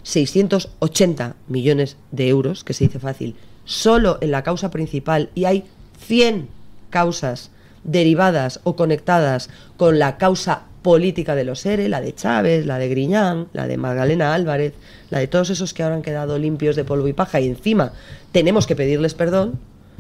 680 millones de euros, que se dice fácil, solo en la causa principal, y hay 100 causas derivadas o conectadas con la causa política de los SERE, la de Chávez, la de Griñán, la de Magdalena Álvarez, la de todos esos que ahora han quedado limpios de polvo y paja, y encima tenemos que pedirles perdón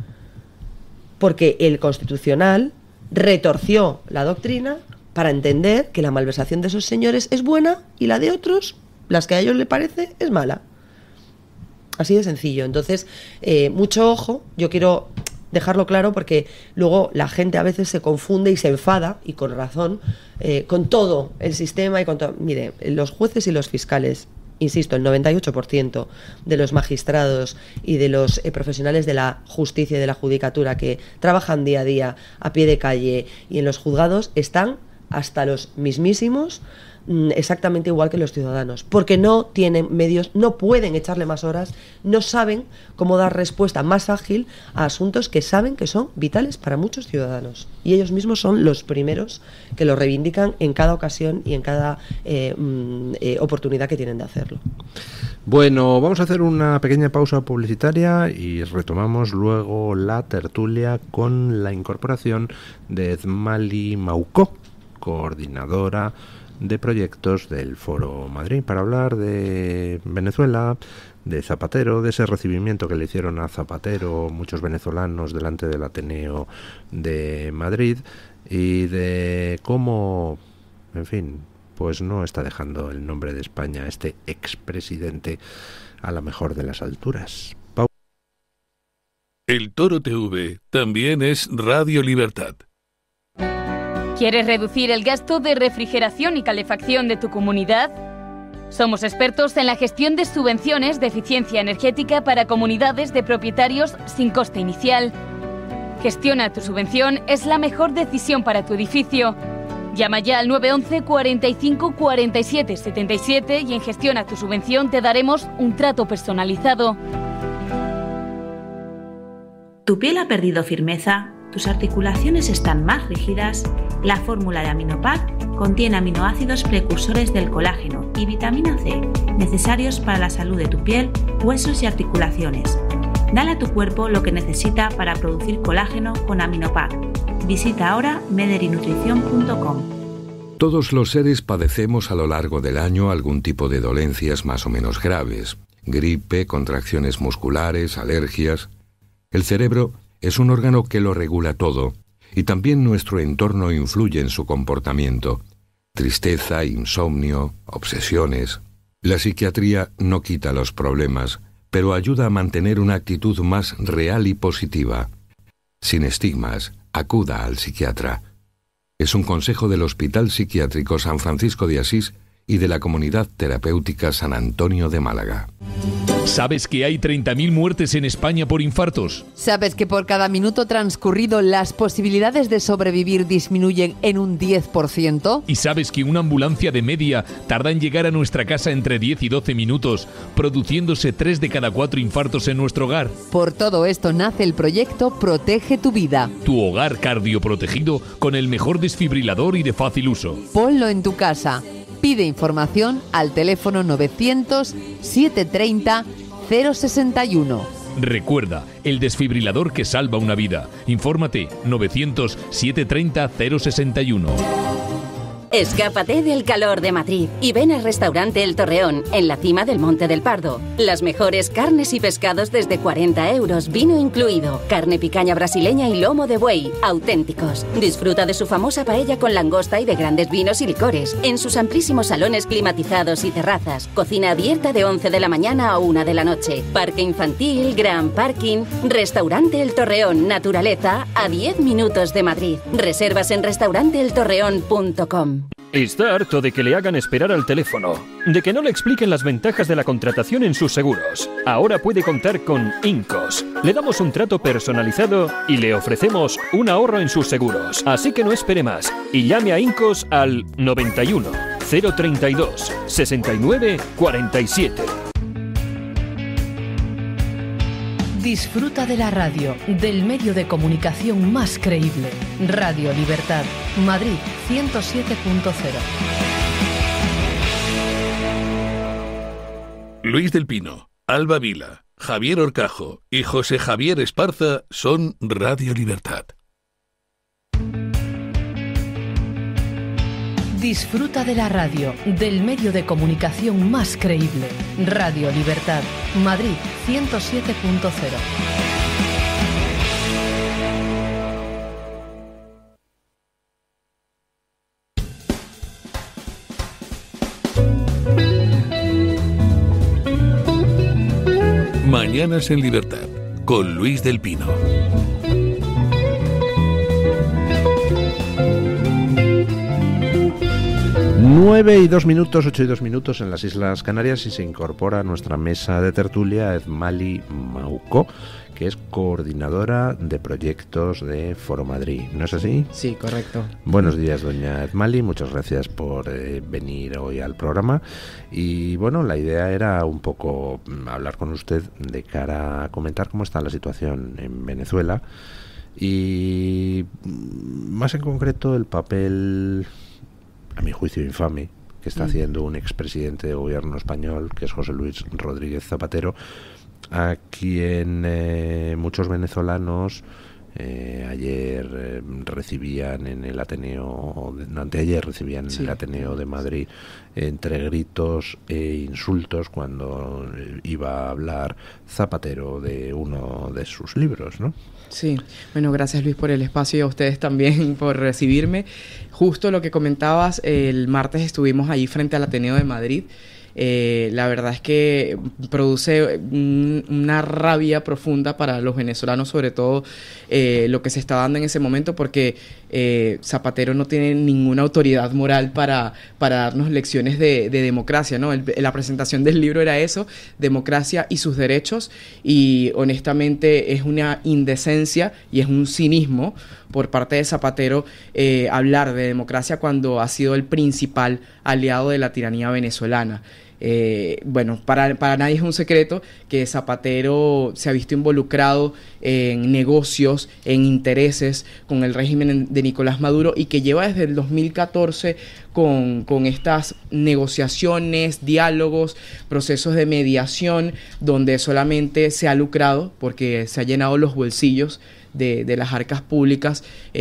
porque el Constitucional retorció la doctrina para entender que la malversación de esos señores es buena y la de otros, las que a ellos les parece, es mala. Así de sencillo. Entonces, mucho ojo, yo quiero dejarlo claro porque luego la gente a veces se confunde y se enfada, y con razón, con todo el sistema y con todo. Mire, los jueces y los fiscales, insisto, el 98% de los magistrados y de los profesionales de la justicia y de la judicatura que trabajan día a día a pie de calle y en los juzgados están hasta los mismísimos exactamente igual que los ciudadanos, porque no tienen medios, no pueden echarle más horas, no saben cómo dar respuesta más ágil a asuntos que saben que son vitales para muchos ciudadanos. Y ellos mismos son los primeros que lo reivindican en cada ocasión y en cada oportunidad que tienen de hacerlo. Bueno, vamos a hacer una pequeña pausa publicitaria y retomamos luego la tertulia con la incorporación de Esmali Maucó, coordinadora de proyectos del Foro Madrid, para hablar de Venezuela, de Zapatero, de ese recibimiento que le hicieron a Zapatero muchos venezolanos delante del Ateneo de Madrid y de cómo, en fin, pues no está dejando el nombre de España este expresidente a la mejor de las alturas. El Toro TV también es Radio Libertad. ¿Quieres reducir el gasto de refrigeración y calefacción de tu comunidad? Somos expertos en la gestión de subvenciones de eficiencia energética para comunidades de propietarios sin coste inicial. Gestiona tu subvención, es la mejor decisión para tu edificio. Llama ya al 911 45 47 77 y en Gestiona tu subvención te daremos un trato personalizado. ¿Tu piel ha perdido firmeza? ¿Tus articulaciones están más rígidas? La fórmula de Aminopac contiene aminoácidos precursores del colágeno y vitamina C, necesarios para la salud de tu piel, huesos y articulaciones. Dale a tu cuerpo lo que necesita para producir colágeno con Aminopac. Visita ahora mederinutrición.com. Todos los seres padecemos a lo largo del año algún tipo de dolencias más o menos graves. Gripe, contracciones musculares, alergias. El cerebro es un órgano que lo regula todo, y también nuestro entorno influye en su comportamiento. Tristeza, insomnio, obsesiones. La psiquiatría no quita los problemas, pero ayuda a mantener una actitud más real y positiva. Sin estigmas, acuda al psiquiatra. Es un consejo del Hospital Psiquiátrico San Francisco de Asís y de la Comunidad Terapéutica San Antonio de Málaga. ¿Sabes que hay 30.000 muertes en España por infartos? ¿Sabes que por cada minuto transcurrido las posibilidades de sobrevivir disminuyen en un 10%? ¿Y sabes que una ambulancia de media tarda en llegar a nuestra casa entre 10 y 12 minutos, produciéndose 3 de cada 4 infartos en nuestro hogar? Por todo esto nace el proyecto Protege tu Vida. Tu hogar cardioprotegido con el mejor desfibrilador y de fácil uso. Ponlo en tu casa. Pide información al teléfono 900-730-061. Recuerda, el desfibrilador que salva una vida. Infórmate 900-730-061. Escápate del calor de Madrid y ven al restaurante El Torreón, en la cima del Monte del Pardo. Las mejores carnes y pescados desde 40 euros, vino incluido. Carne picaña brasileña y lomo de buey, auténticos. Disfruta de su famosa paella con langosta y de grandes vinos y licores. En sus amplísimos salones climatizados y terrazas. Cocina abierta de 11 de la mañana a 1 de la noche. Parque infantil, gran parking. Restaurante El Torreón, naturaleza, a 10 minutos de Madrid. Reservas en restauranteeltorreón.com. Está harto de que le hagan esperar al teléfono, de que no le expliquen las ventajas de la contratación en sus seguros. Ahora puede contar con Incos. Le damos un trato personalizado y le ofrecemos un ahorro en sus seguros. Así que no espere más y llame a Incos al 91 032 69 47. Disfruta de la radio, del medio de comunicación más creíble. Radio Libertad, Madrid 107.0. Luis del Pino, Alba Vila, Javier Horcajo y José Javier Esparza son Radio Libertad. Disfruta de la radio, del medio de comunicación más creíble. Radio Libertad, Madrid 107.0. Mañanas en Libertad, con Luis del Pino. 9:02, 8:02 en las Islas Canarias, y se incorpora a nuestra mesa de tertulia Edmali Mauco, que es coordinadora de proyectos de Foro Madrid, ¿no es así? Sí, correcto. Buenos días, doña Edmali, muchas gracias por venir hoy al programa. Y bueno, la idea era un poco hablar con usted de cara a comentar cómo está la situación en Venezuela y más en concreto el papel, a mi juicio infame, que está haciendo un expresidente de gobierno español, que es José Luis Rodríguez Zapatero, a quien muchos venezolanos ayer recibían en el Ateneo, anteayer recibían en el Ateneo de Madrid, entre gritos e insultos cuando iba a hablar Zapatero de uno de sus libros, ¿no? Sí, bueno, gracias Luis por el espacio y a ustedes también por recibirme. Justo lo que comentabas, el martes estuvimos allí frente al Ateneo de Madrid. La verdad es que produce una rabia profunda para los venezolanos, sobre todo lo que se está dando en ese momento, porque Zapatero no tiene ninguna autoridad moral para darnos lecciones de democracia, ¿no? La presentación del libro era eso, democracia y sus derechos, y honestamente es una indecencia y es un cinismo por parte de Zapatero hablar de democracia cuando ha sido el principal aliado de la tiranía venezolana. Bueno, para nadie es un secreto que Zapatero se ha visto involucrado en negocios, en intereses con el régimen de Nicolás Maduro, y que lleva desde el 2014 con estas negociaciones, diálogos, procesos de mediación, donde solamente se ha lucrado porque se ha llenado los bolsillos de las arcas públicas,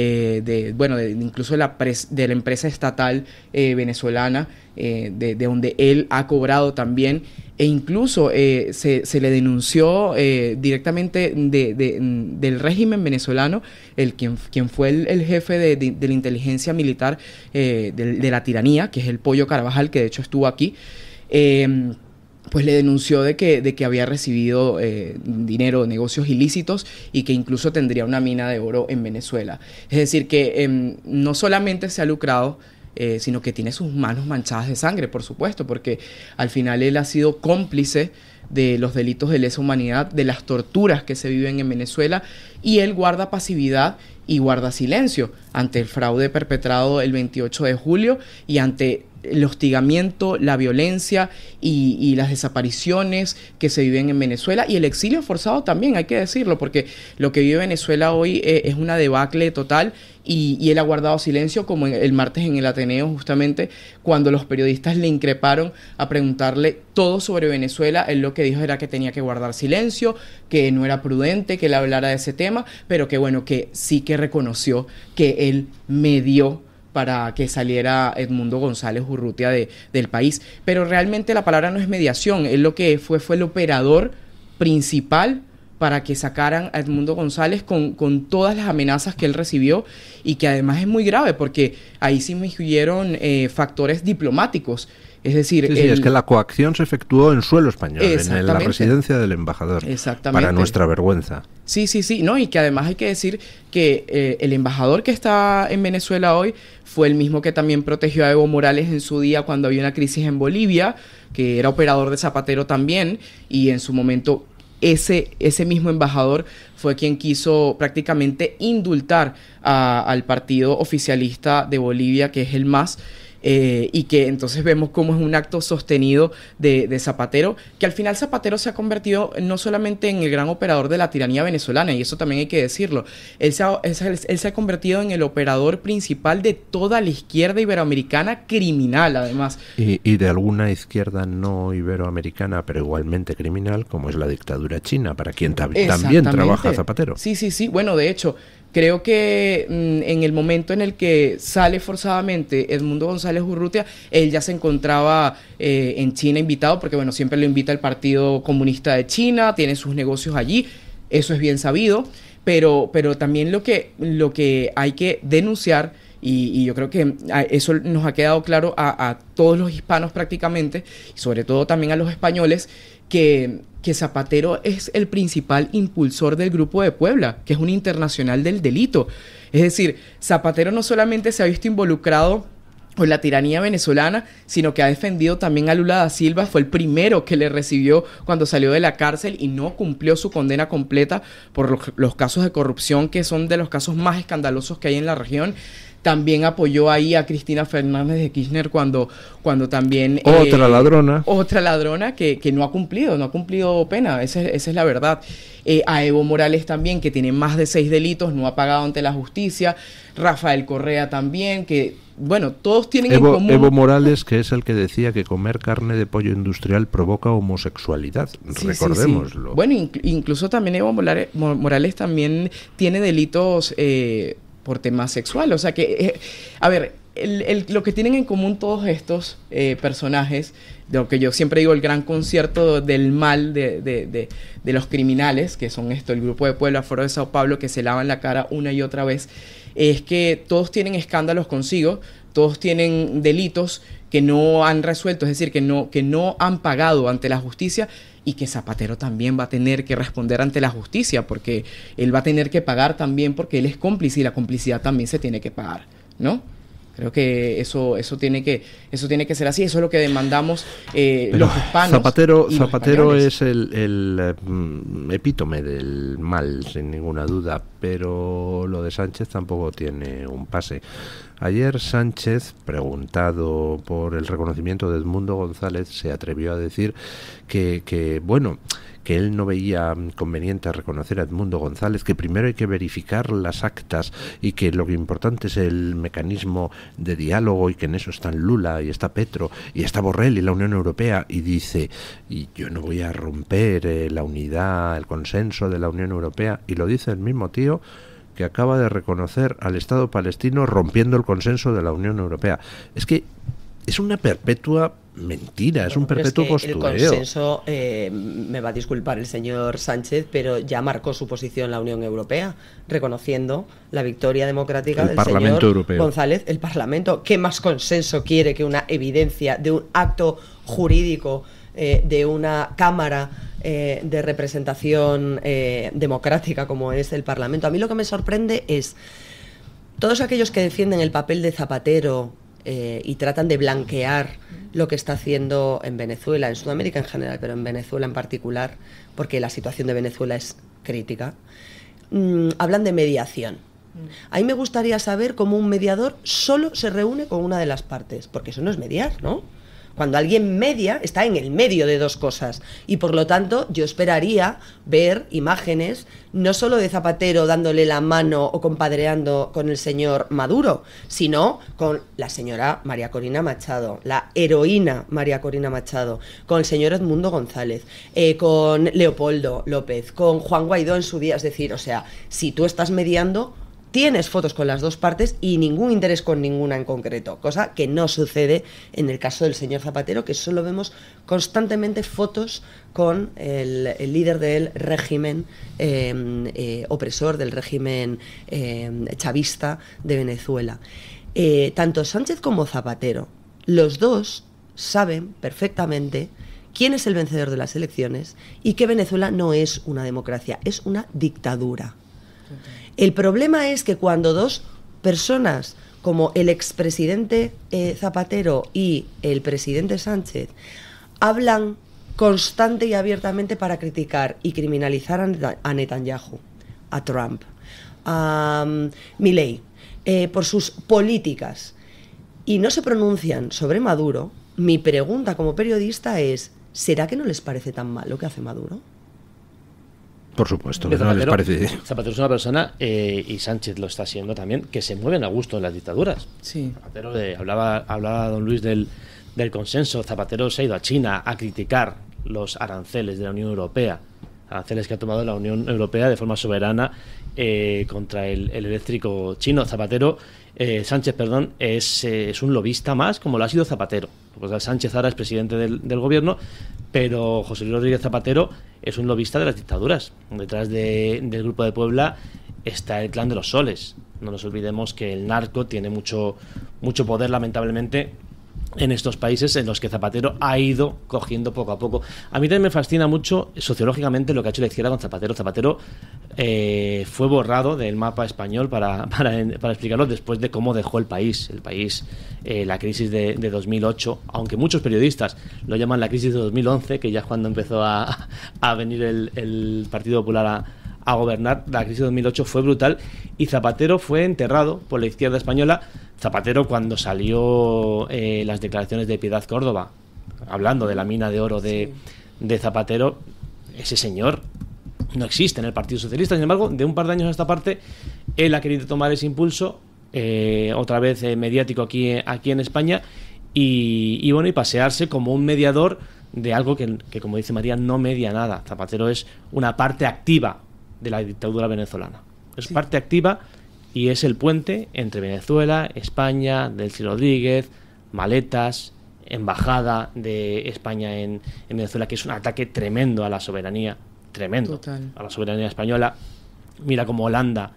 incluso de la empresa estatal venezolana, de donde él ha cobrado también, e incluso se le denunció directamente del régimen venezolano, quien fue el jefe de la inteligencia militar de la tiranía, que es el Pollo Carvajal, que de hecho estuvo aquí. Pues le denunció de que había recibido dinero de negocios ilícitos y que incluso tendría una mina de oro en Venezuela. Es decir, que no solamente se ha lucrado, sino que tiene sus manos manchadas de sangre, por supuesto, porque al final él ha sido cómplice de los delitos de lesa humanidad, de las torturas que se viven en Venezuela, y él guarda pasividad y guarda silencio ante el fraude perpetrado el 28 de julio y ante el hostigamiento, la violencia y las desapariciones que se viven en Venezuela, y el exilio forzado también, hay que decirlo, porque lo que vive Venezuela hoy es una debacle total, y él ha guardado silencio, como el martes en el Ateneo, justamente cuando los periodistas le increparon a preguntarle todo sobre Venezuela. Él lo que dijo era que tenía que guardar silencio, que no era prudente que él hablara de ese tema, pero que bueno, que sí que reconoció que él medió para que saliera Edmundo González Urrutia del país. Pero realmente la palabra no es mediación, él lo que fue el operador principal para que sacaran a Edmundo González con todas las amenazas que él recibió, y que además es muy grave porque ahí sí me incluyeron factores diplomáticos. Es decir, es que la coacción se efectuó en suelo español, en la residencia del embajador, para nuestra vergüenza. Sí, ¿no? Y que además hay que decir que el embajador que está en Venezuela hoy fue el mismo que también protegió a Evo Morales en su día cuando había una crisis en Bolivia, que era operador de Zapatero también, y en su momento ese mismo embajador fue quien quiso prácticamente indultar al partido oficialista de Bolivia, que es el MAS, y que entonces vemos cómo es un acto sostenido de Zapatero, que al final Zapatero se ha convertido no solamente en el gran operador de la tiranía venezolana, y eso también hay que decirlo, él se ha convertido en el operador principal de toda la izquierda iberoamericana criminal, además. Y de alguna izquierda no iberoamericana, pero igualmente criminal, como es la dictadura china, para quien también trabaja Zapatero. Sí, bueno, de hecho, creo que en el momento en el que sale forzadamente Edmundo González Urrutia, él ya se encontraba en China invitado, porque bueno, siempre lo invita el Partido Comunista de China, tiene sus negocios allí, eso es bien sabido, pero también lo que hay que denunciar, y yo creo que eso nos ha quedado claro a todos los hispanos prácticamente, y sobre todo también a los españoles, que Zapatero es el principal impulsor del Grupo de Puebla, que es una internacional del delito. Es decir, Zapatero no solamente se ha visto involucrado o la tiranía venezolana, sino que ha defendido también a Lula da Silva. Fue el primero que le recibió cuando salió de la cárcel y no cumplió su condena completa por los casos de corrupción, que son de los casos más escandalosos que hay en la región. También apoyó ahí a Cristina Fernández de Kirchner cuando también... Otra ladrona. Otra ladrona que no ha cumplido pena, esa es la verdad. A Evo Morales también, que tiene más de 6 delitos, no ha pagado ante la justicia. Rafael Correa también, que, bueno, todos tienen en común... Evo Morales, que es el que decía que comer carne de pollo industrial provoca homosexualidad, sí, recordémoslo. Sí. Bueno, incluso también Evo Morales también tiene delitos... por tema sexual, o sea que, a ver, lo que tienen en común todos estos personajes, de lo que yo siempre digo, el gran concierto del mal de los criminales, que son el grupo de Puebla, Foro de Sao Paulo, que se lavan la cara una y otra vez, es que todos tienen escándalos consigo, todos tienen delitos que no han resuelto, es decir, que no han pagado ante la justicia, y que Zapatero también va a tener que responder ante la justicia, porque él va a tener que pagar también, porque él es cómplice y la complicidad también se tiene que pagar, ¿no? Creo que eso tiene que ser así, eso es lo que demandamos los hispanos. Zapatero es el epítome del mal, sin ninguna duda, pero lo de Sánchez tampoco tiene un pase. Ayer Sánchez, preguntado por el reconocimiento de Edmundo González, se atrevió a decir que él no veía conveniente reconocer a Edmundo González, que primero hay que verificar las actas y que lo que importante es el mecanismo de diálogo, y que en eso están Lula y está Petro y está Borrell y la Unión Europea, y dice, y yo no voy a romper la unidad, el consenso de la Unión Europea, y lo dice el mismo tío que acaba de reconocer al Estado palestino rompiendo el consenso de la Unión Europea. Es que es una perpetua mentira, es un perpetuo postureo. El consenso, me va a disculpar el señor Sánchez, pero ya marcó su posición la Unión Europea, reconociendo la victoria democrática del señor Europeo. González, el Parlamento. ¿Qué más consenso quiere que una evidencia de un acto jurídico de una Cámara de representación democrática como es el Parlamento? A mí lo que me sorprende es todos aquellos que defienden el papel de Zapatero y tratan de blanquear lo que está haciendo en Venezuela, en Sudamérica en general, pero en Venezuela en particular, porque la situación de Venezuela es crítica, hablan de mediación. A mí me gustaría saber cómo un mediador solo se reúne con una de las partes, porque eso no es mediar, ¿no? Cuando alguien media, está en el medio de dos cosas, y por lo tanto yo esperaría ver imágenes no solo de Zapatero dándole la mano o compadreando con el señor Maduro, sino con la señora María Corina Machado, la heroína María Corina Machado, con el señor Edmundo González, con Leopoldo López, con Juan Guaidó en su día. Es decir, o sea, si tú estás mediando, tienes fotos con las dos partes y ningún interés con ninguna en concreto, cosa que no sucede en el caso del señor Zapatero, que solo vemos constantemente fotos con el líder del régimen opresor, del régimen chavista de Venezuela. Tanto Sánchez como Zapatero, los dos saben perfectamente quién es el vencedor de las elecciones y que Venezuela no es una democracia, es una dictadura. El problema es que cuando dos personas como el expresidente Zapatero y el presidente Sánchez hablan constante y abiertamente para criticar y criminalizar a Netanyahu, a Trump, a Milei, por sus políticas, y no se pronuncian sobre Maduro, mi pregunta como periodista es, ¿será que no les parece tan mal lo que hace Maduro? Por supuesto, que no les parece. Zapatero es una persona, y Sánchez lo está siendo también, que se mueven a gusto en las dictaduras. Sí. Zapatero, hablaba don Luis del consenso. Zapatero se ha ido a China a criticar los aranceles de la Unión Europea, aranceles que ha tomado la Unión Europea de forma soberana contra el eléctrico chino. Sánchez, es un lobista más, como lo ha sido Zapatero. Pues Sánchez ahora es presidente del gobierno, pero José Luis Rodríguez Zapatero es un lobista de las dictaduras. Detrás del Grupo de Puebla está el Clan de los Soles. No nos olvidemos que el narco tiene mucho poder, lamentablemente, en estos países en los que Zapatero ha ido cogiendo poco a poco. A mí también me fascina mucho sociológicamente lo que ha hecho la izquierda con Zapatero. Zapatero fue borrado del mapa español para explicarlo después de cómo dejó el país. La crisis de 2008, aunque muchos periodistas lo llaman la crisis de 2011, que ya es cuando empezó a venir el Partido Popular a gobernar. La crisis de 2008 fue brutal y Zapatero fue enterrado por la izquierda española. Zapatero, cuando salió las declaraciones de Piedad Córdoba hablando de la mina de oro de Zapatero, ese señor no existe en el Partido Socialista. Sin embargo, de un par de años a esta parte, él ha querido tomar ese impulso otra vez mediático aquí en España y pasearse como un mediador de algo que, como dice María, no media nada. Zapatero es una parte activa de la dictadura venezolana. Es parte activa y es el puente entre Venezuela, España, Delcy Rodríguez, maletas, embajada de España en Venezuela, que es un ataque tremendo a la soberanía, a la soberanía española. Mira cómo Holanda,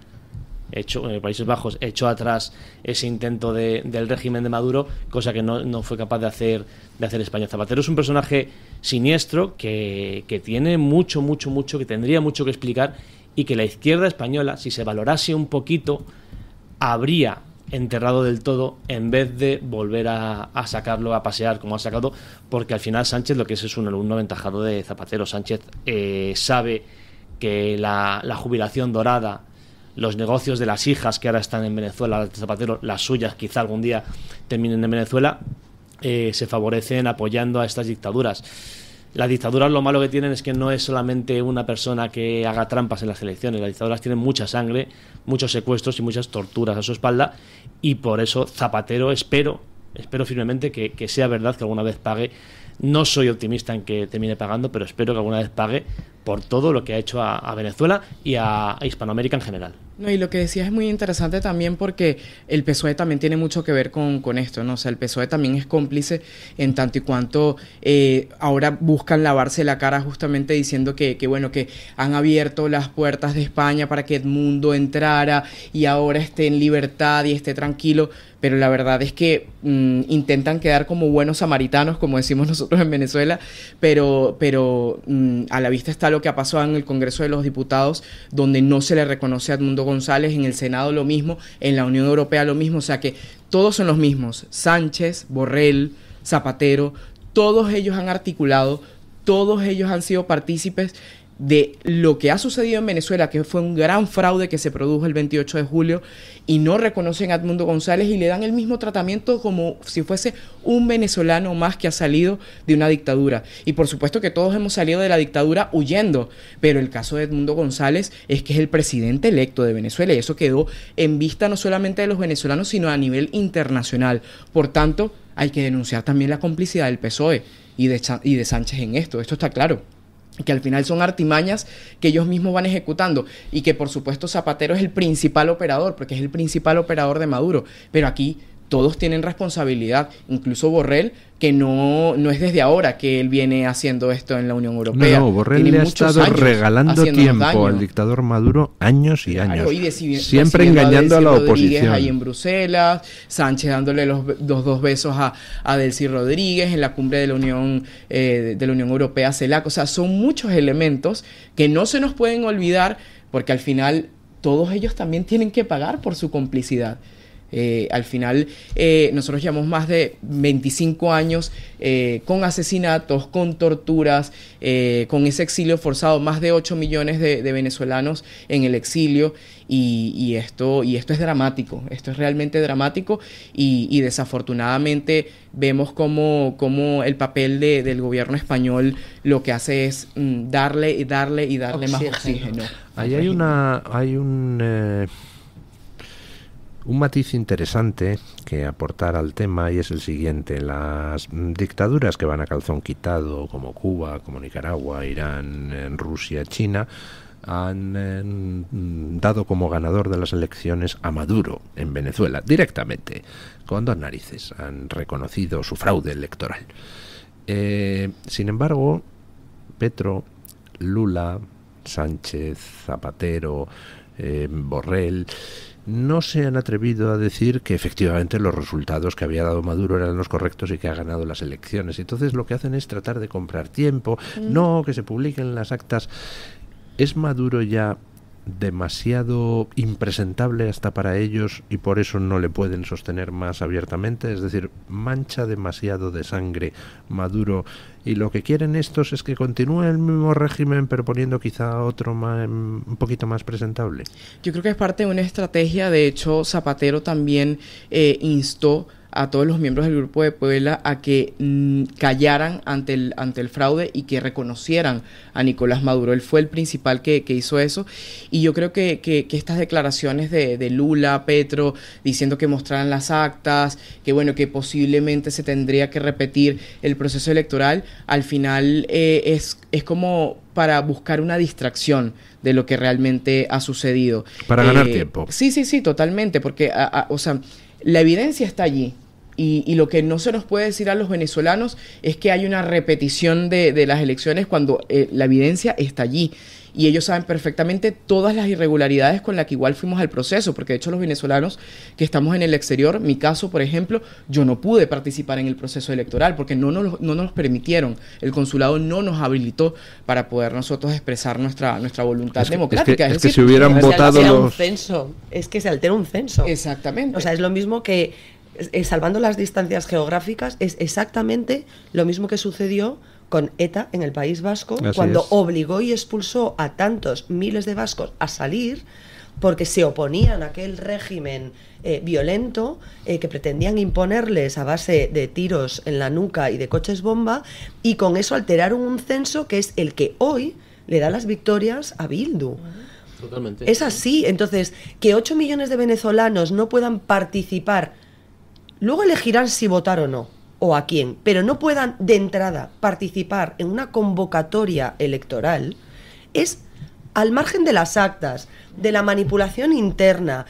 Países Bajos, echó atrás ese intento del régimen de Maduro, cosa que no fue capaz de hacer España. Zapatero es un personaje siniestro que tiene mucho, que tendría mucho que explicar, y que la izquierda española, si se valorase un poquito, habría enterrado del todo en vez de volver a sacarlo a pasear como ha sacado, porque al final Sánchez lo que es un alumno aventajado de Zapatero. Sánchez sabe que la jubilación dorada, los negocios de las hijas que ahora están en Venezuela, las de Zapatero, las suyas quizá algún día terminen en Venezuela, se favorecen apoyando a estas dictaduras. Las dictaduras, lo malo que tienen es que no es solamente una persona que haga trampas en las elecciones. Las dictaduras tienen mucha sangre, muchos secuestros y muchas torturas a su espalda, y por eso Zapatero espero firmemente que sea verdad que alguna vez pague. No soy optimista en que termine pagando, pero espero que alguna vez pague por todo lo que ha hecho a Venezuela y a Hispanoamérica en general. No, y lo que decías es muy interesante también, porque el PSOE también tiene mucho que ver con esto, ¿no? O sea, el PSOE también es cómplice en tanto y cuanto ahora buscan lavarse la cara justamente diciendo que han abierto las puertas de España para que Edmundo entrara y ahora esté en libertad y esté tranquilo, pero la verdad es que intentan quedar como buenos samaritanos, como decimos nosotros en Venezuela, pero a la vista está lo que ha pasado en el Congreso de los Diputados, donde no se le reconoce a Edmundo González, en el Senado lo mismo, en la Unión Europea lo mismo, o sea que todos son los mismos, Sánchez, Borrell, Zapatero, todos ellos han articulado, todos ellos han sido partícipes de lo que ha sucedido en Venezuela, que fue un gran fraude que se produjo el 28 de julio, y no reconocen a Edmundo González y le dan el mismo tratamiento como si fuese un venezolano más que ha salido de una dictadura. Y por supuesto que todos hemos salido de la dictadura huyendo, pero el caso de Edmundo González es que es el presidente electo de Venezuela, y eso quedó en vista no solamente de los venezolanos, sino a nivel internacional. Por tanto, hay que denunciar también la complicidad del PSOE y de Sánchez en esto está claro, que al final son artimañas que ellos mismos van ejecutando, y que por supuesto Zapatero es el principal operador, porque es el principal operador de Maduro, pero aquí todos tienen responsabilidad, incluso Borrell, que no es desde ahora que él viene haciendo esto en la Unión Europea. No, Borrell le ha estado regalando tiempo al dictador Maduro años y años. Claro, siempre engañando a la oposición. Ahí en Bruselas, Sánchez dándole los dos besos a Delcy Rodríguez en la cumbre de la Unión Europea, CELAC. O sea, son muchos elementos que no se nos pueden olvidar, porque al final todos ellos también tienen que pagar por su complicidad. Al final nosotros llevamos más de 25 años con asesinatos, con torturas, con ese exilio forzado, más de 8 millones de venezolanos en el exilio, y esto es dramático, esto es realmente dramático, y desafortunadamente vemos como el papel del gobierno español lo que hace es darle más oxígeno. Ahí hay un matiz interesante que aportar al tema, y es el siguiente: las dictaduras que van a calzón quitado, como Cuba, como Nicaragua, Irán, Rusia, China, han dado como ganador de las elecciones a Maduro en Venezuela, directamente, con dos narices, han reconocido su fraude electoral. Sin embargo, Petro, Lula, Sánchez, Zapatero, Borrell, no se han atrevido a decir que efectivamente los resultados que había dado Maduro eran los correctos y que ha ganado las elecciones. Entonces lo que hacen es tratar de comprar tiempo, no que se publiquen las actas. ¿Es Maduro ya demasiado impresentable hasta para ellos y por eso no le pueden sostener más abiertamente? Es decir, mancha demasiado de sangre Maduro y lo que quieren estos es que continúe el mismo régimen pero poniendo quizá otro un poquito más presentable. Yo creo que es parte de una estrategia. De hecho, Zapatero también instó a todos los miembros del Grupo de Puebla a que callaran ante el fraude y que reconocieran a Nicolás Maduro. Él fue el principal que hizo eso, y yo creo que estas declaraciones de Lula, Petro, diciendo que mostraran las actas, que bueno, que posiblemente se tendría que repetir el proceso electoral, al final es como para buscar una distracción de lo que realmente ha sucedido. Para ganar tiempo. Sí, totalmente, porque o sea, la evidencia está allí. Y lo que no se nos puede decir a los venezolanos es que hay una repetición de las elecciones cuando la evidencia está allí. Y ellos saben perfectamente todas las irregularidades con las que igual fuimos al proceso, porque de hecho los venezolanos que estamos en el exterior, mi caso, por ejemplo, yo no pude participar en el proceso electoral porque no nos permitieron. El consulado no nos habilitó para poder nosotros expresar nuestra voluntad democrática. Es que si hubieran votado un censo, es que se altera un censo. Exactamente. O sea, es lo mismo que, salvando las distancias geográficas, es exactamente lo mismo que sucedió con ETA en el País Vasco, cuando obligó y expulsó a tantos miles de vascos a salir porque se oponían a aquel régimen violento que pretendían imponerles a base de tiros en la nuca y de coches bomba, y con eso alteraron un censo que es el que hoy le da las victorias a Bildu. Totalmente. Es así. Entonces, que 8 millones de venezolanos no puedan participar, luego elegirán si votar o no, o a quién, pero no puedan de entrada participar en una convocatoria electoral, es al margen de las actas, de la manipulación interna,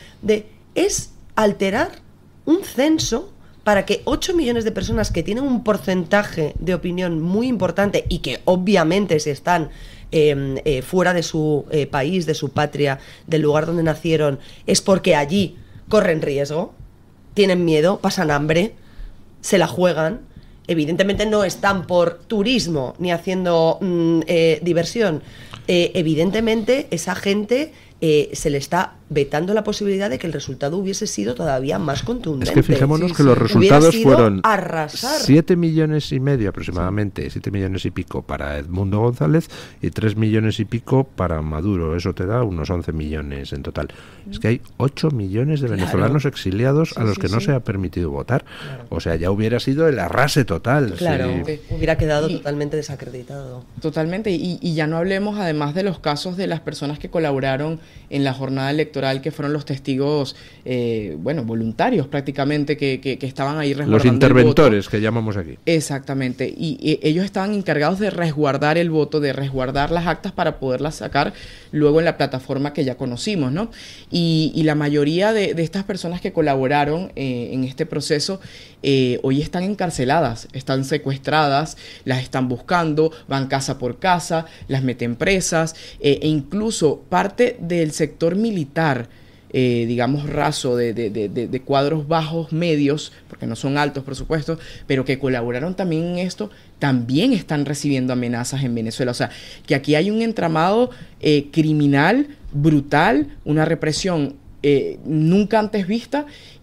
es alterar un censo para que 8 millones de personas que tienen un porcentaje de opinión muy importante y que obviamente se están fuera de su país, de su patria, del lugar donde nacieron, es porque allí corren riesgo, tienen miedo, pasan hambre, se la juegan. Evidentemente no están por turismo ni haciendo diversión. Evidentemente esa gente se le está vetando la posibilidad de que el resultado hubiese sido todavía más contundente. Es que fijémonos que los resultados fueron arrasar. 7,5 millones aproximadamente, 7 millones y pico para Edmundo González y 3 millones y pico para Maduro. Eso te da unos 11 millones en total. Es que hay 8 millones de venezolanos exiliados a los que no se ha permitido votar. O sea, ya hubiera sido el arrase total. Claro, hubiera quedado totalmente desacreditado. Totalmente, y ya no hablemos además de los casos de las personas que colaboraron en la jornada electoral, que fueron los testigos, voluntarios prácticamente, que estaban ahí resguardando los interventores que llamamos aquí. Exactamente, y ellos estaban encargados de resguardar el voto, de resguardar las actas para poderlas sacar luego en la plataforma que ya conocimos, ¿no? Y la mayoría de estas personas que colaboraron en este proceso hoy están encarceladas, están secuestradas, las están buscando, van casa por casa, las meten presas, e incluso parte del sector militar, digamos raso, de cuadros bajos, medios, porque no son altos por supuesto, pero que colaboraron también en esto, también están recibiendo amenazas en Venezuela. O sea, que aquí hay un entramado criminal, brutal, una represión nunca antes vista,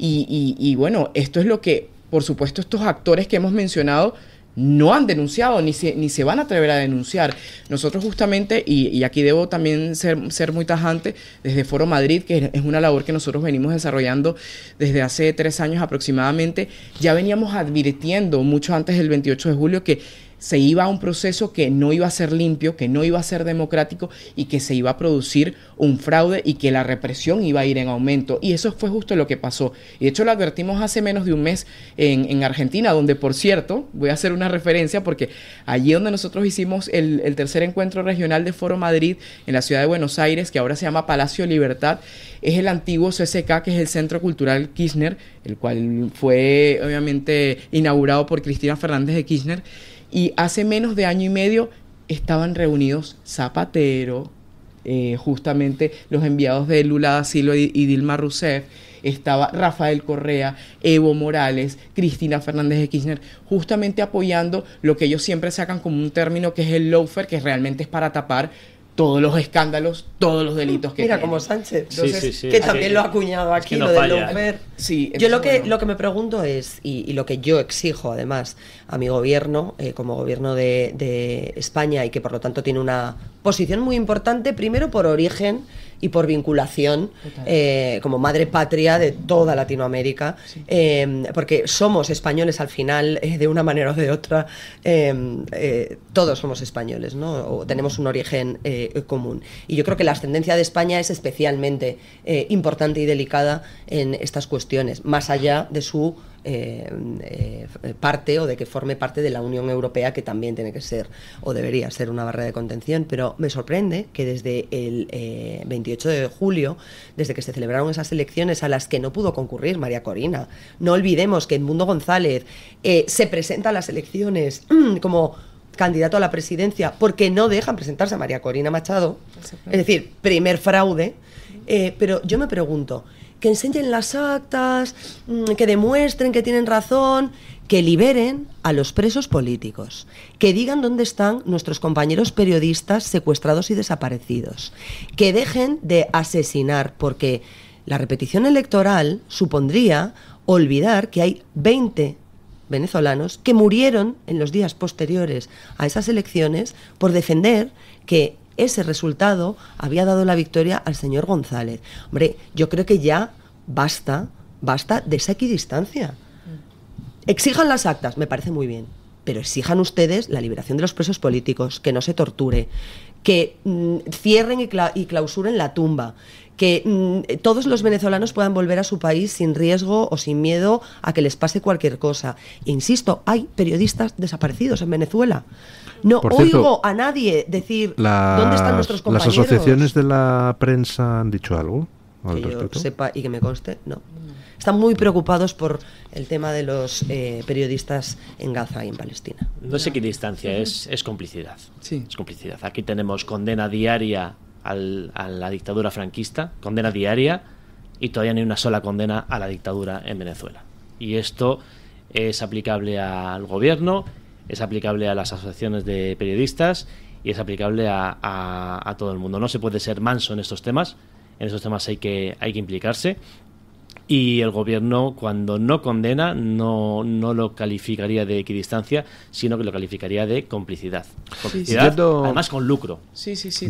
y bueno, esto es lo que, por supuesto, estos actores que hemos mencionado no han denunciado ni se van a atrever a denunciar. Nosotros justamente, y aquí debo también ser muy tajante, desde Foro Madrid, que es una labor que nosotros venimos desarrollando desde hace 3 años aproximadamente, ya veníamos advirtiendo mucho antes del 28 de julio que se iba a un proceso que no iba a ser limpio, que no iba a ser democrático y que se iba a producir un fraude y que la represión iba a ir en aumento. Y eso fue justo lo que pasó. Y de hecho lo advertimos hace menos de un mes en Argentina, donde, por cierto, voy a hacer una referencia porque allí donde nosotros hicimos el tercer encuentro regional de Foro Madrid en la ciudad de Buenos Aires, que ahora se llama Palacio Libertad, es el antiguo CCK, que es el Centro Cultural Kirchner, el cual fue obviamente inaugurado por Cristina Fernández de Kirchner. Y hace menos de año y medio estaban reunidos Zapatero, justamente los enviados de Lula da Silva y Dilma Rousseff, estaba Rafael Correa, Evo Morales, Cristina Fernández de Kirchner, justamente apoyando lo que ellos siempre sacan como un término que es el lawfare, que realmente es para tapar todos los escándalos, todos los delitos que Mira, tienen. como Sánchez, Entonces, que también lo ha acuñado aquí, no lo del falla. lawfare. Sí, yo entonces, lo que me pregunto es, y lo que yo exijo además a mi gobierno, como gobierno de España, y que por lo tanto tiene una posición muy importante, primero por origen y por vinculación, como madre patria de toda Latinoamérica, porque somos españoles al final, de una manera o de otra, todos somos españoles, ¿no? O tenemos un origen común. Y yo creo que la ascendencia de España es especialmente importante y delicada en estas cuestiones, más allá de su parte, o de que forme parte de la Unión Europea, que también tiene que ser o debería ser una barrera de contención. Pero me sorprende que desde el 28 de julio, desde que se celebraron esas elecciones a las que no pudo concurrir María Corina, no olvidemos que Edmundo González se presenta a las elecciones como candidato a la presidencia porque no dejan presentarse a María Corina Machado, es decir, primer fraude. Pero yo me pregunto, que enseñen las actas, que demuestren que tienen razón, que liberen a los presos políticos, que digan dónde están nuestros compañeros periodistas secuestrados y desaparecidos, que dejen de asesinar, porque la repetición electoral supondría olvidar que hay 20 venezolanos que murieron en los días posteriores a esas elecciones por defender que ese resultado había dado la victoria al señor González. Hombre, yo creo que ya basta de esa equidistancia. Exijan las actas, me parece muy bien, pero exijan ustedes la liberación de los presos políticos, que no se torture, que cierren y clausuren la tumba, que todos los venezolanos puedan volver a su país sin riesgo o sin miedo a que les pase cualquier cosa. E insisto, hay periodistas desaparecidos en Venezuela. No oigo a nadie decir dónde están nuestros compañeros. ¿Las asociaciones de la prensa han dicho algo al respecto? Que yo sepa y que me conste, no. Están muy preocupados por el tema de los periodistas en Gaza y en Palestina. No es equidistancia, es complicidad. Sí. Es complicidad. Aquí tenemos condena diaria a la dictadura franquista, condena diaria, y todavía no hay una sola condena a la dictadura en Venezuela. Y esto es aplicable al gobierno, es aplicable a las asociaciones de periodistas y es aplicable a todo el mundo. No se puede ser manso en estos temas hay que implicarse. Y el gobierno, cuando no condena, no lo calificaría de equidistancia, sino que lo calificaría de complicidad. Complicidad, además con lucro. Sí,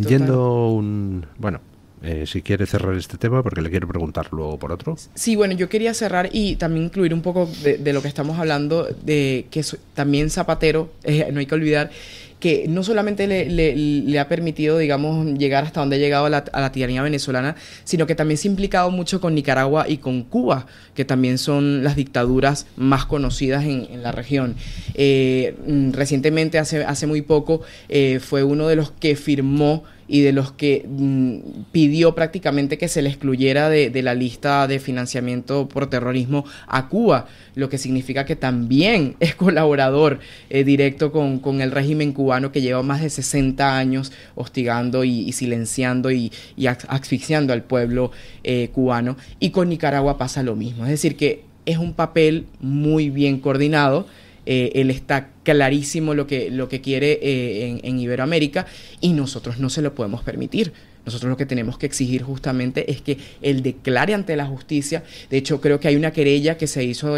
Bueno, si quiere cerrar este tema, porque le quiero preguntar luego por otro. Sí, bueno, yo quería cerrar y también incluir un poco de lo que estamos hablando, de que también Zapatero, no hay que olvidar, que no solamente le ha permitido, digamos, llegar hasta donde ha llegado a la tiranía venezolana, sino que también se ha implicado mucho con Nicaragua y con Cuba, que también son las dictaduras más conocidas en la región. Recientemente, hace muy poco, fue uno de los que firmó y de los que pidió prácticamente que se le excluyera de la lista de financiamiento por terrorismo a Cuba, lo que significa que también es colaborador directo con el régimen cubano, que lleva más de 60 años hostigando y silenciando y asfixiando al pueblo cubano. Y con Nicaragua pasa lo mismo, es decir que es un papel muy bien coordinado. Él está clarísimo lo que quiere en Iberoamérica, y nosotros no se lo podemos permitir. Nosotros lo que tenemos que exigir justamente es que él declare ante la justicia. De hecho, creo que hay una querella que se hizo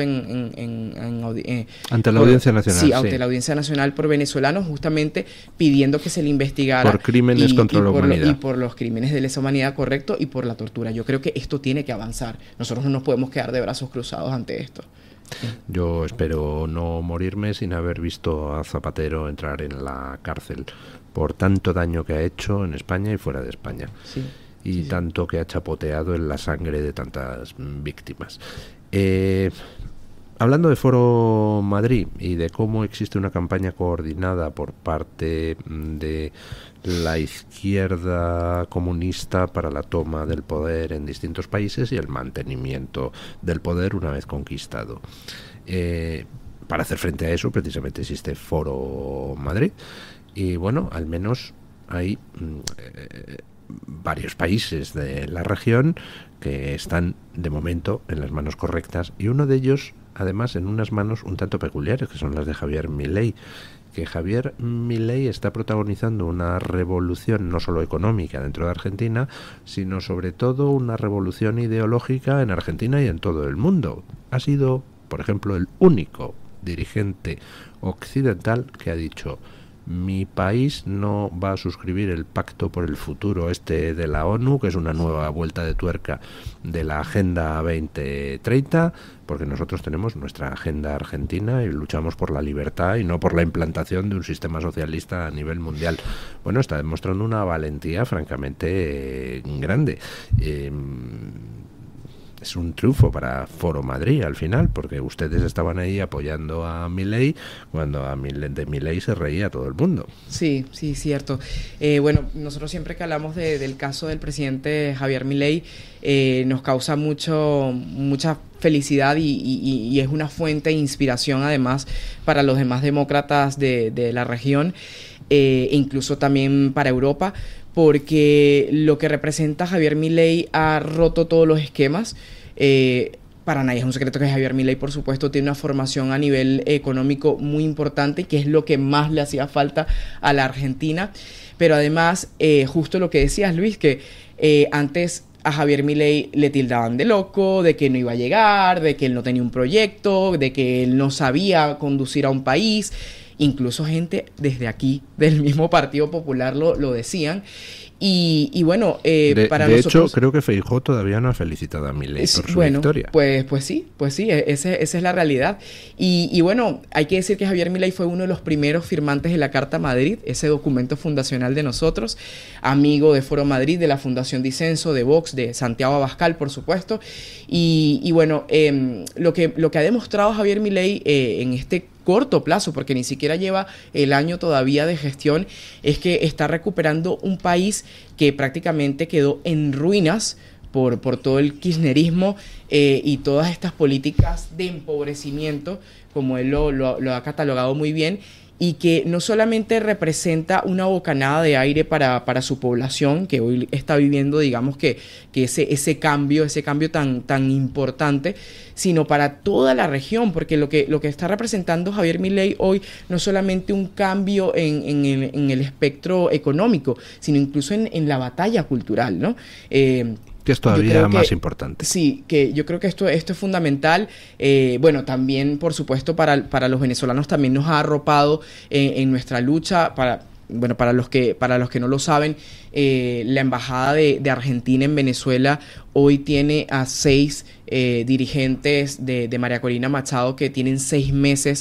ante la Audiencia Nacional. Sí, ante la Audiencia Nacional por venezolanos, justamente pidiendo que se le investigara por crímenes contra la humanidad. Y por los crímenes de lesa humanidad, correcto, y por la tortura. Yo creo que esto tiene que avanzar. Nosotros no nos podemos quedar de brazos cruzados ante esto. Yo espero no morirme sin haber visto a Zapatero entrar en la cárcel por tanto daño que ha hecho en España y fuera de España, tanto que ha chapoteado en la sangre de tantas víctimas. Hablando de Foro Madrid y de cómo existe una campaña coordinada por parte de la izquierda comunista para la toma del poder en distintos países y el mantenimiento del poder una vez conquistado. Para hacer frente a eso, precisamente existe Foro Madrid. Y bueno, al menos hay varios países de la región que están de momento en las manos correctas, y uno de ellos además en unas manos un tanto peculiares, que son las de Javier Milei, que Javier Milei está protagonizando una revolución no solo económica dentro de Argentina, sino sobre todo una revolución ideológica en Argentina y en todo el mundo. Ha sido, por ejemplo, el único dirigente occidental que ha dicho: mi país no va a suscribir el Pacto por el Futuro de la ONU, que es una nueva vuelta de tuerca de la Agenda 2030, porque nosotros tenemos nuestra agenda argentina y luchamos por la libertad y no por la implantación de un sistema socialista a nivel mundial. Bueno, está demostrando una valentía francamente grande. Es un triunfo para Foro Madrid al final, porque ustedes estaban ahí apoyando a Milei cuando de Milei se reía todo el mundo. Sí, cierto. Bueno, nosotros siempre que hablamos del caso del presidente Javier Milei, nos causa mucha felicidad y es una fuente de inspiración además para los demás demócratas de la región, e incluso también para Europa, porque lo que representa Javier Milei ha roto todos los esquemas. Para nadie es un secreto que Javier Milei, por supuesto, tiene una formación a nivel económico muy importante, que es lo que más le hacía falta a la Argentina. Pero además, justo lo que decías, Luis, que antes a Javier Milei le tildaban de loco, de que no iba a llegar, de que él no tenía un proyecto, de que él no sabía conducir a un país. Incluso gente desde aquí, del mismo Partido Popular, lo decían. Y bueno, para nosotros... De hecho, creo que Feijóo todavía no ha felicitado a Milei por su victoria. Pues sí, esa es la realidad. Y bueno, hay que decir que Javier Milei fue uno de los primeros firmantes de la Carta Madrid, ese documento fundacional de nosotros, amigo de Foro Madrid, de la Fundación Disenso, de Vox, de Santiago Abascal, por supuesto. Y bueno, lo que ha demostrado Javier Milei en este corto plazo, porque ni siquiera lleva el año todavía de gestión, es que está recuperando un país que prácticamente quedó en ruinas por todo el kirchnerismo y todas estas políticas de empobrecimiento, como él lo ha catalogado muy bien, y que no solamente representa una bocanada de aire para su población, que hoy está viviendo, digamos, que ese cambio tan importante, sino para toda la región, porque lo que está representando Javier Milei hoy no es solamente un cambio en el espectro económico, sino incluso en la batalla cultural, ¿no? Que es todavía más importante. Sí, que yo creo que esto es fundamental. Bueno, también, por supuesto, para los venezolanos también nos ha arropado en nuestra lucha. Para los que no lo saben, la Embajada de Argentina en Venezuela hoy tiene a 6 dirigentes de María Corina Machado que tienen 6 meses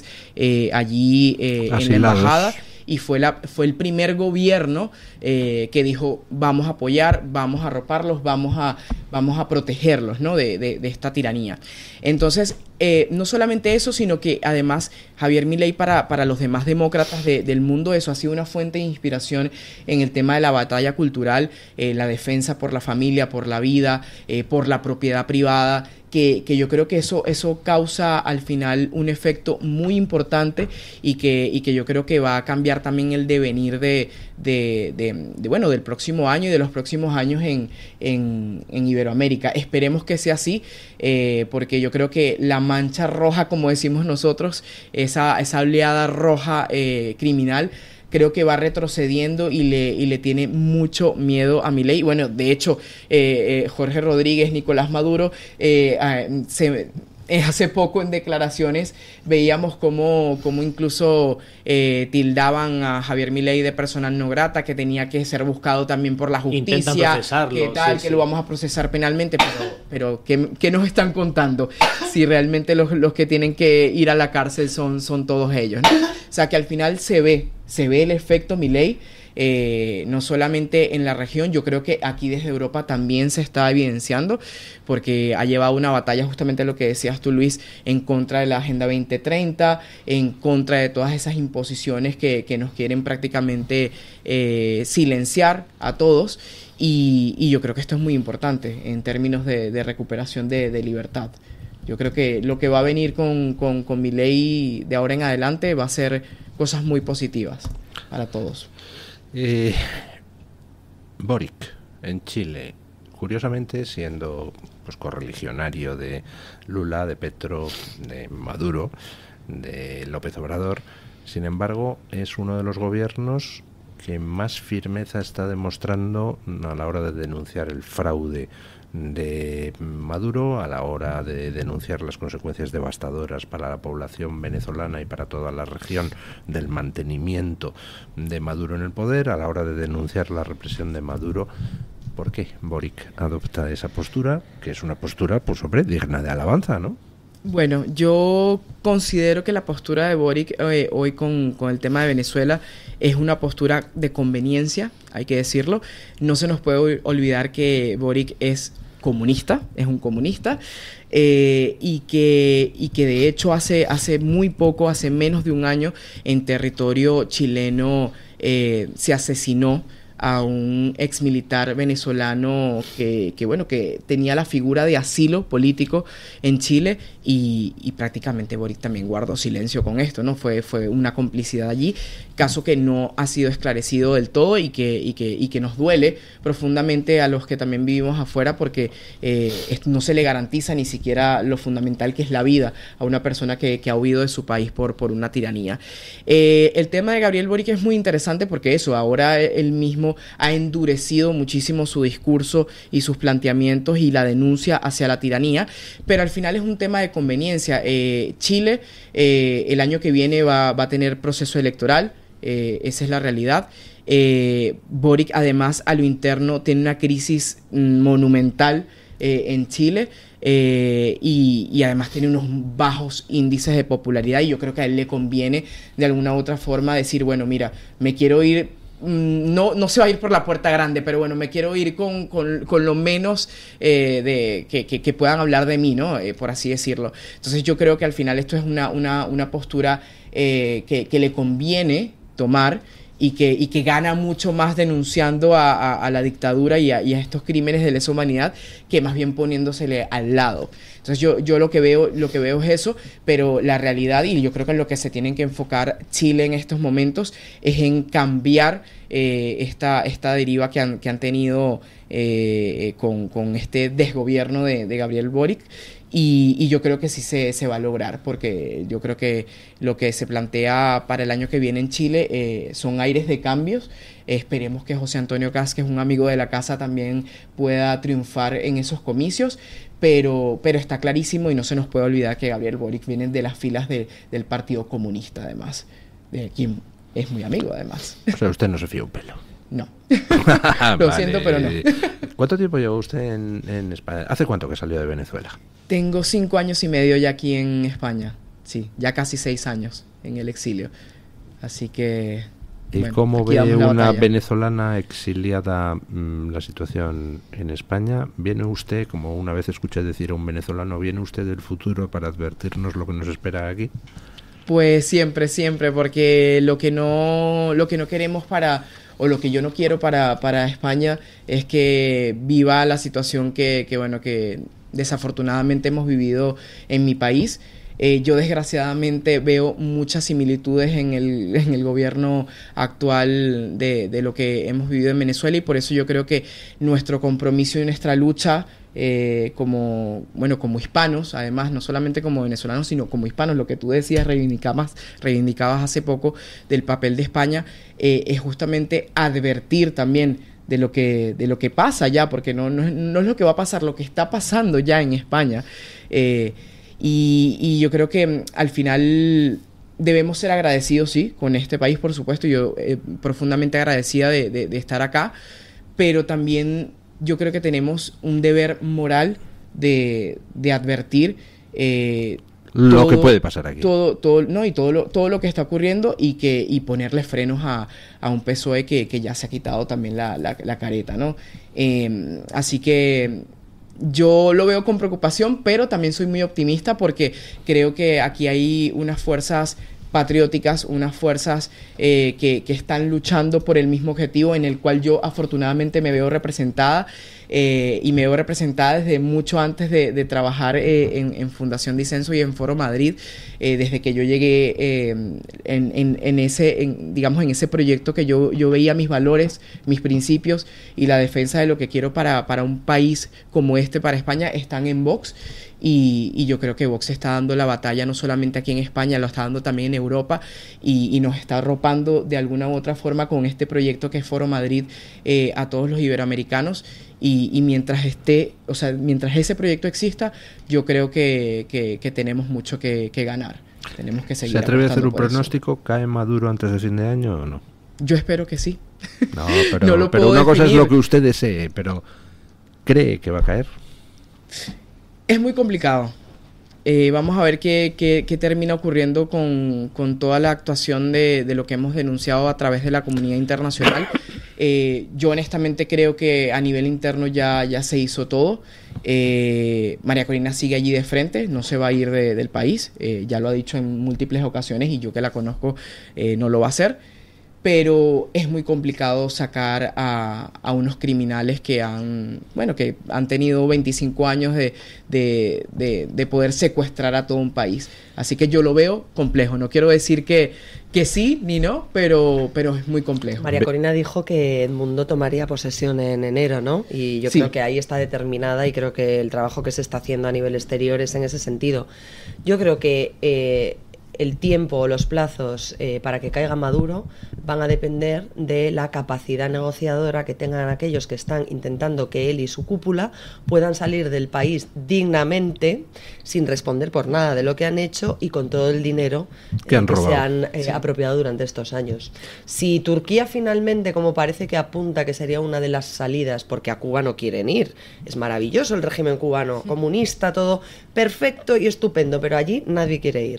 allí en la embajada. Y fue el primer gobierno que dijo: vamos a apoyar, vamos a arroparlos, vamos a protegerlos, ¿no? de esta tiranía. Entonces, no solamente eso, sino que además Javier Milei para los demás demócratas del mundo, eso ha sido una fuente de inspiración en el tema de la batalla cultural, la defensa por la familia, por la vida, por la propiedad privada, que yo creo que eso causa al final un efecto muy importante y que yo creo que va a cambiar también el devenir del próximo año y de los próximos años en Iberoamérica. Esperemos que sea así, porque yo creo que la mancha roja, como decimos nosotros, esa oleada roja criminal, creo que va retrocediendo y le tiene mucho miedo a Milei. Bueno, de hecho, Jorge Rodríguez, Nicolás Maduro, hace poco en declaraciones veíamos cómo incluso tildaban a Javier Milei de persona no grata, que tenía que ser buscado también por la justicia. Intentan procesarlo. ¿Qué tal? Que lo vamos a procesar penalmente, pero ¿qué nos están contando? Si realmente los que tienen que ir a la cárcel son todos ellos, ¿no? O sea, que al final se ve el efecto Milei, no solamente en la región. Yo creo que aquí desde Europa también se está evidenciando, porque ha llevado una batalla, justamente lo que decías tú, Luis, en contra de la Agenda 2030, en contra de todas esas imposiciones que nos quieren prácticamente silenciar a todos, y yo creo que esto es muy importante en términos de recuperación de libertad. Yo creo que lo que va a venir con Milei de ahora en adelante va a ser cosas muy positivas para todos. Boric, en Chile, curiosamente siendo pues correligionario de Lula, de Petro, de Maduro, de López Obrador, sin embargo es uno de los gobiernos que más firmeza está demostrando a la hora de denunciar el fraude de Maduro, a la hora de denunciar las consecuencias devastadoras para la población venezolana y para toda la región del mantenimiento de Maduro en el poder, a la hora de denunciar la represión de Maduro. ¿Por qué Boric adopta esa postura? Que es una postura, pues hombre, digna de alabanza, ¿no? Bueno, yo considero que la postura de Boric hoy con el tema de Venezuela es una postura de conveniencia, hay que decirlo. No se nos puede olvidar que Boric es comunista, es un comunista, y que de hecho hace muy poco, hace menos de un año, en territorio chileno se asesinó a un ex militar venezolano que tenía la figura de asilo político en Chile, y prácticamente Boric también guardó silencio con esto, ¿no? Fue una complicidad allí, caso que no ha sido esclarecido del todo y que nos duele profundamente a los que también vivimos afuera, porque no se le garantiza ni siquiera lo fundamental que es la vida a una persona que ha huido de su país por una tiranía. El tema de Gabriel Boric es muy interesante porque ahora él mismo ha endurecido muchísimo su discurso y sus planteamientos y la denuncia hacia la tiranía, pero al final es un tema de conveniencia. Chile el año que viene va a tener proceso electoral, esa es la realidad. Boric además a lo interno tiene una crisis monumental en Chile, y además tiene unos bajos índices de popularidad, y yo creo que a él le conviene de alguna u otra forma decir, bueno, mira, me quiero ir, no se va a ir por la puerta grande, pero bueno, me quiero ir con lo menos que puedan hablar de mí, ¿no? Por así decirlo. Entonces yo creo que al final esto es una postura que le conviene tomar, y que gana mucho más denunciando a la dictadura y a estos crímenes de lesa humanidad, que más bien poniéndosele al lado. Entonces yo lo que veo es eso, pero la realidad, y yo creo que en lo que se tienen que enfocar Chile en estos momentos, es en cambiar esta deriva que han tenido con este desgobierno de Gabriel Boric. Y yo creo que sí se va a lograr, porque yo creo que lo que se plantea para el año que viene en Chile son aires de cambios. Esperemos que José Antonio Kast, que es un amigo de la casa, también pueda triunfar en esos comicios, pero está clarísimo, y no se nos puede olvidar que Gabriel Boric viene de las filas del Partido Comunista, además, de quien es muy amigo, además. O sea, usted no se fía un pelo. No. Lo siento, pero no. ¿Cuánto tiempo lleva usted en España? ¿Hace cuánto que salió de Venezuela? Tengo 5 años y medio ya aquí en España. Sí, ya casi 6 años en el exilio. Así que... ¿Y cómo ve una venezolana exiliada la situación en España? ¿Viene usted, como una vez escuché decir a un venezolano, viene usted del futuro para advertirnos lo que nos espera aquí? Pues siempre, porque lo que no queremos o lo que yo no quiero para España es que viva la situación que desafortunadamente hemos vivido en mi país. Yo desgraciadamente veo muchas similitudes en el gobierno actual de lo que hemos vivido en Venezuela, y por eso yo creo que nuestro compromiso y nuestra lucha como hispanos, además, no solamente como venezolanos, sino como hispanos, lo que tú decías, reivindicabas hace poco del papel de España, es justamente advertir también de lo que pasa ya, porque no es lo que va a pasar, lo que está pasando ya en España. Y yo creo que al final debemos ser agradecidos, sí, con este país, por supuesto. Yo profundamente agradecida de estar acá, pero también yo creo que tenemos un deber moral de advertir lo que puede pasar aquí. Todo lo que está ocurriendo, y ponerle frenos a un PSOE que ya se ha quitado también la careta, ¿no? Así que yo lo veo con preocupación, pero también soy muy optimista, porque creo que aquí hay unas fuerzas patrióticas, unas fuerzas que están luchando por el mismo objetivo, en el cual yo afortunadamente me veo representada. Y me veo representada desde mucho antes de trabajar en Fundación Disenso y en Foro Madrid, desde que yo llegué en ese proyecto que yo veía mis valores, mis principios y la defensa de lo que quiero para un país como este, para España, están en Vox. Y yo creo que Vox está dando la batalla no solamente aquí en España, lo está dando también en Europa y nos está arropando de alguna u otra forma con este proyecto que es Foro Madrid a todos los iberoamericanos. Y mientras mientras ese proyecto exista, yo creo que tenemos mucho que ganar. Tenemos que seguir. ¿Se atreve a hacer un pronóstico? pronóstico? ¿Cae Maduro antes de fin de año o no? Yo espero que sí. No, pero una cosa es lo que usted desee, pero ¿cree que va a caer? Es muy complicado. Vamos a ver qué termina ocurriendo con toda la actuación de lo que hemos denunciado a través de la comunidad internacional. Yo honestamente creo que a nivel interno ya se hizo todo. María Corina sigue allí de frente, no se va a ir del país. Ya lo ha dicho en múltiples ocasiones y yo que la conozco no lo va a hacer. Pero es muy complicado sacar a unos criminales que han tenido 25 años de poder secuestrar a todo un país. Así que yo lo veo complejo. No quiero decir que sí ni no, pero es muy complejo. María Corina dijo que Edmundo tomaría posesión en enero, ¿no? Y yo creo que ahí está determinada y creo que el trabajo que se está haciendo a nivel exterior es en ese sentido. Yo creo que el tiempo o los plazos para que caiga Maduro van a depender de la capacidad negociadora que tengan aquellos que están intentando que él y su cúpula puedan salir del país dignamente, sin responder por nada de lo que han hecho y con todo el dinero que se han apropiado durante estos años. Si Turquía finalmente, como parece que apunta que sería una de las salidas, porque a Cuba no quieren ir, es maravilloso el régimen cubano, comunista, todo perfecto y estupendo, pero allí nadie quiere ir.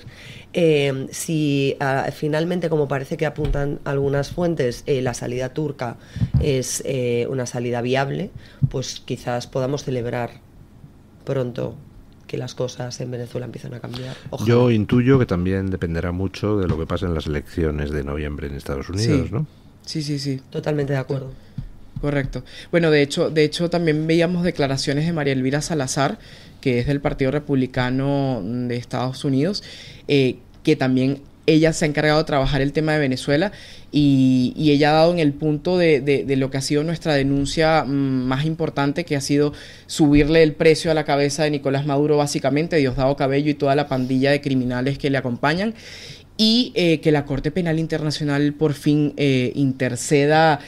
Si finalmente, como parece que apuntan algunas fuentes, la salida turca es una salida viable, pues quizás podamos celebrar pronto que las cosas en Venezuela empiezan a cambiar. Ojalá. Yo intuyo que también dependerá mucho de lo que pase en las elecciones de noviembre en Estados Unidos, ¿no? Sí. Totalmente de acuerdo. Correcto. Bueno, de hecho también veíamos declaraciones de María Elvira Salazar, que es del Partido Republicano de Estados Unidos, que también ella se ha encargado de trabajar el tema de Venezuela y ella ha dado en el punto de lo que ha sido nuestra denuncia más importante, que ha sido subirle el precio a la cabeza de Nicolás Maduro, básicamente, Diosdado Cabello y toda la pandilla de criminales que le acompañan. Y que la Corte Penal Internacional por fin interceda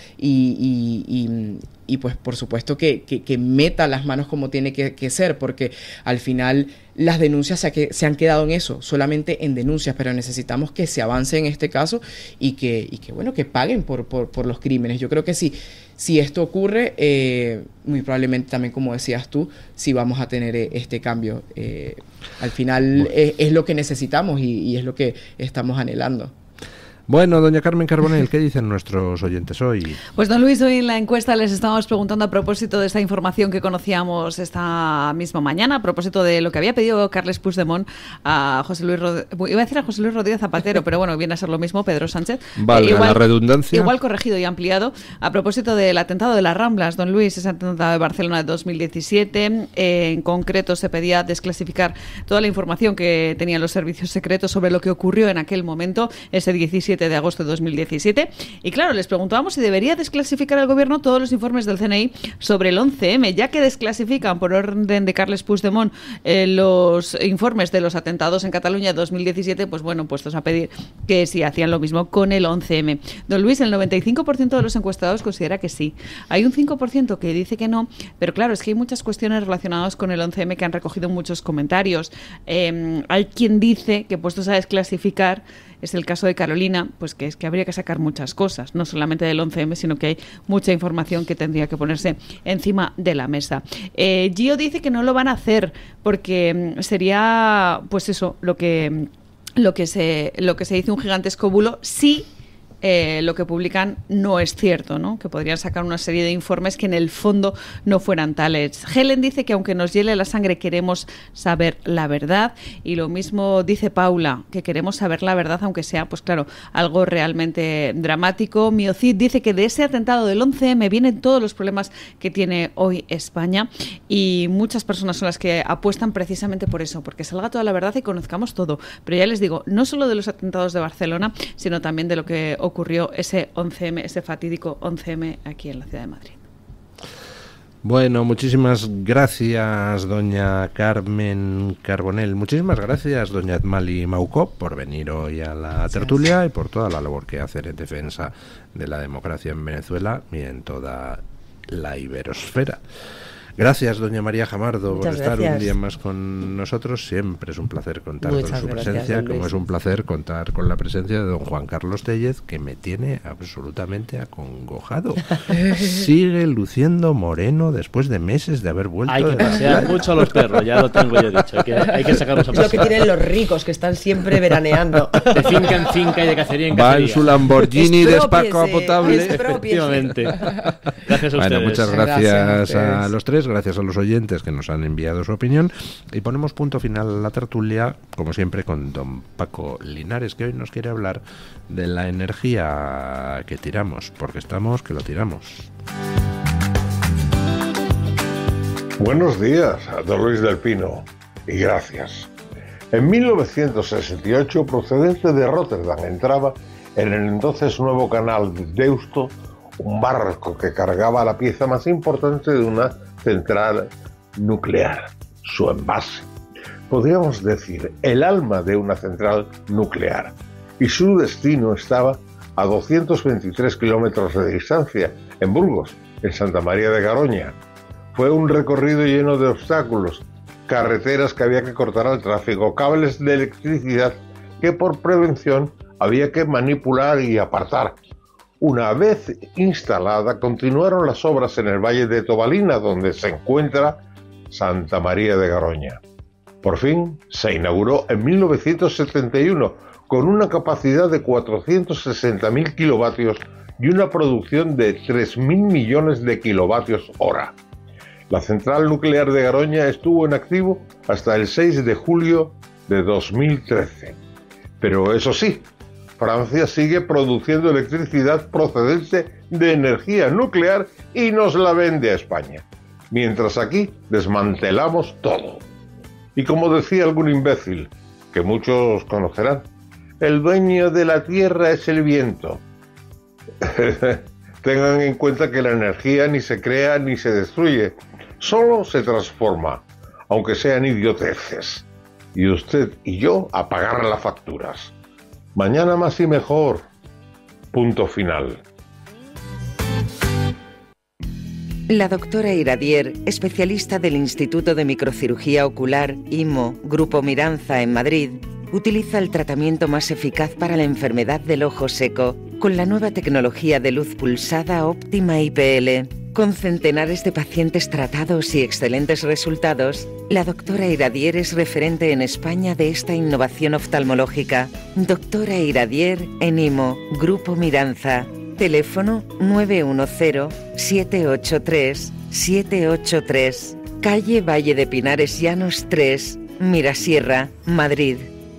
y pues por supuesto que meta las manos como tiene que ser, porque al final las denuncias se han quedado en eso, solamente en denuncias, pero necesitamos que se avance en este caso y que paguen por los crímenes. Yo creo que si esto ocurre, muy probablemente también, como decías tú, sí vamos a tener este cambio. Al final es lo que necesitamos y es lo que estamos anhelando. Bueno, doña Carmen Carbonell, ¿qué dicen nuestros oyentes hoy? Pues don Luis, hoy en la encuesta les estábamos preguntando a propósito de esta información que conocíamos esta misma mañana, a propósito de lo que había pedido Carles Puigdemont a José Luis Rodríguez Zapatero, pero bueno, viene a ser lo mismo, Pedro Sánchez. Valga la redundancia. Igual corregido y ampliado, a propósito del atentado de las Ramblas, don Luis, ese atentado de Barcelona de 2017. En concreto se pedía desclasificar toda la información que tenían los servicios secretos sobre lo que ocurrió en aquel momento, ese 17 de agosto de 2017. Y claro, les preguntábamos si debería desclasificar el gobierno todos los informes del CNI sobre el 11M, ya que desclasifican por orden de Carles Puigdemont los informes de los atentados en Cataluña de 2017, pues bueno, puestos a pedir que si hacían lo mismo con el 11M. Don Luis, el 95% de los encuestados considera que sí. Hay un 5% que dice que no, pero claro, es que hay muchas cuestiones relacionadas con el 11M que han recogido muchos comentarios. Hay quien dice que puestos a desclasificar, es el caso de Carolina, pues que es que habría que sacar muchas cosas, no solamente del 11M, sino que hay mucha información que tendría que ponerse encima de la mesa. Gio dice que no lo van a hacer porque sería, pues eso, lo que se dice un gigantesco bulo, sí, lo que publican no es cierto, ¿no? Que podrían sacar una serie de informes que en el fondo no fueran tales. Helen dice que aunque nos hiele la sangre queremos saber la verdad, y lo mismo dice Paula, que queremos saber la verdad aunque sea, pues claro, algo realmente dramático. Miocid dice que de ese atentado del 11M vienen todos los problemas que tiene hoy España, y muchas personas son las que apuestan precisamente por eso, porque salga toda la verdad y conozcamos todo. Pero ya les digo, no solo de los atentados de Barcelona, sino también de lo que ocurrió ese 11M, ese fatídico 11M aquí en la ciudad de Madrid. Bueno, muchísimas gracias, doña Carmen Carbonell. Muchísimas gracias, doña Etmali Maucó, por venir hoy a la tertulia y por toda la labor que hacen en defensa de la democracia en Venezuela y en toda la iberosfera. Gracias, doña María Jamardo, por estar un día más con nosotros. Siempre es un placer contar con su presencia, como es un placer contar con la presencia de don Juan Carlos Tellez, que me tiene absolutamente acongojado. Sigue luciendo moreno después de meses de haber vuelto. Hay que pasear mucho a los perros, ya lo tengo yo dicho. Hay que sacarlos a pasear. Es lo que tienen los ricos, que están siempre veraneando. De finca en finca y de cacería en cacería. Va en su Lamborghini despacapotable. Efectivamente. Gracias a ustedes. Bueno, muchas gracias a los tres. Gracias a los oyentes que nos han enviado su opinión, y ponemos punto final a la tertulia, como siempre, con don Paco Linares, que hoy nos quiere hablar de la energía que tiramos, porque estamos que lo tiramos. Buenos días, don Luis del Pino, y gracias. En 1968, procedente de Rotterdam, entraba en el entonces nuevo canal de Deusto un barco que cargaba la pieza más importante de una central nuclear, su envase. Podríamos decir, el alma de una central nuclear. Y su destino estaba a 223 kilómetros de distancia, en Burgos, en Santa María de Garoña. Fue un recorrido lleno de obstáculos, carreteras que había que cortar al tráfico, cables de electricidad que por prevención había que manipular y apartar. Una vez instalada, continuaron las obras en el Valle de Tobalina, donde se encuentra Santa María de Garoña. Por fin se inauguró en 1971 con una capacidad de 460.000 kilovatios y una producción de 3.000 millones de kilovatios hora. La central nuclear de Garoña estuvo en activo hasta el 6 de julio de 2013. Pero eso sí, Francia sigue produciendo electricidad procedente de energía nuclear y nos la vende a España, mientras aquí desmantelamos todo. Y como decía algún imbécil, que muchos conocerán, el dueño de la tierra es el viento. Tengan en cuenta que la energía ni se crea ni se destruye, solo se transforma, aunque sean idioteces. Y usted y yo a pagar las facturas. Mañana más y mejor. Punto final. La doctora Iradier, especialista del Instituto de Microcirugía Ocular, IMO, Grupo Miranza en Madrid, utiliza el tratamiento más eficaz para la enfermedad del ojo seco con la nueva tecnología de luz pulsada óptima IPL. Con centenares de pacientes tratados y excelentes resultados, la doctora Iradier es referente en España de esta innovación oftalmológica. Doctora Iradier en IMO, Grupo Miranza. Teléfono 910-783-783. Calle Valle de Pinares Llanos 3, Mirasierra, Madrid.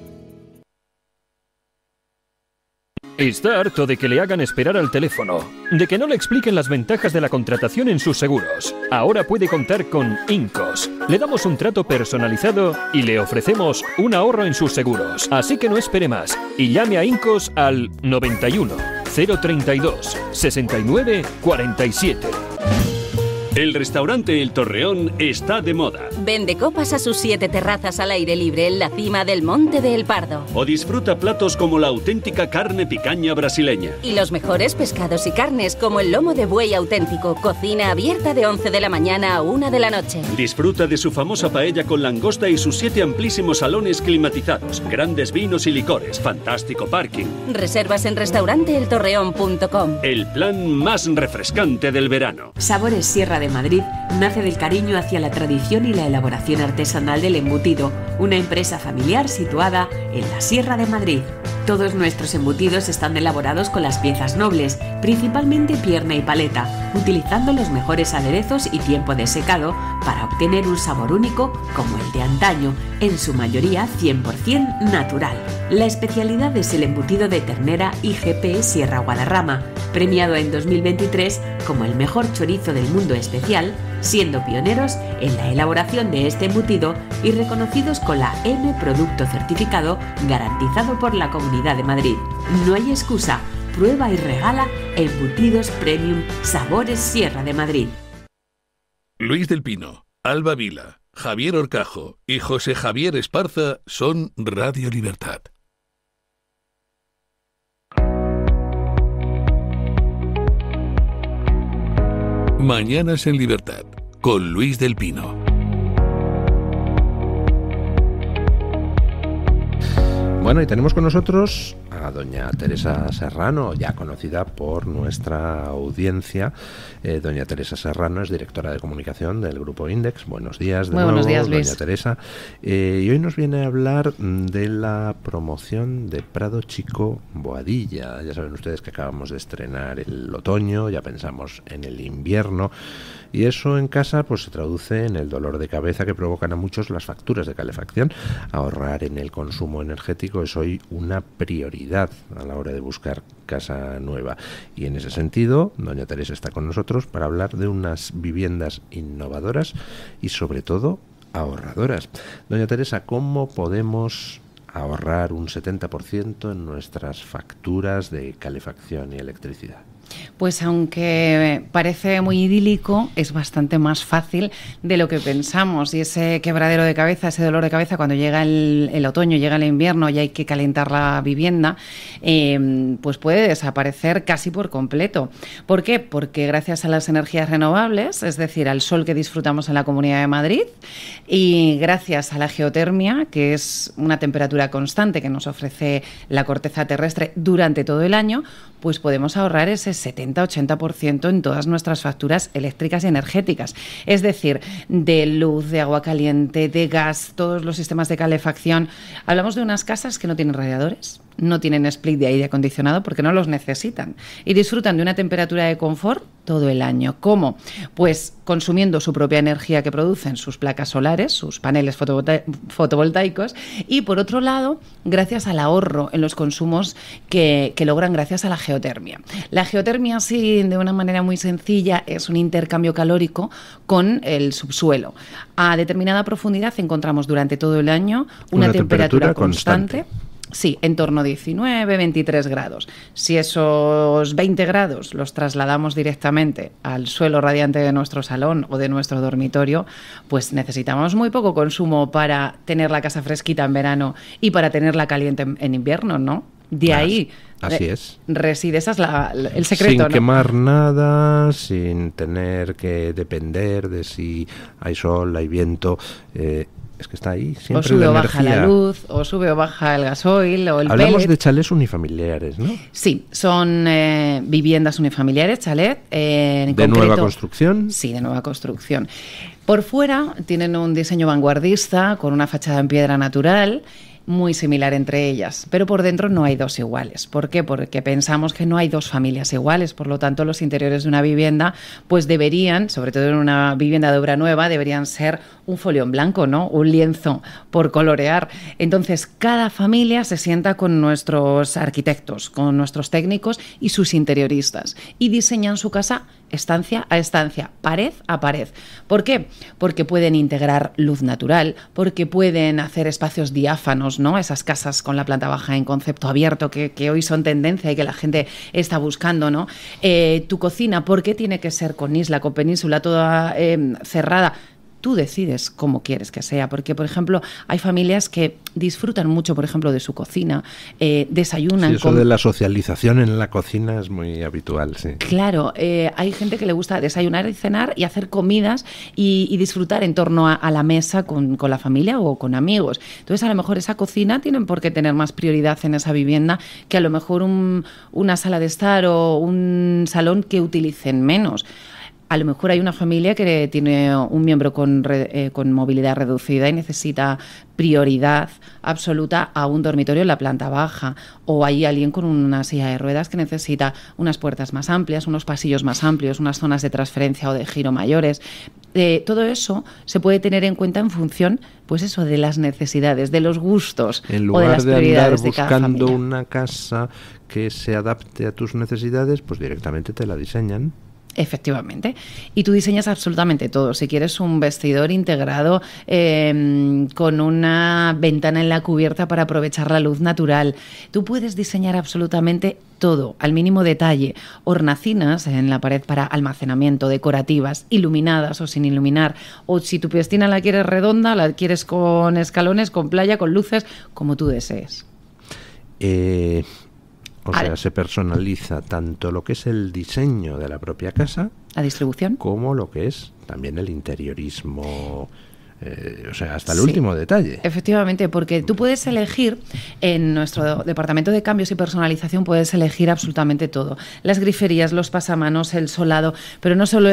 Está harto de que le hagan esperar al teléfono, de que no le expliquen las ventajas de la contratación en sus seguros. Ahora puede contar con Incos. Le damos un trato personalizado y le ofrecemos un ahorro en sus seguros. Así que no espere más y llame a Incos al 91 032 69 47. El restaurante El Torreón está de moda. Vende copas a sus 7 terrazas al aire libre en la cima del Monte del Pardo. O disfruta platos como la auténtica carne picaña brasileña. Y los mejores pescados y carnes como el lomo de buey auténtico. Cocina abierta de 11 de la mañana a 1 de la noche. Disfruta de su famosa paella con langosta y sus 7 amplísimos salones climatizados. Grandes vinos y licores. Fantástico parking. Reservas en restauranteeltorreón.com. El plan más refrescante del verano. Sabores Sierra de Madrid nace del cariño hacia la tradición y la elaboración artesanal del embutido, una empresa familiar situada en la Sierra de Madrid. Todos nuestros embutidos están elaborados con las piezas nobles, principalmente pierna y paleta, utilizando los mejores aderezos y tiempo de secado para obtener un sabor único como el de antaño, en su mayoría 100% natural. La especialidad es el embutido de ternera IGP Sierra Guadarrama, premiado en 2023 como el mejor chorizo del mundo especial, siendo pioneros en la elaboración de este embutido y reconocidos con la M Producto Certificado garantizado por la Comunidad de Madrid. No hay excusa, prueba y regala Embutidos Premium Sabores Sierra de Madrid. Luis del Pino, Alba Vila, Javier Horcajo y José Javier Esparza son Radio Libertad. Mañanas en Libertad, con Luis del Pino. Bueno, y tenemos con nosotros a doña Teresa Serrano, ya conocida por nuestra audiencia. Doña Teresa Serrano es directora de comunicación del Grupo Index. Buenos días de nuevo, buenos días, Luis. Doña Teresa. Y hoy nos viene a hablar de la promoción de Prado Chico Boadilla. Ya saben ustedes que acabamos de estrenar el otoño, ya pensamos en el invierno. Y eso en casa pues se traduce en el dolor de cabeza que provocan a muchos las facturas de calefacción. Ahorrar en el consumo energético es hoy una prioridad a la hora de buscar casa nueva. Y en ese sentido, doña Teresa está con nosotros para hablar de unas viviendas innovadoras y sobre todo ahorradoras. Doña Teresa, ¿cómo podemos ahorrar un 70% en nuestras facturas de calefacción y electricidad? Pues aunque parece muy idílico, es bastante más fácil de lo que pensamos. Y ese quebradero de cabeza, ese dolor de cabeza cuando llega el otoño, llega el invierno y hay que calentar la vivienda, pues puede desaparecer casi por completo. ¿Por qué? Porque gracias a las energías renovables, es decir, al sol que disfrutamos en la Comunidad de Madrid, y gracias a la geotermia, que es una temperatura constante que nos ofrece la corteza terrestre durante todo el año, pues podemos ahorrar ese 70-80% en todas nuestras facturas eléctricas y energéticas. Es decir, de luz, de agua caliente, de gas, todos los sistemas de calefacción. Hablamos de unas casas que no tienen radiadores, no tienen split de aire acondicionado porque no los necesitan y disfrutan de una temperatura de confort todo el año. ¿Cómo? Pues consumiendo su propia energía que producen sus placas solares, sus paneles fotovoltaicos, y por otro lado, gracias al ahorro en los consumos que logran gracias a la geotermia. La geotermia, sí, de una manera muy sencilla, es un intercambio calórico con el subsuelo. A determinada profundidad encontramos durante todo el año una temperatura constante. Sí, en torno a 19, 23 grados. Si esos 20 grados los trasladamos directamente al suelo radiante de nuestro salón o de nuestro dormitorio, pues necesitamos muy poco consumo para tener la casa fresquita en verano y para tenerla caliente en invierno, ¿no? De ahí así es. Reside, ese es el secreto. Sin ¿no? quemar nada, sin tener que depender de si hay sol, hay viento. Es que está ahí siempre. O sube la o baja energía. la luz, o sube o baja el gasoil o el Hablamos pellet. de chalés unifamiliares, ¿no? Sí, son viviendas unifamiliares, chalet. ¿De nueva construcción? Sí, de nueva construcción. Por fuera tienen un diseño vanguardista con una fachada en piedra natural, muy similar entre ellas, pero por dentro no hay dos iguales. ¿Por qué? Porque pensamos que no hay dos familias iguales, por lo tanto los interiores de una vivienda pues deberían, sobre todo en una vivienda de obra nueva, deberían ser un folio en blanco, ¿no? Un lienzo por colorear. Entonces cada familia se sienta con nuestros arquitectos, con nuestros técnicos y sus interioristas y diseñan su casa estancia a estancia, pared a pared. ¿Por qué? Porque pueden integrar luz natural, porque pueden hacer espacios diáfanos, ¿no? Esas casas con la planta baja en concepto abierto que hoy son tendencia y que la gente está buscando, ¿no? Tu cocina, ¿por qué tiene que ser con isla, con península, toda cerrada? Tú decides cómo quieres que sea, porque, por ejemplo, hay familias que disfrutan mucho, por ejemplo, de su cocina, desayunan. Sí, eso de la socialización en la cocina es muy habitual, sí. Claro, hay gente que le gusta desayunar y cenar y hacer comidas y disfrutar en torno a la mesa con la familia o con amigos. Entonces, a lo mejor esa cocina tienen por qué tener más prioridad en esa vivienda que a lo mejor una sala de estar o un salón que utilicen menos. A lo mejor hay una familia que tiene un miembro con movilidad reducida y necesita prioridad absoluta a un dormitorio en la planta baja, o hay alguien con una silla de ruedas que necesita unas puertas más amplias, unos pasillos más amplios, unas zonas de transferencia o de giro mayores. Todo eso se puede tener en cuenta en función, pues eso, de las necesidades, de los gustos en o de las prioridades de cada familia. En lugar de andar buscando una casa que se adapte a tus necesidades, pues directamente te la diseñan. Efectivamente. Y tú diseñas absolutamente todo. Si quieres un vestidor integrado con una ventana en la cubierta para aprovechar la luz natural, tú puedes diseñar absolutamente todo, al mínimo detalle. Hornacinas en la pared para almacenamiento, decorativas, iluminadas o sin iluminar. O si tu piscina la quieres redonda, la quieres con escalones, con playa, con luces, como tú desees. O sea, se personaliza tanto lo que es el diseño de la propia casa, la distribución, como lo que es también el interiorismo, o sea, hasta el último detalle. Efectivamente, porque tú puedes elegir, en nuestro departamento de cambios y personalización puedes elegir absolutamente todo. Las griferías, los pasamanos, el solado, pero no solo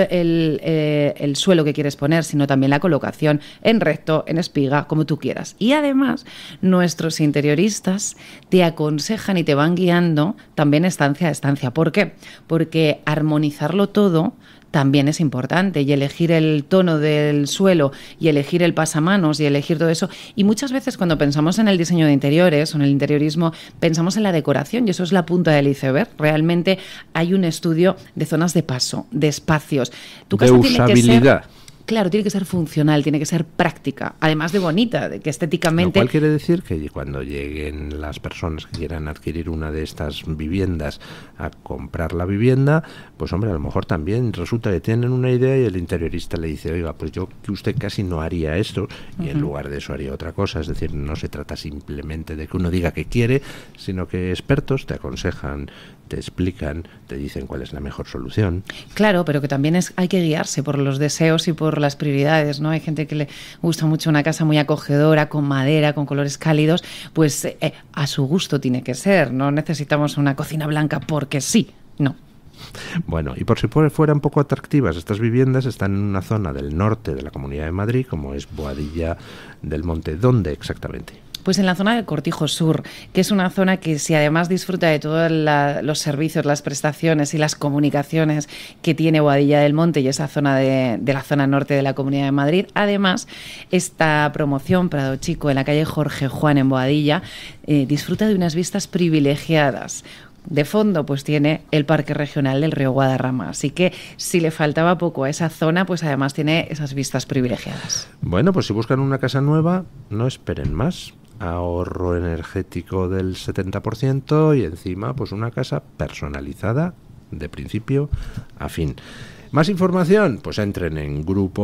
el suelo que quieres poner, sino también la colocación en recto, en espiga, como tú quieras. Y además, nuestros interioristas te aconsejan y te van guiando también estancia a estancia. ¿Por qué? Porque armonizarlo todo también es importante, y elegir el tono del suelo y elegir el pasamanos y elegir todo eso. Y muchas veces cuando pensamos en el diseño de interiores o en el interiorismo, pensamos en la decoración, y eso es la punta del iceberg. Realmente hay un estudio de zonas de paso, de espacios. Tu casa de usabilidad. Claro, tiene que ser funcional, tiene que ser práctica, además de bonita, de que estéticamente... Lo cual quiere decir que cuando lleguen las personas que quieran adquirir una de estas viviendas a comprar la vivienda, pues hombre, a lo mejor también resulta que tienen una idea y el interiorista le dice, oiga, pues yo que usted casi no haría esto, y en lugar de eso haría otra cosa. Es decir, no se trata simplemente de que uno diga que quiere, sino que expertos te aconsejan, te explican, te dicen cuál es la mejor solución. Claro, pero que también hay que guiarse por los deseos y por las prioridades, ¿no? Hay gente que le gusta mucho una casa muy acogedora, con madera, con colores cálidos, pues a su gusto tiene que ser. No necesitamos una cocina blanca porque sí, no. Bueno, y por si fueran poco atractivas, estas viviendas están en una zona del norte de la Comunidad de Madrid, como es Boadilla del Monte. ¿Dónde exactamente? Pues en la zona del Cortijo Sur, que es una zona que, si además disfruta de todos los servicios, las prestaciones y las comunicaciones que tiene Boadilla del Monte y esa zona de la zona norte de la Comunidad de Madrid, además esta promoción Prado Chico en la calle Jorge Juan en Boadilla disfruta de unas vistas privilegiadas. De fondo, pues tiene el Parque Regional del Río Guadarrama. Así que si le faltaba poco a esa zona, pues además tiene esas vistas privilegiadas. Bueno, pues si buscan una casa nueva, no esperen más. Ahorro energético del 70% y encima pues una casa personalizada de principio a fin. Más información, pues entren en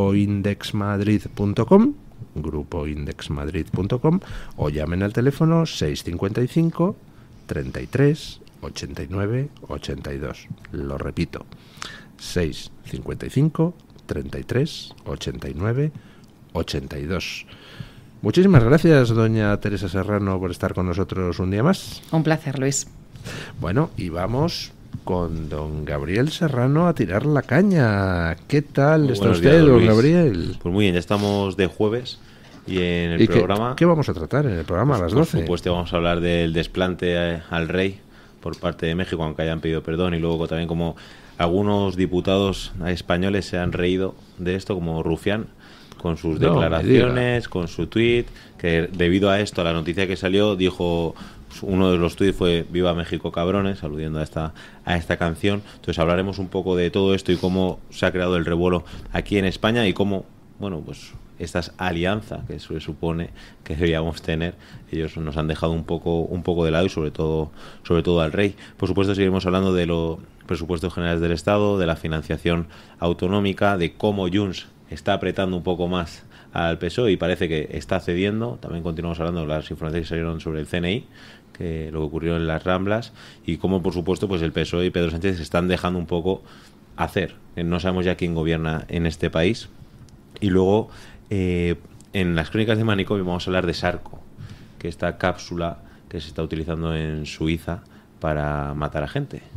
grupoindexmadrid.com o llamen al teléfono 655 33 89 82. Lo repito, 655 33 89 82. Muchísimas gracias, doña Teresa Serrano, por estar con nosotros un día más. Un placer, Luis. Bueno, y vamos con don Gabriel Serrano a tirar la caña. ¿Qué tal está usted, don Gabriel? Pues muy bien, ya estamos de jueves y en el programa... ¿Qué vamos a tratar en el programa a las 12? Por supuesto, vamos a hablar del desplante al rey por parte de México, aunque hayan pedido perdón, y luego también como algunos diputados españoles se han reído de esto, como Rufián, con sus declaraciones, con su tuit, que debido a esto, a la noticia que salió, dijo, uno de los tuits fue "Viva México, cabrones", aludiendo a esta canción. Entonces hablaremos un poco de todo esto y cómo se ha creado el revuelo aquí en España y cómo, bueno, pues estas alianzas que se supone que deberíamos tener, ellos nos han dejado un poco de lado, y sobre todo al rey. Por supuesto, seguiremos hablando de los presupuestos generales del Estado, de la financiación autonómica, de cómo Junts está apretando un poco más al PSOE y parece que está cediendo. También continuamos hablando de las informaciones que salieron sobre el CNI, que lo que ocurrió en las Ramblas, y cómo, por supuesto, pues el PSOE y Pedro Sánchez se están dejando un poco hacer. No sabemos ya quién gobierna en este país. Y luego, en las crónicas de Manicomio vamos a hablar de Sarco, que esta cápsula que se está utilizando en Suiza para matar a gente.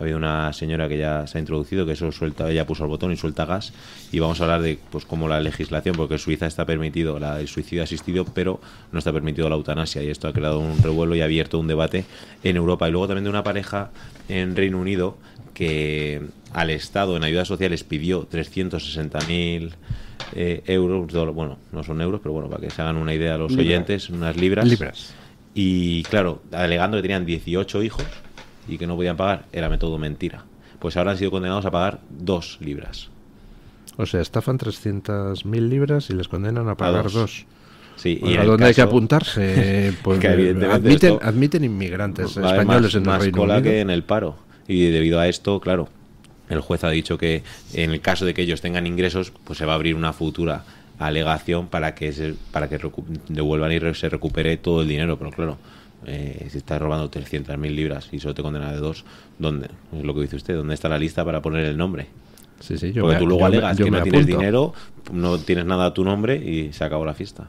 habido una señora que ya se ha introducido, que eso suelta, ella puso el botón y suelta gas, y vamos a hablar de pues cómo la legislación, porque en Suiza está permitido el suicidio asistido, pero no está permitido la eutanasia, y esto ha creado un revuelo y ha abierto un debate en Europa. Y luego también de una pareja en Reino Unido que al Estado en ayudas sociales pidió 360.000 euros, bueno, no son euros, pero bueno, para que se hagan una idea a los oyentes, unas libras. Y claro, alegando que tenían 18 hijos y que no podían pagar, era todo mentira. Pues ahora han sido condenados a pagar 2 libras. O sea, estafan 300.000 libras y les condenan a pagar 2. Sí, y ¿a dónde hay que apuntarse? Pues admiten inmigrantes españoles en el Reino cola Unido. Que en el paro. Y debido a esto, claro, el juez ha dicho que en el caso de que ellos tengan ingresos, pues se va a abrir una futura alegación para que devuelvan y se recupere todo el dinero. Pero claro, si estás robando 300.000 libras y solo te condenan de 2, ¿dónde? Es lo que dice usted, ¿dónde está la lista para poner el nombre? Sí, porque tú luego alegas que no tienes dinero, no tienes nada a tu nombre y se acabó la fiesta.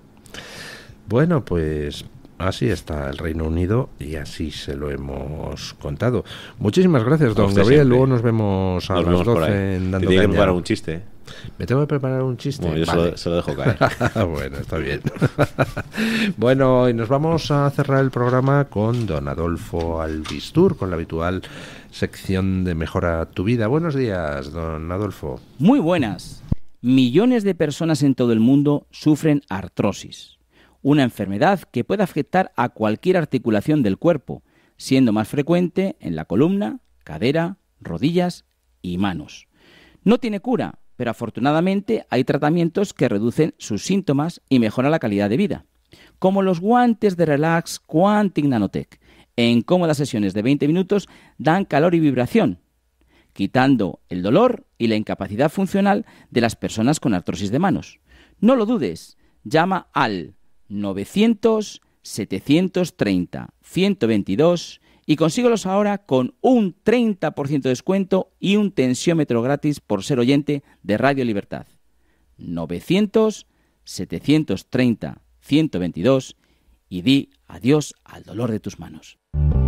Bueno, pues así está el Reino Unido y así se lo hemos contado. Muchísimas gracias, don Gabriel. Siempre. Luego nos vemos a las 12 en Dando Te tiene que Caña. preparar un chiste. ¿Me tengo que preparar un chiste? Bueno, yo vale. se lo dejo caer. Bueno, está bien. Bueno, y nos vamos a cerrar el programa con don Adolfo Albistur, con la habitual sección de Mejora tu Vida. Buenos días, don Adolfo. Muy buenas. Millones de personas en todo el mundo sufren artrosis, una enfermedad que puede afectar a cualquier articulación del cuerpo, siendo más frecuente en la columna, cadera, rodillas y manos. No tiene cura, pero afortunadamente hay tratamientos que reducen sus síntomas y mejoran la calidad de vida, como los guantes de Relax Quantic Nanotech. En cómodas sesiones de 20 minutos dan calor y vibración, quitando el dolor y la incapacidad funcional de las personas con artrosis de manos. No lo dudes, llama al 900-730-122 y consíguelos ahora con un 30% de descuento y un tensiómetro gratis por ser oyente de Radio Libertad. 900-730-122 y di adiós al dolor de tus manos.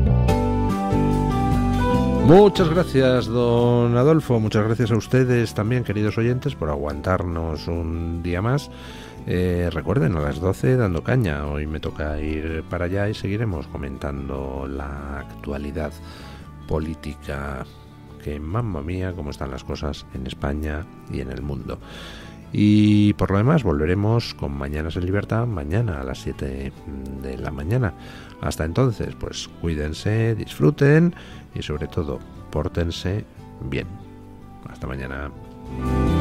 Muchas gracias, don Adolfo. Muchas gracias a ustedes también, queridos oyentes, por aguantarnos un día más. Recuerden, a las 12 Dando Caña. Hoy me toca ir para allá y seguiremos comentando la actualidad política, que mamma mía, cómo están las cosas en España y en el mundo. Y por lo demás volveremos con Mañanas en Libertad mañana a las 7 de la mañana. Hasta entonces, pues cuídense, disfruten y sobre todo pórtense bien. Hasta mañana.